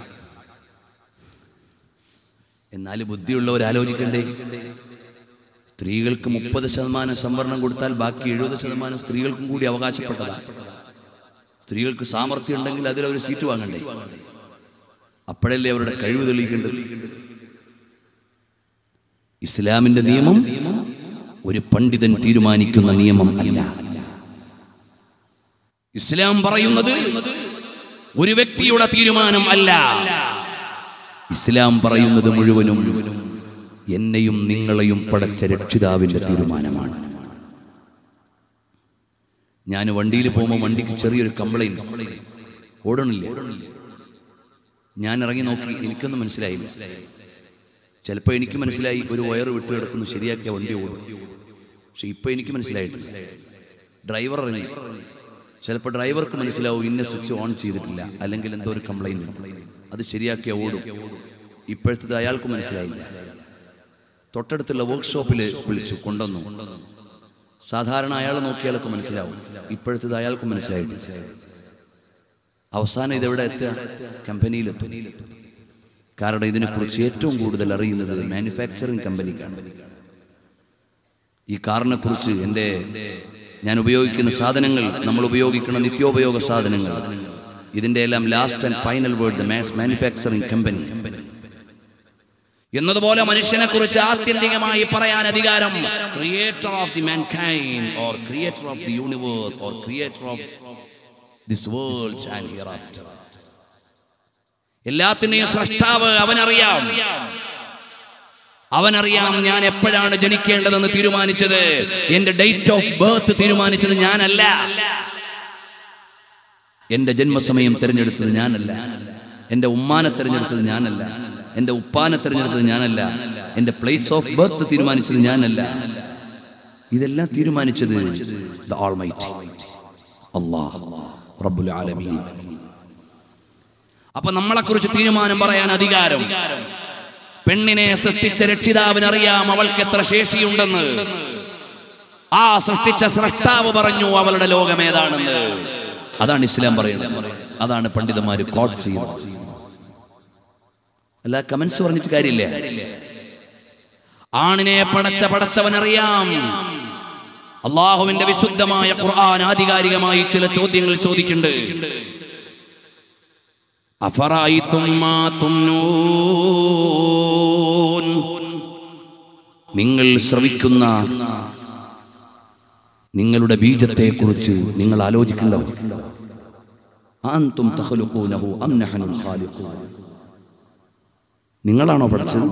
എന്നാൽ ബുദ്ധിയുള്ളവർ ആലോചിക്കണ്ടേ? സ്ത്രീകൾക്ക് 30% സംവരണം കൊടുത്താൽ ബാക്കി 70% സ്ത്രീകൾക്കും കൂടി അവകാശപ്പെട്ടതാണ്. സ്ത്രീകൾക്ക് സാമർഥ്യം ഉണ്ടെങ്കിൽ അതിലൊരു സീറ്റ് വാങ്ങണ്ടേ? അപ്പോഴല്ലേ അവരുടെ കഴിവ് തെളിയിക്കേണ്ടത്? ഇസ്ലാമിന്റെ നിയമം ഒരു പണ്ഡിതൻ തീരുമാനിക്കുന്ന നിയമം അല്ല. ഇസ്ലാം പറയുന്നത് ഒരു വ്യക്തിയുടെ തീരുമാനം അല്ല. ഇസ്ലാം പറയുന്നത് മുഴുവനും എന്നെയും നിങ്ങളെയും പടച്ച രക്ഷിതാവിന്റെ തീരുമാനമാണ്. ഞാൻ വണ്ടിയിൽ പോകുമ്പോൾ വണ്ടിക്ക് ചെറിയൊരു കംപ്ലൈന്റ്, ഓടണില്ല. ഞാൻ ഇറങ്ങി നോക്കി, എനിക്കൊന്നും മനസ്സിലായില്ല. ചിലപ്പോൾ എനിക്ക് മനസ്സിലായി ഒരു വയറ് വിട്ടു കിടക്കുന്നു, ശരിയാക്കിയ വണ്ടി ഓടും. പക്ഷെ ഇപ്പൊ എനിക്ക് മനസ്സിലായിട്ടില്ല. ഡ്രൈവർ ഇറങ്ങി, ചിലപ്പോൾ ഡ്രൈവർക്ക് മനസ്സിലാവും ഇന്ന സ്വിച്ച് ഓൺ ചെയ്തിട്ടില്ല, അല്ലെങ്കിൽ എന്തോ ഒരു കംപ്ലൈന്റ്, അത് ശരിയാക്കിയ ഓടും. ഇപ്പോഴത്തത് അയാൾക്ക് മനസ്സിലായില്ല. തൊട്ടടുത്തുള്ള വർക്ക്ഷോപ്പിൽ വിളിച്ചു കൊണ്ടുവന്നു. സാധാരണ അയാൾ നോക്കിയാലൊക്കെ മനസ്സിലാവും. ഇപ്പോഴത്തത് അയാൾക്ക് മനസ്സിലായിട്ടില്ല. അവസാനം ഇതെവിടെ എത്തുക? കമ്പനിയിലെത്തും. കാരണം ഇതിനെക്കുറിച്ച് ഏറ്റവും കൂടുതൽ അറിയുന്നത് മാനുഫാക്ചറിങ് കമ്പനിക്കാണ്. ഈ കാറിനെ കുറിച്ച് ഞാൻ ഉപയോഗിക്കുന്ന സാധനങ്ങൾ, നമ്മൾ ഉപയോഗിക്കുന്ന നിത്യോപയോഗ സാധനങ്ങൾ, ഇതിന്റെ എല്ലാം last and final word the manufacturing company. എന്നതുപോലെ മനുഷ്യനെ കുറിച്ച് ആത്യന്തികമായി പറയാൻ അധികാരം creator of the mankind or creator of the universe or creator of this world and hereafter. എല്ലാത്തിനെയും സൃഷ്ടാവ് അവനറിയാം. അവനറിയാം ഞാൻ എപ്പോഴാണ് ജനിക്കേണ്ടതെന്ന് തീരുമാനിച്ചത്. എന്റെ ഡേറ്റ് ഓഫ് ബർത്ത് തീരുമാനിച്ചത് ഞാനല്ല. എന്റെ ജന്മസമയം തിരഞ്ഞെടുത്തത് ഞാനല്ല. എന്റെ ഉമ്മാനെ തിരഞ്ഞെടുത്തത് ഞാനല്ല. എന്റെ ഉപ്പാനെ തിരഞ്ഞെടുത്തത് ഞാനല്ല. എന്റെ പ്ലേസ് ഓഫ് ബർത്ത് തീരുമാനിച്ചത് ഞാനല്ല. ഇതെല്ലാം തീരുമാനിച്ചത് ദി ഓൾമൈറ്റി അല്ലാഹ് റബ്ബുൽ ആലമീൻ. അപ്പൊ നമ്മളെ കുറിച്ച് തീരുമാനം പറയാൻ അധികാരം പെണ്ണിനെ സൃഷ്ടിച്ച രക്ഷിതാവിനറിയാം അവൾക്ക് എത്ര ശേഷിയുണ്ടെന്ന്. ആ സൃഷ്ടിച്ച സ്രഷ്ടാവ് പറഞ്ഞു അവളുടെ ലോകം ഏതാണെന്ന്. അതാണ് ഇസ്ലാം പറയുന്നത്. അതാണ് പണ്ഡിതന്മാര് കോട്ട് ചെയ്യുന്നത്. അല്ല കമന്റ്സ് പറഞ്ഞിട്ട് കാര്യമില്ല. ആണിനെ പടച്ചവനറിയാം. അള്ളാഹുവിന്റെ വിശുദ്ധമായ ഖുർആൻ ആധികാരികമായി ചില ചോദ്യങ്ങൾ ചോദിക്കുന്നുണ്ട്. അഫറഅയ്തും മാ തുംനൂൻ, നിങ്ങൾ ശ്രവിക്കുന്ന നിങ്ങളുടെ ബീജത്തെ കുറിച്ച് നിങ്ങൾ ആലോചിക്കുന്നുണ്ടോ? അൻതും തഖ്ലുഖൂനഹു അം നഹ്നുൽ ഖാലിഖൂൻ, നിങ്ങളാണോ പടച്ചത്?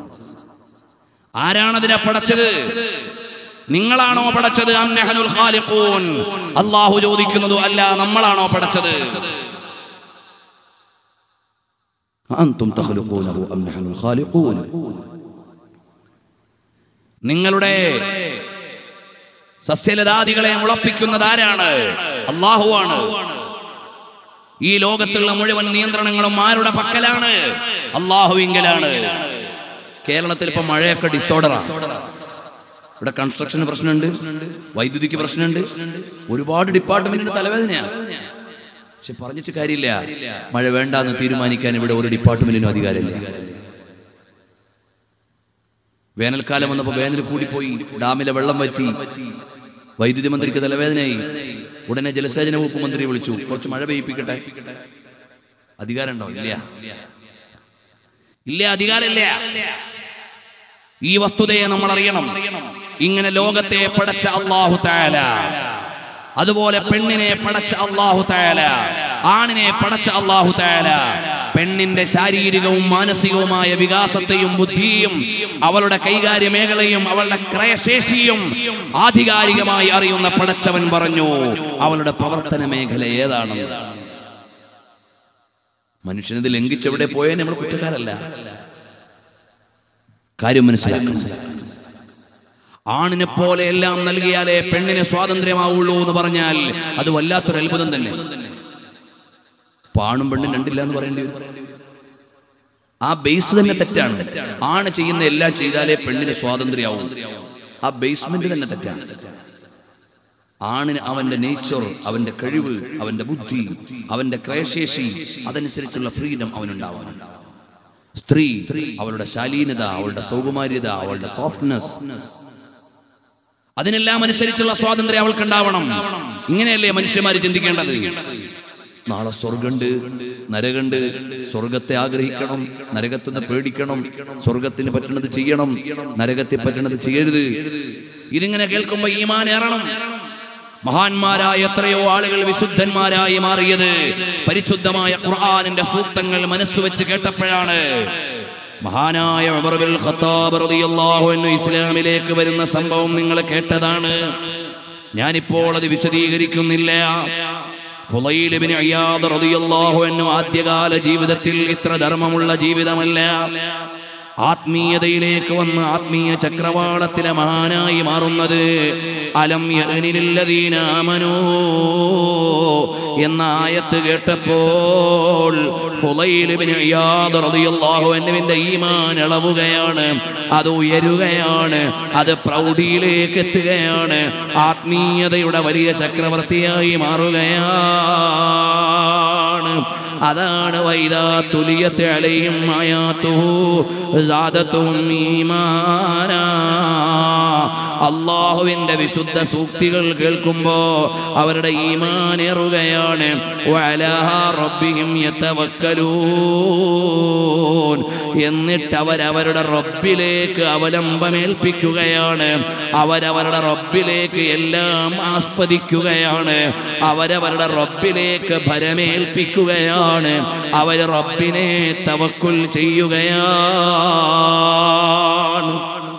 ആരാണതിനെ പടച്ചത്? നിങ്ങളാണോ പടച്ചത്? അം നഹ്നുൽ ഖാലിഖൂൻ, അല്ലാഹു ചോദിക്കുന്നത് അല്ല നമ്മളാണോ പടച്ചത്? അൻതും തഖ്ലുഖൂനഹു അം നഹ്നുൽ ഖാലിഖൂൻ, നിങ്ങളുടെ സസ്യലതാദികളെ മുളപ്പിക്കുന്നത് ആരാണ്? അല്ലാഹുവാണ്. ഈ ലോകത്തുള്ള മുഴുവൻ നിയന്ത്രണങ്ങളും ആരുടെ പക്കലാണ്? അല്ലാഹുവിങ്കലാണ്. കേരളത്തിൽ ഇപ്പൊ മഴയൊക്കെ ഡിസോർഡറാണ്. ഇവിടെ കൺസ്ട്രക്ഷന് പ്രശ്നമുണ്ട്, വൈദ്യുതിക്ക് പ്രശ്നമുണ്ട്, ഒരുപാട് ഡിപ്പാർട്ട്മെന്റിന് തലവേദനയാണ്. പക്ഷെ പറഞ്ഞിട്ട് കാര്യമില്ല. മഴ വേണ്ടാന്ന് തീരുമാനിക്കാൻ ഇവിടെ ഒരു ഡിപ്പാർട്ട്മെന്റിനും അധികാരമില്ല. വേനൽക്കാലം വന്നപ്പോൾ വേനൽ കൂടിപ്പോയി, ഡാമിലെ വെള്ളം വറ്റി, വൈദ്യുതി മന്ത്രിക്ക് തലവേദനയായി. ഉടനെ ജലസേചന വകുപ്പ് മന്ത്രി വിളിച്ചു, കുറച്ച് മഴ പെയ്യിപ്പിക്കട്ടെ. അധികാരം ഉണ്ടോ? ഇല്ല, അധികാരമില്ല. ഈ വസ്തുതയെ നമ്മൾ അറിയണം. ഇങ്ങനെ ലോകത്തെ പടച്ച അല്ലാഹു തആല, അതുപോലെ പെണ്ണിനെ പടച്ച അല്ലാഹു തആല, ആണിനെ പടച്ച അല്ലാഹു തആല, പെണ്ണിന്റെ ശാരീരികവും മാനസികവുമായ വികാസത്തെയും ബുദ്ധിയും അവളുടെ കൈകാര്യ മേഖലയും അവളുടെ ക്രയശേഷിയും ആധികാരികമായി അറിയുന്ന പടച്ചവൻ പറഞ്ഞു അവളുടെ പ്രവർത്തന മേഖല ഏതാണ്. മനുഷ്യനത് ലംഘിച്ചെവിടെ പോയാൽ നമ്മൾ കുറ്റക്കാരല്ല. കാര്യം മനസ്സിലാക്കണം. ആണിനെ പോലെ എല്ലാം നൽകിയാലേ പെണ്ണിന് സ്വാതന്ത്ര്യമാവുള്ളൂ എന്ന് പറഞ്ഞാൽ അത് വല്ലാത്തൊരു അത്ഭുതം തന്നെ. ആണും പെണ്ണും രണ്ടില്ല എന്ന് പറയേണ്ടി വരും. ആ ബേസ് തന്നെ തെറ്റാണ്. ആണ് ചെയ്യുന്ന എല്ലാം ചെയ്താലേ പെണ്ണിന് സ്വാതന്ത്ര്യമാവും. ആ ബേസ്മെന്റ് തന്നെ തെറ്റാണ്. ആണിന് അവന്റെ നേച്ചർ, അവന്റെ കഴിവ്, അവന്റെ ബുദ്ധി, അവന്റെ ക്രയശേഷി, അതനുസരിച്ചുള്ള ഫ്രീഡം അവനുണ്ടാവണം. സ്ത്രീ അവളുടെ ശാലീനത, അവളുടെ സൗകുമാര്യത, അവളുടെ സോഫ്റ്റ്നെസ്, അതിനെല്ലാം അനുസരിച്ചുള്ള സ്വാതന്ത്ര്യം അവൾക്ക് ഉണ്ടാവണം. ഇങ്ങനെയല്ലേ മനുഷ്യന്മാര് ചിന്തിക്കേണ്ടത്. നാളെ സ്വർഗമുണ്ട്, നരകമുണ്ട്. സ്വർഗത്തെ ആഗ്രഹിക്കണം, നരകത്തുനിന്ന് പേടിക്കണം. സ്വർഗത്തിന് പറ്റുന്നത് ചെയ്യണം, നരകത്തിൽ പറ്റുന്നത് ചെയ്യരുത്. ഇതിങ്ങനെ കേൾക്കുമ്പോ ഈമാൻ ഏറണം. മഹാന്മാരായ എത്രയോ ആളുകൾ വിശുദ്ധന്മാരായി മാറിയത് പരിശുദ്ധമായ ഖുർആനിന്റെ സൂക്തങ്ങൾ മനസ്സുവെച്ച് കേട്ടപ്പോഴാണ്. മഹാനായ ഉമർ ബിൻ ഖത്താബ് റളിയല്ലാഹു അൻഹു ഇസ്ലാമിലേക്ക് വരുന്ന സംഭവം നിങ്ങൾ കേട്ടതാണ്. ഞാനിപ്പോൾ അത് വിശദീകരിക്കുന്നില്ല. ഫുളൈൽ ഇബ്നു ഇയാദ് റളിയല്ലാഹു അൻഹു ആദ്യകാല ജീവിതത്തിൽ ഇത്ര ധർമ്മമുള്ള ജീവിതമല്ല. ആത്മീയതയിലേക്ക് വന്ന് ആത്മീയ ചക്രവാളത്തിലെ മഹാനായി മാറുന്നത് അലം യഅനിലില്ലദീന ആമനൂ എന്ന ആയത്ത് കേട്ടപ്പോൾ ഫുളൈൽ ഇബ്നു ഇയാദ് റളിയല്ലാഹു അൻഹുവിന്റെ ഈമാൻ ഇളവുകയാണ്, അത് ഉയരുകയാണ്, അത് പ്രൗഢിയിലേക്ക് എത്തുകയാണ്, ആത്മീയതയുടെ വലിയ ചക്രവർത്തിയായി മാറുകയാണ്. അതാണ് വൈദാ തുലിയത് അലൈഹിം ആയാതുഹു സാദതുഹും ഈമാനാ. അല്ലാഹുവിന്റെ വിശുദ്ധ സൂക്തികൾ കേൾക്കുമ്പോ അവരുടെ ഈമാൻ ഏറുകയാണ്. വഅലാ റബ്ബിഹിം യതവക്കലൂൻ, എന്നിട്ട് അവരവരുടെ റബ്ബിലേക്ക് അവലംബമേൽപ്പിക്കുകയാണ്. അവരവരുടെ റബ്ബിലേക്ക് എല്ലാം ആസ്പദിക്കുകയാണ്. അവരവരുടെ റബ്ബിലേക്ക് ഭരമേൽപ്പിക്കുകയാണ്. അവർ റബ്ബിനെ തവക്കുൽ ചെയ്യുകയാണ്.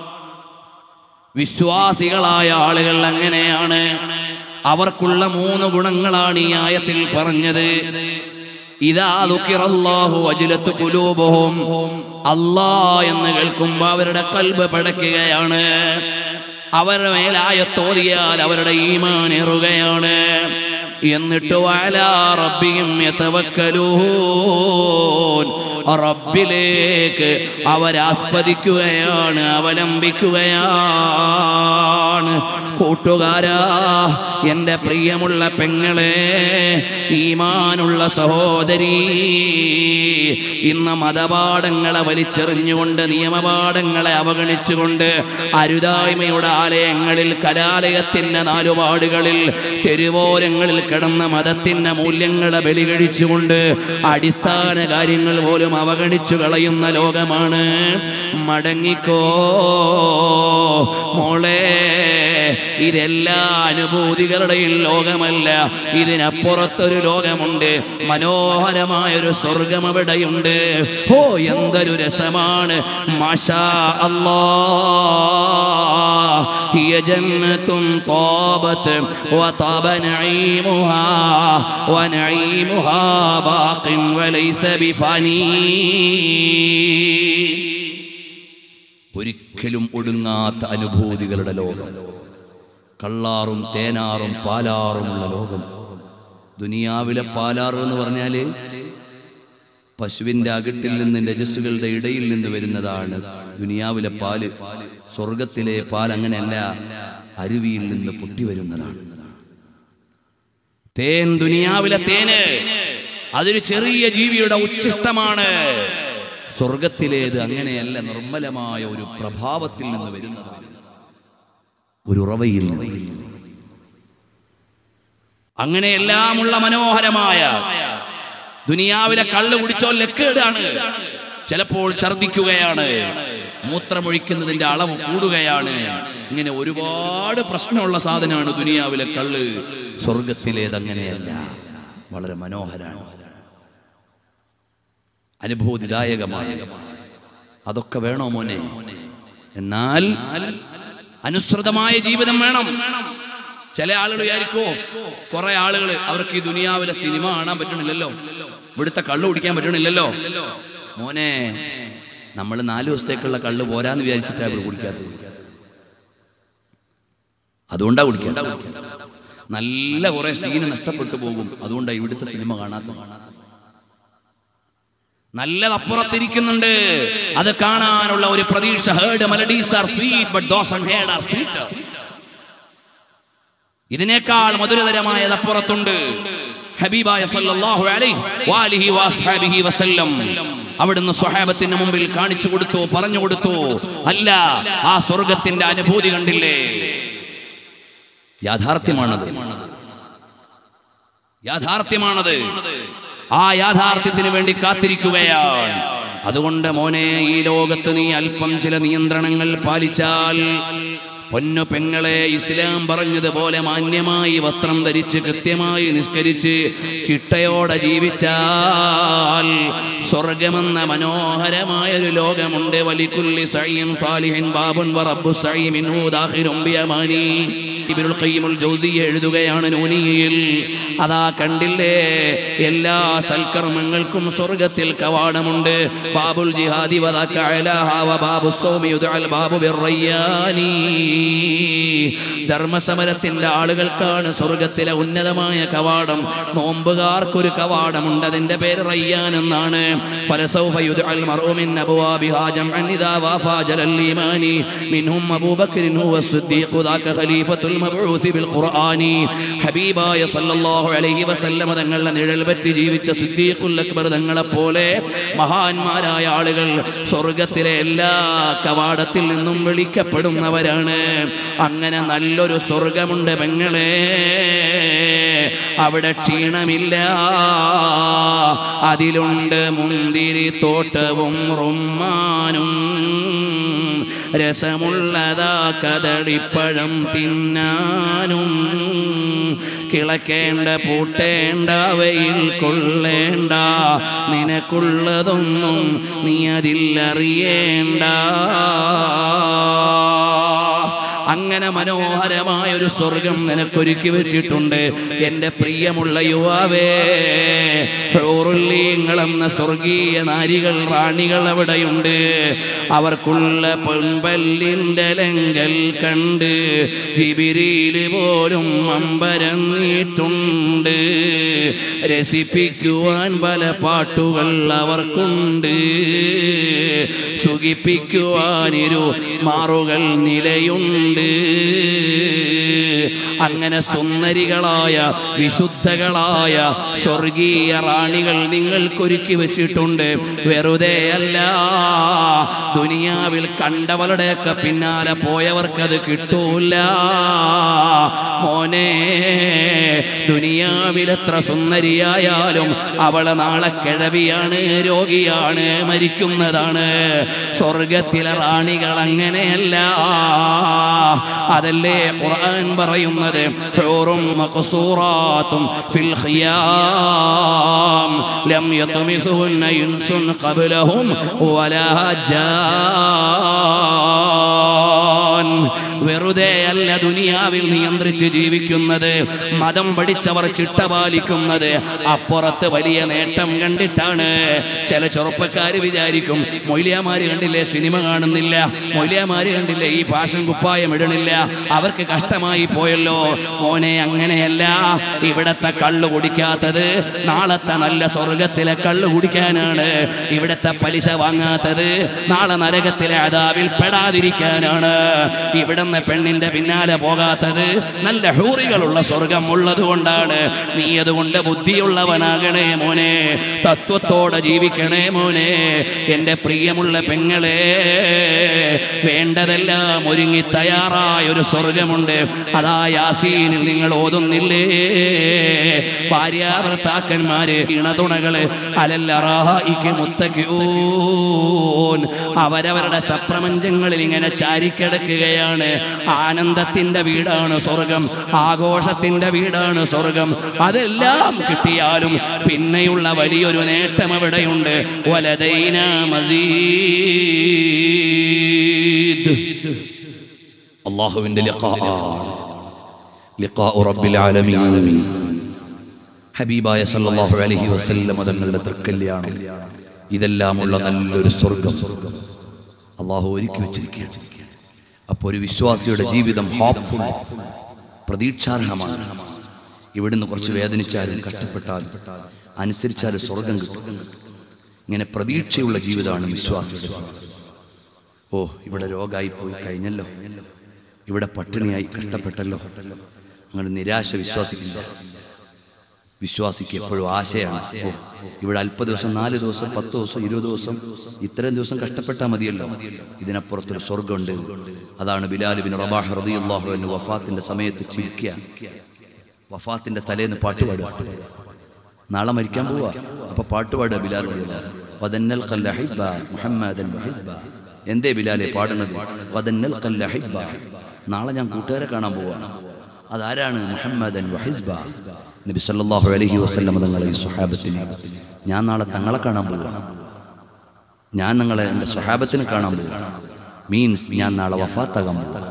വിശ്വാസികളായ ആളുകൾ അങ്ങനെയാണ്. അവർക്കുള്ള 3 ഗുണങ്ങളാണ് ഈ ആയത്തിൽ പറഞ്ഞത്. ഇദാ ദുകിറല്ലാഹു വജിലത് ഖുലൂബുഹും, അല്ലാഹ് എന്ന് കേൾക്കുമ്പോൾ അവരുടെ ഖൽബ് പടക്കുകയാണ്. അവരുടെ മേൽ ആയത്ത് ഓതിയാൽ അവരുടെ ഈമാൻ ഏറുകയാണ്. എന്നിട്ട് വഅലാ റബ്ബിഹിം യതവക്കലൂൻ, റബ്ബിലേക്ക് അവരാസ്പദിക്കുകയാണ്, അവലംബിക്കുകയാണ്. കൂട്ടുകാരാ, എൻ്റെ പ്രിയമുള്ള പെങ്ങളെ, ഈമാനുള്ള സഹോദരി, ഇന്ന് മതപാഠങ്ങളെ വലിച്ചെറിഞ്ഞുകൊണ്ട്, നിയമപാഠങ്ങളെ അവഗണിച്ചുകൊണ്ട്, അരുതായ്മയുടെ ആലയങ്ങളിൽ, കലാലയത്തിൻ്റെ നാലുപാടുകളിൽ, തെരുവോരങ്ങളിൽ കിടന്ന മതത്തിൻ്റെ മൂല്യങ്ങളെ ബലികഴിച്ചുകൊണ്ട് അടിസ്ഥാന കാര്യങ്ങൾ പോലും അവഗണിച്ചു കളയുന്ന ലോകമാണ്. മടങ്ങിക്കോ മോളെ, ഇതെല്ലാ അനുഭൂതികളുടെയും ലോകമല്ല, ഇതിനപ്പുറത്തൊരു ലോകമുണ്ട്, മനോഹരമായൊരു സ്വർഗം അവിടെയുണ്ട്. ഓ, എന്തൊരു രസമാണ്! മാഷാ അല്ലാഹ്, ഹിയ ജന്നത്തുൻ താബത് വതബ നഈമുഹാ വനഈമുഹാ ബാഖിൻ വലൈസ ബിഫാനി. ഒരിക്കലും ഒടുങ്ങാത്ത അനുഭൂതികളുടെ ലോകം, കള്ളാറും തേനാറും പാലാറുമുള്ള ലോകം. ദുനിയാവിലെ പാലാറ് എന്ന് പറഞ്ഞാല് പശുവിന്റെ അകട്ടിൽ നിന്ന്, രജസ്സുകളുടെ ഇടയിൽ നിന്ന് വരുന്നതാണ് ദുനിയാവിലെ പാല്. സ്വർഗത്തിലെ പാൽ അങ്ങനെയല്ല, അരുവിയിൽ നിന്ന് പൊട്ടി വരുന്നതാണ്. തേൻ, ദുനിയാവിലെ തേന്, അതൊരു ചെറിയ ജീവിയുടെ ഉച്ഛിഷ്ടമാണ്. സ്വർഗത്തിലേത് അങ്ങനെയല്ല, നിർമ്മലമായ ഒരു പ്രഭാവത്തിൽ നിന്ന് വരുന്നതാണ്, ഒരു ഉറവയിൽ നിന്ന്. അങ്ങനെയെല്ലാമുള്ള മനോഹരമായ ദുനിയാവിലെ കള്ള് കുടിച്ചോ ലക്കേടാണ്, ചിലപ്പോൾ ഛർദിക്കുകയാണ്, മൂത്രമൊഴിക്കുന്നതിന്റെ അളവ് കൂടുകയാണ്. ഇങ്ങനെ ഒരുപാട് പ്രശ്നമുള്ള സാധനമാണ് ദുനിയാവിലെ കള്ള്. സ്വർഗത്തിലേതങ്ങനെയല്ല, വളരെ മനോഹരമാണ്, അനുഭൂതിദായകമായ. അതൊക്കെ വേണോ മോനെ? എന്നാൽ അനുസൃതമായ ജീവിതം വേണം. ചില ആളുകൾ വിചാരിക്കോ, കുറെ ആളുകൾ അവർക്ക് ഈ ദുനിയാവിലെ സിനിമ കാണാൻ പറ്റണില്ലല്ലോ, ഇവിടുത്തെ കള്ളു കുടിക്കാൻ പറ്റണില്ലല്ലോ. മോനെ, നമ്മൾ 4 ദിവസത്തേക്കുള്ള കള്ള് പോരാന്ന് വിചാരിച്ചിട്ടാണ് ഇവിടെ കുടിക്കാത്തത്. അതുകൊണ്ടാ കുടിക്കാത്ത. നല്ല കുറെ സീന് നഷ്ടപ്പെട്ടു പോകും, അതുകൊണ്ടാണ് ഇവിടുത്തെ സിനിമ കാണാത്തത്. നല്ലതപ്പുറത്തിരിക്കുന്നുണ്ട്, അത് കാണാനുള്ള ഒരു പ്രതീക്ഷ. ഇതിനേക്കാൾ മധുരതരമായത് അപ്പുറത്തുണ്ട്. ഹബീബായ സല്ലല്ലാഹു അലൈഹി വസല്ലം അവിടുന്ന് സ്വഹാബത്തിന് മുമ്പിൽ കാണിച്ചു കൊടുത്തു, പറഞ്ഞു കൊടുത്തു. അല്ല, ആ സ്വർഗത്തിന്റെ അനുഭൂതി കണ്ടില്ലേ? യാഥാർത്ഥ്യമാണത്, യാഥാർത്ഥ്യമാണത്. ആ യാഥാർത്ഥ്യത്തിന് വേണ്ടി കാത്തിരിക്കുകയാണ്. അതുകൊണ്ട് മോനെ, ഈ ലോകത്ത് നീ അല്പം ചില നിയന്ത്രണങ്ങൾ പാലിച്ചാൽ, പൊന്നു പെങ്ങളെ, ഇസ്ലാം പറഞ്ഞതുപോലെ മാന്യമായി വസ്ത്രം ധരിച്ച്, കൃത്യമായി നിസ്കരിച്ച്, ചിട്ടയോടെ ജീവിച്ചാൽ സ്വർഗമെന്ന മനോഹരമായൊരു ലോകമുണ്ട്. വലികുല്ലി സഈൻ സാലിഹിൻ ബാബുൻ വറബ്ബു സഈ മിൻഹു ദാഖിലുൻ ബിയമാനി. ഇബ്നുൽ ഖയ്യിമുൽ ജൗസിയ്യ എഴുതുകയാണ് നൂനിയയിൽ. അതാ കണ്ടില്ലേ, എല്ലാ സൽക്കർമ്മങ്ങൾക്കും സ്വർഗത്തിൽ കവാടമുണ്ട്. ബാബുൽ ജിഹാദി വദാക അലാഹ വബാബു സൗമി യുദഅൽ ബാബു ബിർറയ്യാനി. ധർമ്മസമരത്തിന്റെ ആളുകൾക്കാണ് സ്വർഗത്തിലെ ഉന്നതമായ കവാടം. നോമ്പുകാർക്കൊരു കവാടമുണ്ട്, അതിന്റെ പേര് റയ്യാൻ എന്നാണ്. ഫലസൗഫ യുദഅൽ മർഉ മിൻ അബ്വാബിഹാ ജംഅൻ ഇദാ വാഫാ ജലൽ ഈമാനി മിൻഹും അബൂബക്കർ ഹുവ സിദ്ദീഖ് ദാക ഖലീഫത്തുൽ മബ്ഊസ് ബിൽ ഖുർആനി. ഹബീബായ സല്ലല്ലാഹു അലൈഹി വസല്ലം തങ്ങളുടെ നിഴൽ പറ്റി ജീവിച്ച സിദ്ദീഖുൽ അക്ബർ തങ്ങളെ പോലെ മഹാന്മാരായ ആളുകൾ സ്വർഗത്തിലെ എല്ലാ കവാടത്തിൽ നിന്നും വിളിക്കപ്പെടുന്നവരാണ്. അങ്ങനെ നല്ലൊരു സ്വർഗമുണ്ട് പെങ്ങളെ, അവിടെ ക്ഷീണമില്ല. അതിലുണ്ട് മുന്തിരി തോട്ടവും റുമ്മാനും, രസമുള്ളതാ കദളിപ്പഴം തിന്നാനും. കിളക്കേണ്ട പൂട്ടേണ്ട വെയിൽ കൊള്ളേണ്ട, നിനക്കുള്ളതൊന്നും നീ അതില്ലറിയേണ്ട. അങ്ങനെ മനോഹരമായ ഒരു സ്വർഗം നിനക്കൊരുക്കി വെച്ചിട്ടുണ്ട് എൻ്റെ പ്രിയമുള്ള യുവാവേ. ഹൂറുല്ലീങ്ങളെന്ന സ്വർഗീയ നാരികൾ, റാണികൾ അവിടെയുണ്ട്. അവർക്കുള്ള പൊൻപല്ലിൻ്റെ ലങ്കൽ കണ്ട് ജിബ്രീൽ പോലും അമ്പരന്നിട്ടുണ്ട്. രസിപ്പിക്കുവാൻ പല പാട്ടുകൾ അവർക്കുണ്ട്. സുഖിപ്പിക്കുവാനിരു മാറുകൾ നിലയുണ്ട്. അങ്ങനെ സുന്ദരികളായ വിശുദ്ധകളായ സ്വർഗീയ റാണികൾ നിങ്ങൾക്കൊരുക്കി വെച്ചിട്ടുണ്ട്. വെറുതെ അല്ല, ദുനിയാവിൽ കണ്ടവരുടെയൊക്കെ പിന്നാലെ പോയവർക്കത് കിട്ടൂല മോനെ. ദുനിയാവിൽ എത്ര സുന്ദരിയായാലും അവള് നാളെ കിഴവിയാണ്, രോഗിയാണ്, മരിക്കുന്നതാണ്. സ്വർഗത്തിലെ റാണികൾ അങ്ങനെയല്ല. അതല്ലേ ഖുർആൻ പറയുന്നത്, ഹൂറും മഖ്സൂറാത്തും ഫിൽ ഖിയാം ലം യത്മിസുഹുന്ന ഇൻസുൻ ഖബ്ലഹും വലാ ജാൻ. വെറുതെ അല്ല ദുനിയാവിൽ നിയന്ത്രിച്ച് ജീവിക്കുന്നത്, മതം പഠിച്ചവർ ചിട്ട പാലിക്കുന്നത് അപ്പുറത്ത് വലിയ നേട്ടം കണ്ടിട്ടാണ്. ചില ചെറുപ്പക്കാര് വിചാരിക്കും, മൊയ്ലിയാമാര് കണ്ടില്ലേ സിനിമ കാണുന്നില്ല, മൊയ്ലിയാമാര് കണ്ടില്ലേ ഈ ഫാഷൻ കുപ്പായം ഇടണില്ല, അവർക്ക് കഷ്ടമായി പോയല്ലോ. മോനെ അങ്ങനെയല്ല. ഇവിടത്തെ കള്ളു കുടിക്കാത്തത് നാളത്തെ നല്ല സ്വർഗത്തിലെ കള്ളു കുടിക്കാനാണ്. ഇവിടത്തെ പലിശ വാങ്ങാത്തത് നാളെ നരകത്തിലെ അദാബിൽ പെടാതിരിക്കാനാണ്. ഇവിടുന്ന് പെണ്ണിന്റെ പിന്നാലെ പോകാത്തത് നല്ല ഹൂറികളുള്ള സ്വർഗം ഉള്ളത് കൊണ്ടാണ്. നീ അതുകൊണ്ട് ബുദ്ധിയുള്ളവനാകണേ മോനെ, തത്വത്തോടെ ജീവിക്കണേ മോനെ. എൻ്റെ പ്രിയമുള്ള പെങ്ങളെ, വേണ്ടതെല്ലാം ഒരുങ്ങി തയ്യാറായ ഒരു സ്വർഗമുണ്ട്. അതാ യാസീനിൽ നിങ്ങൾ ഓതുന്നില്ലേ, ഭാര്യാഭർത്താക്കന്മാര് ഇണതുണകള് അലല്ലറായിക്ക് മുത്തഖിഊൻ, അവരവരുടെ സപ്രപഞ്ചങ്ങളിൽ ഇങ്ങനെ ചാരിക്കിടക്കുകയാണ്. ആനന്ദത്തിന്റെ വീടാണ് സ്വർഗം, ആഘോഷത്തിന്റെ വീടാണ് സ്വർഗം. അതെല്ലാം കിട്ടിയാലും പിന്നെയുള്ള വലിയൊരു നേട്ടം അവിടെയുണ്ട്. വലദൈനാ മസീദ്. അല്ലാഹുവിന്റെ ലിഖാഉ റബ്ബിൽ ആലമീൻ. ഹബീബായ സല്ലല്ലാഹു അലൈഹി വസല്ലം തങ്ങളുടെ തൃക്കല്യാണം, ഇതെല്ലാമുള്ള നല്ലൊരു സ്വർഗം അല്ലാഹു ഒരുക്കി വെച്ചിരിക്കുകയാണ്. അപ്പോൾ ഒരു വിശ്വാസിയുടെ ജീവിതം ഹോപ്പ്ഫുൾ, പ്രതീക്ഷാർഹമാണ്. ഇവിടുന്ന് കുറച്ച് വേദനിച്ചാലും കഷ്ടപ്പെട്ടാലും അനുസരിച്ചാലും സ്വർഗം കിട്ടും. ഇങ്ങനെ പ്രതീക്ഷയുള്ള ജീവിതമാണ് വിശ്വാസിയുടെ. ഓ, ഇവിടെ രോഗമായി പോയി കഴിഞ്ഞല്ലോ, ഇവിടെ പട്ടിണിയായി കഷ്ടപ്പെട്ടല്ലോ, അങ്ങനെ നിരാശ വിശ്വാസിക്കില്ല. വിശ്വാസിക്ക് എപ്പോഴും ആശയാണ്. ഓ, ഇവിടെ അല്പ ദിവസം, 4 ദിവസം, 10 ദിവസം, 20 ദിവസം, ഇത്രയും ദിവസം കഷ്ടപ്പെട്ടാൽ മതിയല്ലോ, ഇതിനപ്പുറത്തൊരു സ്വർഗമുണ്ട്. അതാണ് ബിലാൽ ബിൻ റബാഹ് റളിയല്ലാഹു അൻഹു വഫാത്തിന്റെ സമയത്ത് ചിരിക്കുക. വഫാത്തിന്റെ തലേന്ന് പാട്ടുപാടുക, നാളെ മരിക്കാൻ പോവുക, അപ്പൊ പാട്ടുപാടുക ബിലാൽ റളിയല്ലാഹു അൻഹു. വദന്നൽ ഖല്ലഹിബ മുഹമ്മദൻ വഹിബ. എന്തേ ബിലാലെ പാടുന്നത്? വദന്നൽ ഖല്ലഹിബ, നാളെ ഞാൻ കൂട്ടുകാരെ കാണാൻ പോവാണ്. അതാരാണ്? മുഹമ്മദൻ വഹിസ്ബ. നബി സല്ലല്ലാഹു അലൈഹി വസല്ലം തങ്ങളെ ഈ സ്വഹാബത്തിനെ, ഞാൻ നാളെ തങ്ങളെ കാണാൻ പോവുകയാണ്, ഞാൻ നിങ്ങളെ എൻ്റെ സ്വഹാബത്തിനെ കാണാൻ പോവുകയാണ്. മീൻസ് ഞാൻ നാളെ വഫാത്താകാൻ പോവുകയാണ്.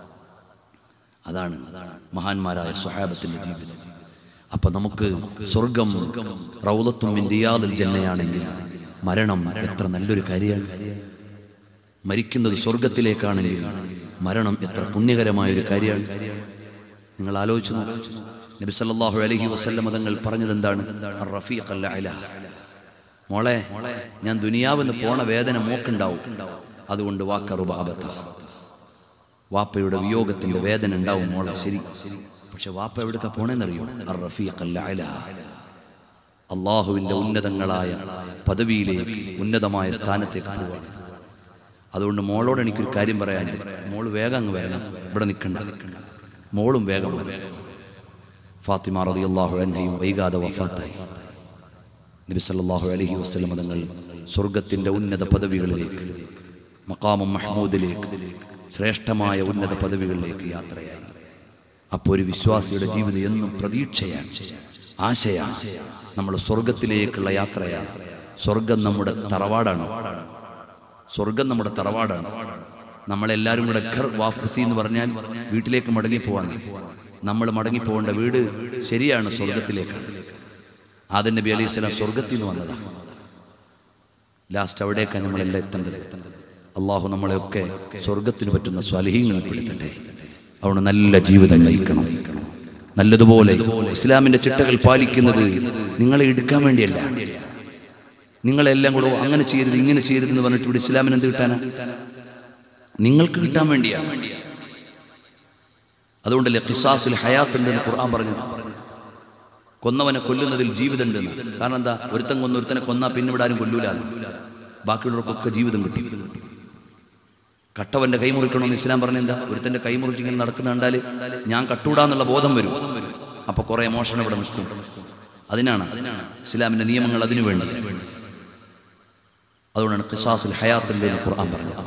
അതാണ് മഹാന്മാരായ സ്വഹാബത്തിന്റെ ജീവിതം. അപ്പൊ നമുക്ക് സ്വർഗം റൗളത്തും മിൻ റിയാദിൽ ജന്നയാണെങ്കിൽ മരണം എത്ര നല്ലൊരു കാര്യമാണ്. മരിക്കുന്നത് സ്വർഗത്തിലേക്കാണെങ്കിൽ മരണം എത്ര പുണ്യകരമായൊരു കാര്യമാണ്. നിങ്ങൾ ആലോചിച്ചു നോക്കൂ. നബി സല്ലല്ലാഹു അലൈഹി വസല്ലം തങ്ങൾ പറഞ്ഞത് എന്താണ്? റഫീഖൽ അഅ്ല. മോളെ, ഞാൻ ദുനിയാവെന്ന് പോണ വേദന മോക്കുണ്ടാവും, അതുകൊണ്ട് വാക്കറുബാബത്ത, വാപ്പയുടെ വിയോഗത്തിന്റെ വേദന ഉണ്ടാവും മോളെ. ശരി, പക്ഷെ വാപ്പ എവിടേക്കാ പോണെന്നറിയോ? റഫീഖൽ അഅ്ല, അള്ളാഹുവിന്റെ ഉന്നതങ്ങളായ പദവിയിലേക്ക്, ഉന്നതമായ സ്ഥാനത്തേക്ക് പോവാണ്. അതുകൊണ്ട് മോളോട് എനിക്കൊരു കാര്യം പറയാനുണ്ട്. മോള് വേഗം അങ്ങ് വരണം, ഇവിടെ നിൽക്കണ്ട. മോളും വേഗം വരണം. ഫാത്തിമ റളിയല്ലാഹു അൻഹയും വൈകാതെ വഫാത്തായി. നബി സല്ലല്ലാഹു അലൈഹി വസല്ലം തങ്ങൾ സ്വർഗത്തിന്റെ ഉന്നത പദവികളിലേക്ക്, മഖാമും മഹ്മൂദിലേക്ക്, ശ്രേഷ്ഠമായ ഉന്നത പദവികളിലേക്ക് യാത്രയായി. അപ്പോൾ ഒരു വിശ്വാസിയുടെ ജീവിതം എന്നും പ്രതീക്ഷയാണ്, ആശയാണ്. നമ്മൾ സ്വർഗത്തിലേക്കുള്ള യാത്രയാണ്. സ്വർഗം നമ്മുടെ തറവാടാണ്. സ്വർഗം നമ്മുടെ തറവാടാണ്. നമ്മളെല്ലാവരും കൂടെ ഘർ വാഫസി എന്ന് പറഞ്ഞാൽ വീട്ടിലേക്ക് മടങ്ങിപ്പോവാണ്. നമ്മൾ മടങ്ങിപ്പോകേണ്ട വീട് ശരിയാണ്, സ്വർഗത്തിലേക്കാണ്. ആദം നബി അലൈഹി സ്വലാം സ്വർഗത്തിൽ നിന്ന് വന്നതാണ്. ലാസ്റ്റ് അവിടേക്കാണ് നമ്മളെല്ലാം എത്തേണ്ടത്. അള്ളാഹു നമ്മളെയൊക്കെ സ്വർഗത്തിന് പറ്റുന്ന സ്വാലിഹീങ്ങളെ പെടുത്തട്ടെ. അവിടെ നല്ല ജീവിതം നയിക്കണം. നല്ലതുപോലെ ഇസ്ലാമിന്റെ ചിട്ടകൾ പാലിക്കുന്നത് നിങ്ങളെ എടുക്കാൻ വേണ്ടിയല്ല. നിങ്ങളെല്ലാം കൂടെ അങ്ങനെ ചെയ്യരുത് ഇങ്ങനെ ചെയ്യരുത് എന്ന് പറഞ്ഞിട്ട് ഇവിടെ ഇസ്ലാമിന് എന്ത് കിട്ടാനാ? നിങ്ങൾക്ക് കിട്ടാൻ വേണ്ടിയാണ്. അതുകൊണ്ടല്ലേ ഖിസാസുൽ ഹയാത്ത് ഉണ്ടെന്ന് ഖുർആൻ പറഞ്ഞു. കൊന്നവനെ കൊല്ലുന്നതിൽ ജീവിതം ഉണ്ടെന്ന്. കാരണം എന്താ? ഒരുത്തൻ കൊന്നൊരുത്തനെ കൊന്നാ പിന്നെ ഇവിടെ ആരും കൊല്ലൂലാണ്. ബാക്കിയുള്ളവർക്കൊക്കെ ജീവിതം കിട്ടി. കട്ടവന്റെ കൈ മുറിക്കണമെന്ന് ഇസ്ലാം പറഞ്ഞ എന്താ? ഒരുത്തന്റെ കൈ മുറിച്ച് ഇങ്ങനെ നടക്കുന്ന കണ്ടാൽ ഞാൻ കട്ടൂടാന്നുള്ള ബോധം വരും. അപ്പൊ കുറെ മോഷണം ഇവിടെ നിൽക്കും. അതിനാണ് ഇസ്ലാമിന്റെ നിയമങ്ങൾ അതിനു വേണ്ടി. അതുകൊണ്ടാണ് ഖിസാസുൽ ഹയാത്തുണ്ട് എന്ന് ഖുർആൻ പറഞ്ഞത്.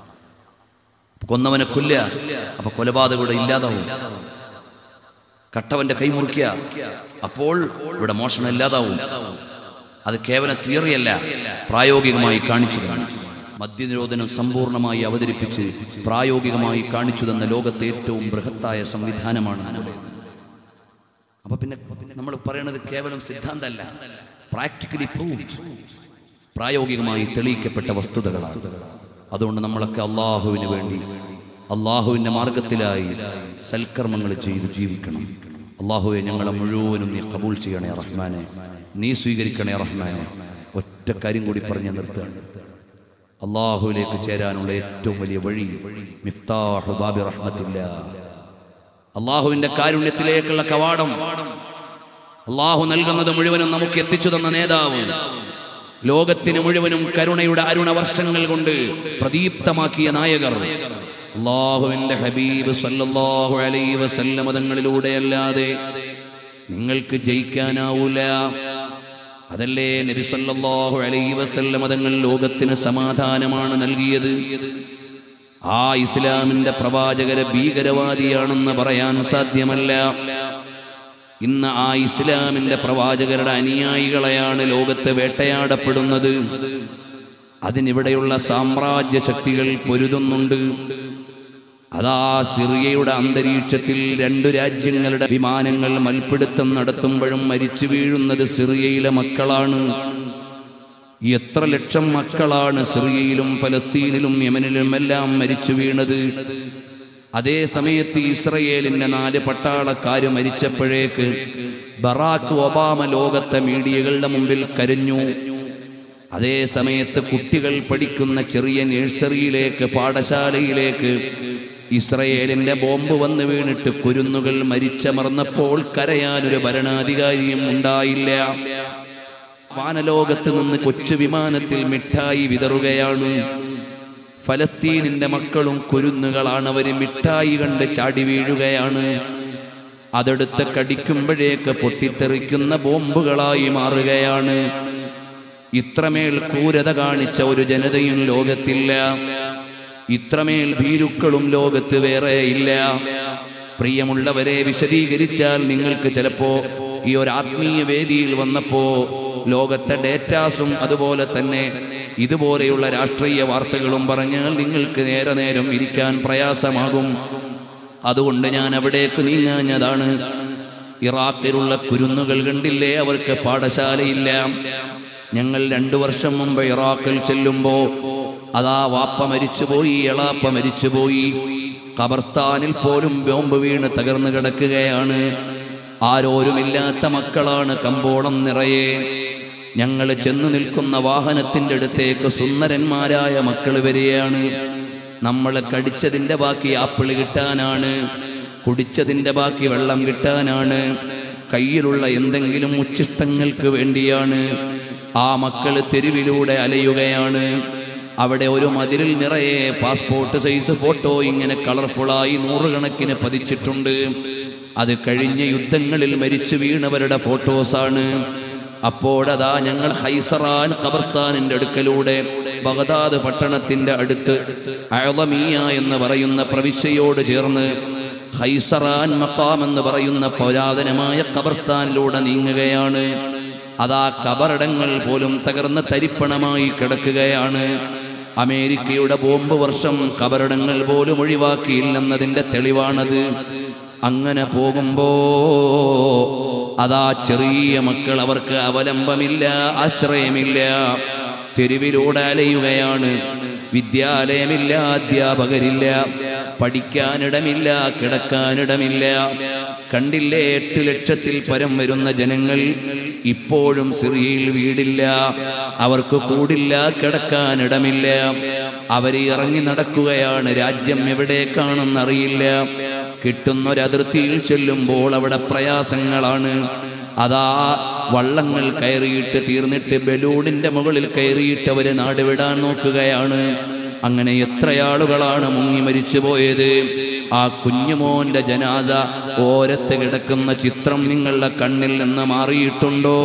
കൊന്നവനെ കൊല്ലുക, അപ്പൊ കൊലപാതകയുടെ ഇല്ലാതാവും. കട്ടവന്റെ കൈ മുറിക്കുക, അപ്പോൾ ഇവിടെ മോഷണം ഇല്ലാതാവും. അത് കേവല തിയറിയല്ല, പ്രായോഗികമായി കാണിച്ചു. മദ്യനിരോധനം സമ്പൂർണമായി അവതരിപ്പിച്ച് പ്രായോഗികമായി കാണിച്ചു തന്ന ലോകത്തെ ഏറ്റവും ബൃഹത്തായ സംവിധാനമാണ്. അപ്പൊ പിന്നെ നമ്മൾ പറയണത് കേവലം സിദ്ധാന്തമല്ല, പ്രാക്ടിക്കലി പ്രൂവ്ഡ്, പ്രായോഗികമായി തെളിയിക്കപ്പെട്ട വസ്തുതകളാണ്. അതുകൊണ്ട് നമ്മളൊക്കെ അള്ളാഹുവിന് വേണ്ടി അള്ളാഹുവിൻ്റെ മാർഗത്തിലായി സൽക്കർമ്മങ്ങൾ ചെയ്ത് ജീവിക്കണം. അള്ളാഹുവെ, ഞങ്ങളെ മുഴുവനും നീ കബൂൽ ചെയ്യണേ റഹ്മാനെ, നീ സ്വീകരിക്കണേ റഹ്മാനെ. ഒറ്റ കാര്യം കൂടി പറഞ്ഞ് നിർത്തുകയാണ്. അള്ളാഹുവിലേക്ക് ചേരാനുള്ള ഏറ്റവും വലിയ വഴി മിഫ്താഹു ബാബി റഹ്മത്തില്ലാ, അള്ളാഹുവിന്റെ കാരുണ്യത്തിലേക്കുള്ള കവാടം. അള്ളാഹു നൽകുന്നത് മുഴുവനും നമുക്ക് എത്തിച്ചു തന്ന നേതാവ്, ലോകത്തിന് മുഴുവനും കരുണയുടെ അരുണവർഷങ്ങൾ കൊണ്ട് പ്രദീപ്തമാക്കിയ നായകർ, അള്ളാഹുവിന്റെ ഹബീബ് സല്ലല്ലാഹു അലൈഹി വസല്ലം തങ്ങളിലൂടെയല്ലാതെ നിങ്ങൾക്ക് ജയിക്കാനാവൂല. അതല്ലേ നബി സല്ലല്ലാഹു അലൈഹി വസല്ലം തങ്ങൾ ലോകത്തിന് സമാധാനമാണ് നൽകിയത്. ആ ഇസ്ലാമിന്റെ പ്രവാചകരെ ഭീകരവാദിയാണെന്ന് പറയാൻ സാധ്യമല്ല. ഇന്ന് ആ ഇസ്ലാമിന്റെ പ്രവാചകരുടെ അനുയായികളെയാണ് ലോകത്ത് വേട്ടയാടപ്പെടുന്നത്. അതിനിവിടെയുള്ള സാമ്രാജ്യ ശക്തികൾ പൊരുതുന്നുണ്ട്. അതാ സിറിയയുടെ അന്തരീക്ഷത്തിൽ 2 രാജ്യങ്ങളുടെ വിമാനങ്ങൾ മൽപ്പിടുത്തം നടത്തുമ്പോഴും മരിച്ചു വീഴുന്നത് സിറിയയിലെ മക്കളാണ്. എത്ര ലക്ഷം മക്കളാണ് സിറിയയിലും ഫലസ്തീനിലും യമനിലും എല്ലാം മരിച്ചു വീണത്. അതേ സമയത്ത് ഇസ്രയേലിന്റെ 4 പട്ടാളക്കാര് മരിച്ചപ്പോഴേക്ക് ബറാക്ക് ഒബാമ ലോകത്തെ മീഡിയകളുടെ മുമ്പിൽ കരഞ്ഞു. അതേ സമയത്ത് കുട്ടികൾ പഠിക്കുന്ന ചെറിയ നഴ്സറിയിലേക്ക്, പാഠശാലയിലേക്ക് ഇസ്രയേലിന്റെ ബോംബ് വന്ന് വീണിട്ട് കുരുന്നുകൾ മരിച്ചമർന്നപ്പോൾ കരയാനൊരു ഭരണാധികാരിയും ഉണ്ടായില്ല. വാനലോകത്ത് നിന്ന് കൊച്ചു വിമാനത്തിൽ മിഠായി വിതറുകയാണ്. ഫലസ്തീനിന്റെ മക്കളും കുരുന്നുകളാണ്. അവര് മിഠായി കണ്ട് ചാടി വീഴുകയാണ്. അതെടുത്ത് കടിക്കുമ്പോഴേക്ക് പൊട്ടിത്തെറിക്കുന്ന ബോംബുകളായി മാറുകയാണ്. ഇത്രമേൽ ക്രൂരത കാണിച്ച ഒരു ജനതയും ലോകത്തില്ല. ഇത്രമേൽ ഭീരുക്കളും ലോകത്ത് വേറെ ഇല്ല. പ്രിയമുള്ളവരെ, വിശദീകരിച്ചാൽ നിങ്ങൾക്ക് ചിലപ്പോ ഈ ഒരു ആത്മീയ വേദിയിൽ വന്നപ്പോ ലോകത്തെ ഡേറ്റാസും അതുപോലെ തന്നെ ഇതുപോലെയുള്ള രാഷ്ട്രീയ വാർത്തകളും പറഞ്ഞാൽ നിങ്ങൾക്ക് നേരം ഇരിക്കാൻ പ്രയാസമാകും. അതുകൊണ്ട് ഞാൻ അവിടേക്ക് നീങ്ങാഞ്ഞതാണ്. ഇറാഖിലുള്ള കുരുന്നുകൾ കണ്ടില്ലേ, അവർക്ക് പാഠശാലയില്ല. ഞങ്ങൾ 2 വർഷം മുമ്പ് ഇറാഖിൽ ചെല്ലുമ്പോ അതാ വാപ്പ മരിച്ചുപോയി, എളാപ്പ മരിച്ചുപോയി. ഖബർസ്ഥാനിൽ പോലും ബോംബ് വീണ് തകർന്നു കിടക്കുകയാണ്. ആരോരുമില്ലാത്ത മക്കളാണ് കമ്പോളം നിറയെ. ഞങ്ങൾ ചെന്നു നിൽക്കുന്ന വാഹനത്തിൻ്റെ അടുത്തേക്ക് സുന്ദരന്മാരായ മക്കൾ വരികയാണ്. നമ്മൾ കടിച്ചതിൻ്റെ ബാക്കി ആപ്പിൾ കിട്ടാനാണ്, കുടിച്ചതിൻ്റെ ബാക്കി വെള്ളം കിട്ടാനാണ്, കയ്യിലുള്ള എന്തെങ്കിലും ഉച്ചിഷ്ടങ്ങൾക്ക് വേണ്ടിയാണ്. ആ മക്കൾ തെരുവിലൂടെ അലയുകയാണ്. അവിടെ ഒരു മതിലിൽ നിറയെ പാസ്പോർട്ട് സൈസ് ഫോട്ടോ ഇങ്ങനെ കളർഫുള്ളായി 100 കണക്കിന് പതിച്ചിട്ടുണ്ട്. അത് കഴിഞ്ഞ യുദ്ധങ്ങളിൽ മരിച്ചു വീണവരുടെ ഫോട്ടോസാണ്. അപ്പോഴതാ ഞങ്ങൾ ഹൈസറാൻ ഖബർസ്ഥാനിന്റെ അടുക്കലൂടെ ബഗ്ദാദ് പട്ടണത്തിന്റെ അടുത്ത് അഅ്ലമിയ എന്ന് പറയുന്ന പ്രവിശ്യയോട് ചേർന്ന് ഹൈസറാൻ മഖാം എന്ന് പറയുന്ന പുരാതനമായ ഖബർസ്ഥാനിലൂടെ നീങ്ങുകയാണ്. അതാ കബറിടങ്ങൾ പോലും തകർന്ന തരിപ്പണമായി കിടക്കുകയാണ്. അമേരിക്കയുടെ ബോംബ് വർഷം കബറിടങ്ങൾ പോലും ഒഴിവാക്കിയില്ലെന്നതിൻ്റെ തെളിവാണത്. അങ്ങനെ പോകുമ്പോ അതാ ചെറിയ മക്കൾ, അവർക്ക് അവലംബമില്ല, ആശ്രയമില്ല, തെരുവിലൂടെ അലയുകയാണ്. വിദ്യാലയമില്ല, അധ്യാപകരില്ല, പഠിക്കാനിടമില്ല, കിടക്കാനിടമില്ല. കണ്ടില്ലേ 8 ലക്ഷത്തിൽ പരം വരുന്ന ജനങ്ങൾ ഇപ്പോഴും സിറിയയിൽ വീടില്ല, അവർക്ക് കൂടില്ല, കിടക്കാനിടമില്ല. അവര് ഇറങ്ങി നടക്കുകയാണ്. രാജ്യം എവിടേക്കാണെന്നറിയില്ല. കിട്ടുന്നൊരതിർത്തിയിൽ ചെല്ലുമ്പോൾ അവിടെ പ്രയാസങ്ങളാണ്. അതാ വള്ളങ്ങൾ കയറിയിട്ട് തീർന്നിട്ട് ബലൂണിന്റെ മുകളിൽ കയറിയിട്ട് അവര് നാടുവിടാൻ നോക്കുകയാണ്. അങ്ങനെ എത്രയാളുകളാണ് മുങ്ങി മരിച്ചു പോയത്. ആ കുഞ്ഞുമോന്റെ ജനാസ ഓരത്ത് കിടക്കുന്ന ചിത്രം നിങ്ങളുടെ കണ്ണിൽ നിന്ന് മാറിയിട്ടുണ്ടോ?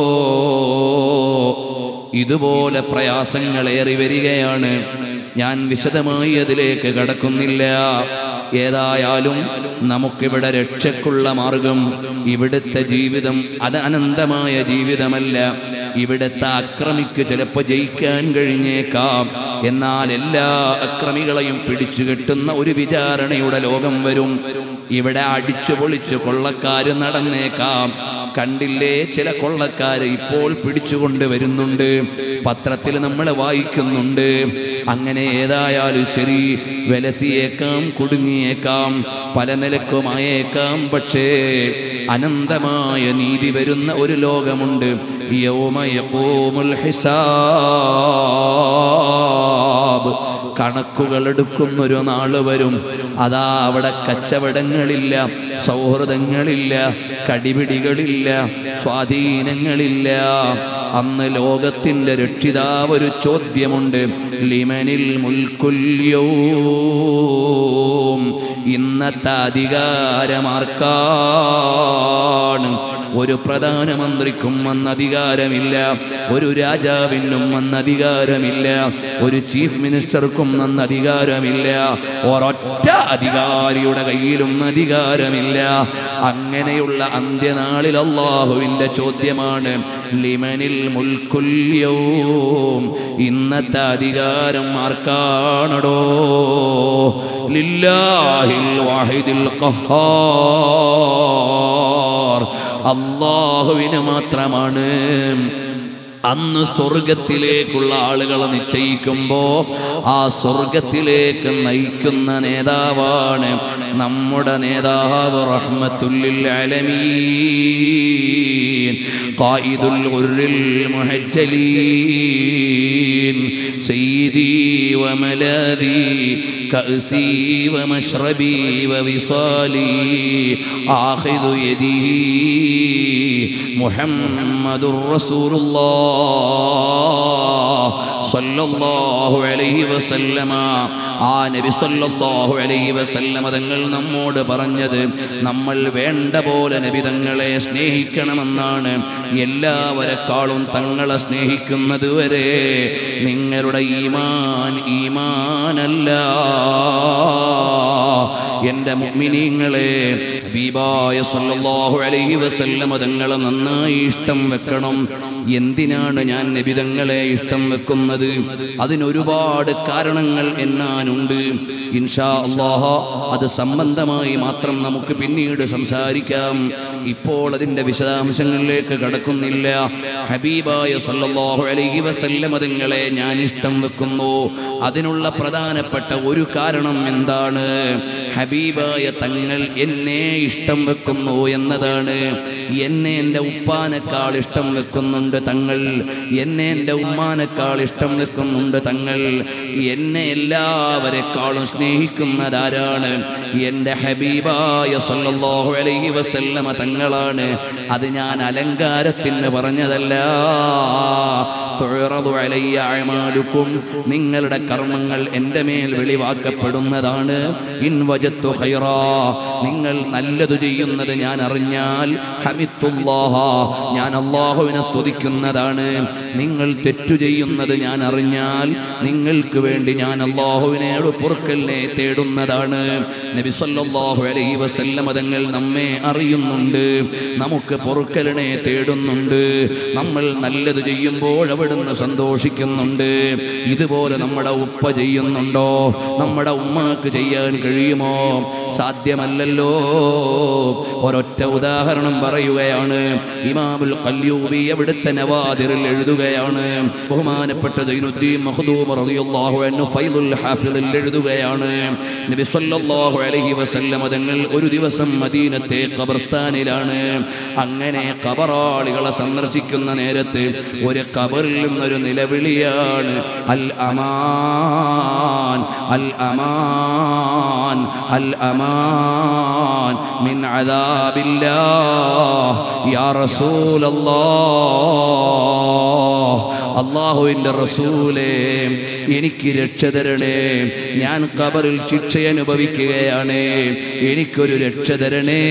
ഇതുപോലെ പ്രയാസങ്ങളേറി വരികയാണ്. ഞാൻ വിശദമായി അതിലേക്ക് കടക്കുന്നില്ല. ഏതായാലും നമുക്കിവിടെ രക്ഷയ്ക്കുള്ള മാർഗം, ഇവിടുത്തെ ജീവിതം അത് അനന്തമായ ജീവിതമല്ല. ഇവിടുത്തെ അക്രമിക്ക് ചിലപ്പോൾ ജയിക്കാൻ കഴിഞ്ഞേക്കാം, എന്നാൽ എല്ലാ അക്രമികളെയും പിടിച്ചു കെട്ടുന്ന ഒരു വിചാരണയുടെ ലോകം വരും. ഇവിടെ അടിച്ചു പൊളിച്ച് കൊള്ളക്കാര് നടന്നേക്കാം. കണ്ടില്ലേ, ചില കൊള്ളക്കാര് ഇപ്പോൾ പിടിച്ചുകൊണ്ട് വരുന്നുണ്ട്, പത്രത്തിൽ നമ്മൾ വായിക്കുന്നുണ്ട്. അങ്ങനെ ഏതായാലും ശരി, വിലസിയേക്കാം, കുടുങ്ങിയേക്കാം, പല നിലക്കുമായേക്കാം. പക്ഷേ അനന്തമായ നീതി വരുന്ന ഒരു ലോകമുണ്ട്. യൗമ യഖൂമുൽ ഹിസാബ്, കണക്കുകൾ എടുക്കുന്നൊരു നാള് വരും. അതാ അവിടെ കച്ചവടങ്ങളില്ല, സൗഹൃദങ്ങളില്ല, കടിപിടികളില്ല, സ്വാധീനങ്ങളില്ല. അന്ന് ലോകത്തിന്റെ രക്ഷിതാവ് ഒരു ചോദ്യമുണ്ട്, ലിമനിൽ മുൽക്കുൽ യൗം, ഇന്നത്തെ അധികാരമാർക്കാണ്? ഒരു പ്രധാനമന്ത്രിക്കും അന്ന് അധികാരമില്ല, ഒരു രാജാവിനും അന്ന് അധികാരമില്ല, ഒരു ചീഫ് മിനിസ്റ്റർക്കും അന്ന് അധികാരമില്ല, ഒരൊറ്റ അധികാരിയുടെ കയ്യിലും അധികാരമില്ല. അങ്ങനെയുള്ള അന്ത്യനാളിൽ അല്ലാഹുവിന്റെ ചോദ്യമാണ്, ലിമനിൽ മുൽക്കുൽ യൗം, ഇന്നത്തെ അധികാരം ആർക്കാണടോ? ലില്ലാഹിൽ വാഹിദിൽ ഖഹാർ, അല്ലാഹുവിന് മാത്രമാണ്. അന്ന് സ്വർഗത്തിലേക്കുള്ള ആളുകളെ നിശ്ചയിക്കുമ്പോ ആ സ്വർഗത്തിലേക്ക് നയിക്കുന്ന നേതാവാണ് നമ്മുടെ നേതാവ് റഹ്മത്തുൽ ലിൽ ആലമീൻ, ഖായിദുൽ ഗുർരിൽ മുഹജ്ജലീൻ, സയ്യിദി വമലാദി കഅസി വമശ്റബി വവിസാലി, ആഖിദു യദി മുഹമ്മദുർ റസൂലുള്ളാഹ് സല്ലല്ലാഹു അലൈഹി വസല്ലമ. ആ നബി സല്ലല്ലാഹു അലൈഹി വസല്ലമ തങ്ങൾ നമ്മോട് പറഞ്ഞത്, നമ്മൾ വേണ്ട പോലെ നബി തങ്ങളെ സ്നേഹിക്കണമെന്നാണ്. എല്ലാവരെക്കാളും തങ്ങളെ സ്നേഹിക്കുന്നത് വരെ നിങ്ങളുടെ ഈമാനല്ല. എൻ്റെ മുഅ്മിനീങ്ങളെ, ഹബീബായ സല്ലല്ലാഹു അലൈഹി വസല്ലമ തങ്ങളെ നന്നായി ഇഷ്ടം വെക്കണം. എന്തിനാണ് ഞാൻ നബി തങ്ങളെ ഇഷ്ടം വെക്കുന്നത്? അതിനൊരുപാട് കാരണങ്ങൾ എന്നാനുണ്ട്. ഇൻഷാ അല്ലാഹ് അത് സംബന്ധമായി മാത്രം നമുക്ക് പിന്നീട് സംസാരിക്കാം. ഇപ്പോൾ അതിൻ്റെ വിശദാംശങ്ങളിലേക്ക് കടക്കുന്നില്ല. ഹബീബായ സല്ലല്ലാഹു അലൈഹി വസല്ലമ തങ്ങളെ ഞാൻ ഇഷ്ടം വെക്കുന്നു. അതിനുള്ള പ്രധാനപ്പെട്ട ഒരു കാരണം എന്താണ്? ഹബീബായ തങ്ങൾ എന്നെ ഇഷ്ടം വെക്കുന്നു എന്നതാണ്. എന്നെ എൻ്റെ ഉപ്പാനേക്കാൾ ഇഷ്ടം വെക്കുന്നുണ്ട് തങ്ങൾ, എന്നെ എൻ്റെ ഉമ്മാനേക്കാൾ ഇഷ്ടം വെക്കുന്നുണ്ട് തങ്ങൾ. എന്നെ എല്ലാവരെക്കാളും സ്നേഹിക്കുന്നതാരാണ്? എൻ്റെ ഹബീബായ സല്ലല്ലാഹു അലൈഹി വസല്ലമ തങ്ങളാണ്. അത് ഞാൻ അലങ്കാരത്തിന് പറഞ്ഞതല്ല. തുഅറദു അലയ്യ അഅമാലുക്കും, നിങ്ങളുടെ കർമ്മങ്ങൾ എൻ്റെ മേൽ വെളിവാക്കപ്പെടുന്നതാണ്. ഇൻ വജത്തു ഖൈറാ, നിങ്ങൾ നല്ലത് ചെയ്യുന്നത് ഞാൻ അറിഞ്ഞാൽ ഹമിത്തുല്ലാഹ, ഞാൻ അല്ലാഹുവിനെ സ്തുതിക്കുന്നതാണ്. നിങ്ങൾ തെറ്റു ചെയ്യുന്നത് ഞാൻ അറിഞ്ഞാൽ നിങ്ങൾക്ക് വേണ്ടി ഞാൻ അല്ലാഹുവിനോട് പൊറുക്കലിനെ തേടുന്നതാണ്. നബി സല്ലല്ലാഹു അലൈഹി വസല്ലം തങ്ങൾ നമ്മെ അറിയുന്നുണ്ട്, നമുക്ക് പൊറുക്കലിനെ തേടുന്നുണ്ട്. നമ്മൾ നല്ലത് ചെയ്യുമ്പോൾ അവിടുന്ന് സന്തോഷിക്കുന്നുണ്ട്. ഇതുപോലെ നമ്മുടെ ഉപ്പ ചെയ്യുന്നുണ്ടോ? നമ്മുടെ ഉമ്മക്ക് ചെയ്യാൻ കഴിയുമോ? സാധ്യമല്ലല്ലോ. ഒരൊറ്റ ഉദാഹരണം പറയുകയാണ്. ഇമാമുൽ ഖല്യൂബി അവിടുത്തെ നവാദിറിൽ എഴുതുകയാണ്. ബഹുമാനപ്പെട്ട സൈനുദ്ദീൻ മഖ്ദൂം റളിയല്ലാഹു അൻഹു ഫൈദുൽ ഹാഫിളിൽ എഴുതുകയാണ്. നബി സല്ലല്ലാഹു അലൈഹി വസല്ലം തങ്ങൾ ഒരു ദിവസം മദീനത്തെ ഖബർസ്ഥാനിലാണ്. അങ്ങനെ ഖബറാളികളെ സന്ദർശിക്കുന്ന നേരത്ത് ഒരു ഖബറിൽ നിന്നൊരു നിലവിളിയാണ്, അൽ അമാൻ അൽ അമാൻ അൽ അമാൻ മിൻ അദാബില്ലാഹ് യാ റസൂലല്ലാഹ്. അല്ലാഹുവിൻ്റെ റസൂലേ, എനിക്ക് രക്ഷ തരണേ, ഞാൻ ഖബറിൽ ശിക്ഷ അനുഭവിക്കുകയാണ്, എനിക്കൊരു രക്ഷ തരണേ.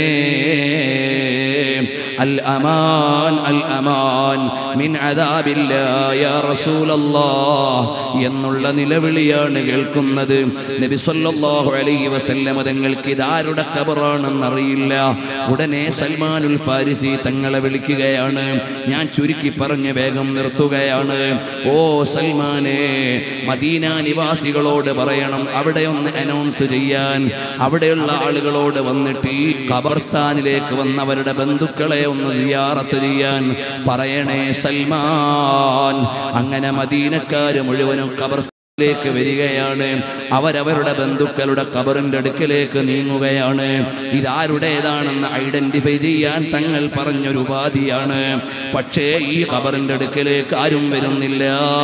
അൽ അമാൻ അൽ അമാൻ മിൻ അദാബില്ലാഹ് യാ റസൂലല്ലാഹ് എന്നുള്ള നിലവിളിയാണ് കേൾക്കുന്നത്. നബി സല്ലല്ലാഹു അലൈഹി വസല്ലം തങ്ങൾക്ക് ഇതാരുടെ ഖബറാണെന്ന് അറിയില്ല. ഉടനെ സൽമാനുൽ ഫാരിസി തങ്ങളെ വിളിക്കുകയാണ്. ഞാൻ ചുരുക്കി പറഞ്ഞ് വേഗം നിർത്തുകയാണ്. ഓ സൽമാനെ, മദീന നിവാസികളോട് പറയണം, അവിടെ ഒന്ന് അനൗൺസ് ചെയ്യാൻ, അവിടെയുള്ള ആളുകളോട് വന്നിട്ട് ഈ ഖബർസ്ഥാനിലേക്ക് വന്നവരുടെ ബന്ധുക്കളെ ഒന്ന് സിയാറത്ത് ചെയ്യാൻ പറയണേ സൽമാൻ. അങ്ങനെ മദീനക്കാര് മുഴുവനും ഖബർസ്ഥാനിലേക്ക് വരികയാണ്. അവരവരുടെ ബന്ധുക്കളുടെ ഖബറിന്റെ അടുക്കലേക്ക് നീങ്ങുകയാണ്. ഇതാരുടേതാണെന്ന് ഐഡന്റിഫൈ ചെയ്യാൻ തങ്ങൾ പറഞ്ഞൊരു ഉപാധിയാണ്. പക്ഷേ ഈ ഖബറിന്റെ അടുക്കലേക്ക് ആരും വരുന്നില്ല.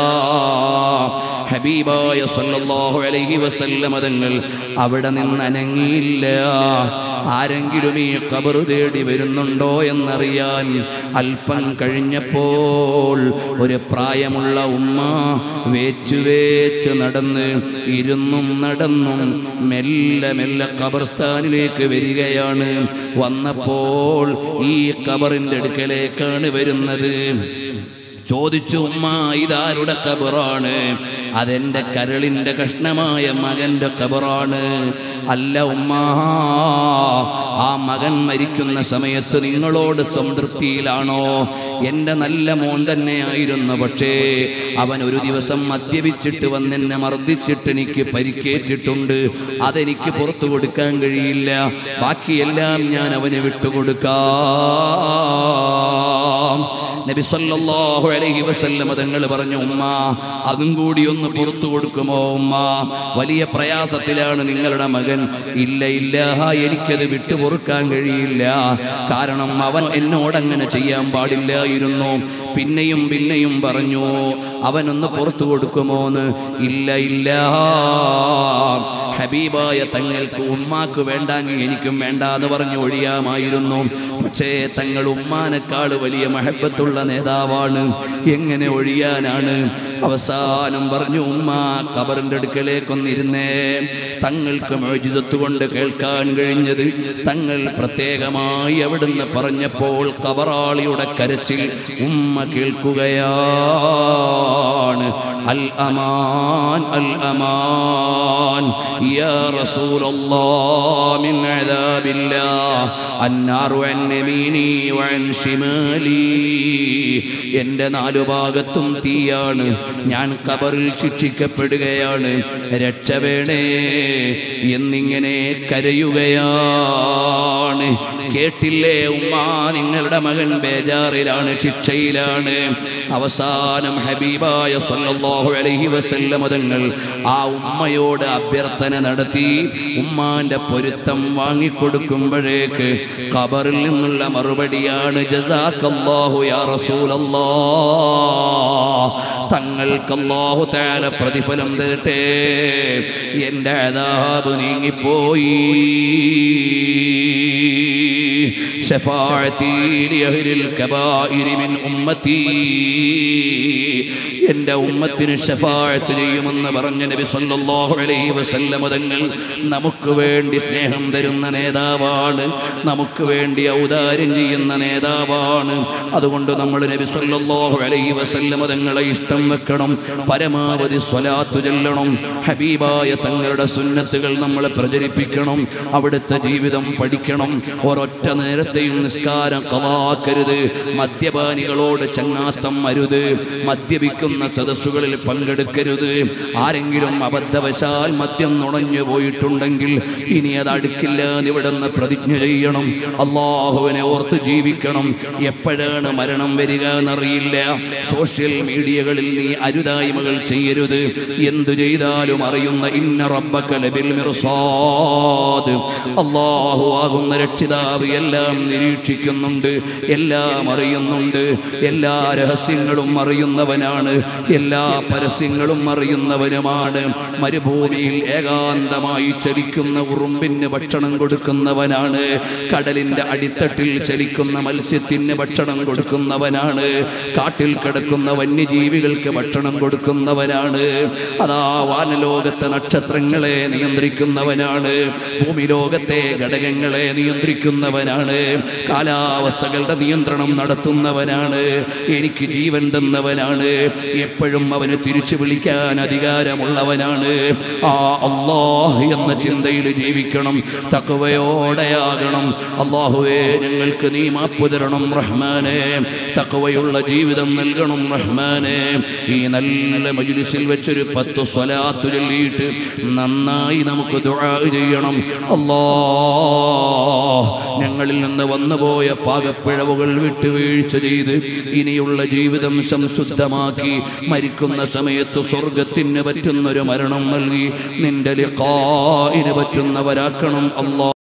ഹബീബായ സല്ലല്ലാഹു അലൈഹി വസല്ലം തങ്ങൾ അവിടെ നിന്ന് അനങ്ങിയില്ല. ആരെങ്കിലും ഈ ഖബർ തേടി വരുന്നുണ്ടോ എന്നറിയാൻ അല്പം കഴിഞ്ഞപ്പോൾ ഒരു പ്രായമുള്ള ഉമ്മ വേച്ച് നടന്ന് ഇരുന്നും നടന്നും മെല്ലെ മെല്ലെ ഖബർസ്ഥാനിലേക്ക് വരികയാണ്. വന്നപ്പോൾ ഈ ഖബറിന്റെ അടുക്കലേക്കാണ് വരുന്നത്. ചോദിച്ചു, ഉമ്മ ഇതാരുടെ ഖബറാണ്? അതെന്റെ കരളിന്റെ കഷ്ണമായ മകന്റെ ഖബറാണ്. അല്ല ഉമ്മ, ആ മകൻ മരിക്കുന്ന സമയത്ത് നിങ്ങളോട് സംതൃപ്തിയിലാണോ? എൻ്റെ നല്ല മോൻ തന്നെയായിരുന്നു, പക്ഷേ അവൻ ഒരു ദിവസം മദ്യപിച്ചിട്ട് വന്നെന്നെ മർദ്ദിച്ചിട്ട് എനിക്ക് പരിക്കേറ്റിട്ടുണ്ട്. അതെനിക്ക് പുറത്തു കൊടുക്കാൻ കഴിയില്ല. ബാക്കിയെല്ലാം ഞാൻ അവന് വിട്ടുകൊടുക്കാം. നബി സല്ലല്ലാഹു അലൈഹി വസല്ലം തങ്ങൾ പറഞ്ഞു, ഉമ്മ അതും കൂടി ഒന്ന് പുറത്തു കൊടുക്കുമോ ഉമ്മ? വലിയ പ്രയാസത്തിലാണ് നിങ്ങളുടെ മകൻ. ഇല്ല ഇല്ല, എനിക്കത് വിട്ടു പൊറുക്കാൻ കഴിയില്ല. കാരണം അവൻ എന്നോടങ്ങനെ ചെയ്യാൻ പാടില്ലായിരുന്നു. പിന്നെയും പിന്നെയും പറഞ്ഞു, അവനൊന്ന് പുറത്തു കൊടുക്കുമോന്ന്. ഇല്ല ഇല്ല, ഹബീബായ തങ്ങൾക്ക് ഉമ്മാക്ക് വേണ്ടാങ്കിൽ എനിക്കും വേണ്ട എന്ന് പറഞ്ഞു ഒഴിയാമായിരുന്നു. പക്ഷേ തങ്ങൾ ഉമ്മാനേക്കാൾ വലിയ മഹബത്തുള്ള നേതാവാണ്, എങ്ങനെ ഒഴിയാനാണ്? അവസാനം പറഞ്ഞു, ഉമ്മ ഖബറിന്റെ അടുക്കലേക്കൊന്നിരുന്നേ. തങ്ങൾക്ക് മുഅ്ജിസത്ത് കൊണ്ട് കേൾക്കാൻ കഴിഞ്ഞത് തങ്ങൾ പ്രത്യേകമായി അവിടുന്ന് പറഞ്ഞപ്പോൾ ഖബറാളിയുടെ കരച്ചിൽ ഉമ്മ കേൾക്കുകയാണ്. അൽ അമാൻ അൽ അമാൻ യാ റസൂലല്ലാഹ് മിൻ അദാബില്ലാഹ് അന്നാറു അൻ യമീനി വഅൻ ശിമാലി. എൻ്റെ നാലു ഭാഗത്തും തീയാണ്, ഞാൻ ഖബറിൽ ശിക്ഷിക്കപ്പെടുകയാണ്, രക്ഷ വേണേ എന്നിങ്ങനെ കരയുകയാണ്. കേട്ടില്ലേ ഉമ്മ, നിങ്ങളുടെ മകൻ ബേജാറിലാണ്, ശിക്ഷയിലാണ്. അവസാനം ഹബീബായ സല്ലല്ലാഹു അലൈഹി വസല്ലം തങ്ങൾ ആ ഉമ്മയോട് അഭ്യർത്ഥന നടത്തി. ഉമ്മാന്റെ പൊരുത്തം വാങ്ങിക്കൊടുക്കുമ്പോഴേക്ക് ഖബറിൽ നിന്നുള്ള മറുപടിയാണ്, ജസാക്കല്ലാഹു യാ റസൂലല്ലാഹ്, തങ്ങൾക്ക് അല്ലാഹു തആല പ്രതിഫലം തരട്ടെ, എൻ്റെ അദാബ് നീങ്ങിപ്പോയി. ശഫാഅത്തി ലിഅഹ്ലിൽ കബായിരി മിൻ ഉമ്മത്തി, എൻ്റെ ഉമ്മത്തിന് ശഫാഅത്ത് ചെയ്യുമെന്ന് പറഞ്ഞ നബി സല്ലല്ലാഹു അലൈഹി വസല്ലം തങ്ങൾ നമുക്ക് വേണ്ടി സ്നേഹം തരുന്ന നേതാവാണ്, നമുക്ക് വേണ്ടി ഔദാര്യം ചെയ്യുന്ന നേതാവാണ്. അതുകൊണ്ട് നമ്മൾ നബി സല്ലല്ലാഹു അലൈഹി വസല്ലം തങ്ങളെ ഇഷ്ടം വെക്കണം, പരമാവധി സ്വലാത്ത് ചൊല്ലണം, ഹബീബായ തങ്ങളുടെ സുന്നത്തുകൾ നമ്മൾ പ്രചരിപ്പിക്കണം, അവിടുത്തെ ജീവിതം പഠിക്കണം. ഒരൊറ്റ നേരത്തെയും നിസ്കാരം ഖളാക്കരുത്, മദ്യപാനികളോട് ചങ്ങാത്തം അരുത്, മദ്യപിക്കുന്ന സദസ്സുകളിൽ പങ്കെടുക്കരുത്. ആരെങ്കിലും അബദ്ധവശാൽ മദ്യം നുണഞ്ഞു പോയിട്ടുണ്ടെങ്കിൽ ഇനി അത് അടുക്കില്ല എന്ന് ഇവിടുന്ന് പ്രതിജ്ഞ ചെയ്യണം. അള്ളാഹുവിനെ ഓർത്ത് ജീവിക്കണം. എപ്പോഴാണ് മരണം വരിക എന്നറിയില്ല. സോഷ്യൽ മീഡിയകളിൽ നീ അരുതായ്മകൾ ചെയ്യരുത്. എന്തു ചെയ്താലും അറിയുന്ന ഇന്ന റബ്ബക ലബിൽ മിർസാദ്, അള്ളാഹു ആകുന്ന രക്ഷിതാവ് എല്ലാം നിരീക്ഷിക്കുന്നുണ്ട്, എല്ലാം അറിയുന്നുണ്ട്. എല്ലാ രഹസ്യങ്ങളും അറിയുന്നവനാണ്, എല്ലാ പരസ്യങ്ങളും അറിയുന്നവനുമാണ്. മരുഭൂമിയിൽ ഏകാന്തമായി ചലിക്കുന്ന ഉറുമ്പിന് ഭക്ഷണം കൊടുക്കുന്നവനാണ്, കടലിന്റെ അടിത്തട്ടിൽ ചലിക്കുന്ന മത്സ്യത്തിന് ഭക്ഷണം കൊടുക്കുന്നവനാണ്, കാട്ടിൽ കിടക്കുന്ന വന്യജീവികൾക്ക് ഭക്ഷണം കൊടുക്കുന്നവനാണ്. അതാ വാനലോകത്തെ നക്ഷത്രങ്ങളെ നിയന്ത്രിക്കുന്നവനാണ്, ഭൂമി ലോകത്തെ ഘടകങ്ങളെ നിയന്ത്രിക്കുന്നവനാണ്, കാലാവസ്ഥകളുടെ നിയന്ത്രണം നടത്തുന്നവനാണ്, എനിക്ക് ജീവൻ തന്നവനാണ്, എപ്പോഴും അവന് തിരിച്ചു വിളിക്കാൻ അധികാരമുള്ളവനാണ്. ആ അല്ലാഹ് എന്ന ചിന്തയിൽ ജീവിക്കണം, തഖ്വയോടെയാകണം. അല്ലാഹുവേ, ഞങ്ങൾക്ക് നീ മാപ്പ് തരണം റഹ്മാനേ, തഖ്വയുള്ള ജീവിതം നൽകണം റഹ്മാനേ. ഈ നല്ല മജ്ലിസിൽ വെച്ചൊരു 10 സ്വലാത്ത് ചൊല്ലിയിട്ട് നന്നായി നമുക്ക് ദുആ ചെയ്യണം. അല്ലാഹ്, ഞങ്ങളിൽ നിന്ന് വന്നുപോയ പാകപ്പിഴവുകൾ വിട്ടുവീഴ്ച ചെയ്ത് ഇനിയുള്ള ജീവിതം സംശുദ്ധമാക്കി മരിക്കുന്ന സമയത്ത് സ്വർഗത്തിന് പറ്റുന്നൊരു മരണം നൽകി നിന്റെ ലിഖാഇന് പറ്റുന്നവരാക്കണം അല്ലാഹ്.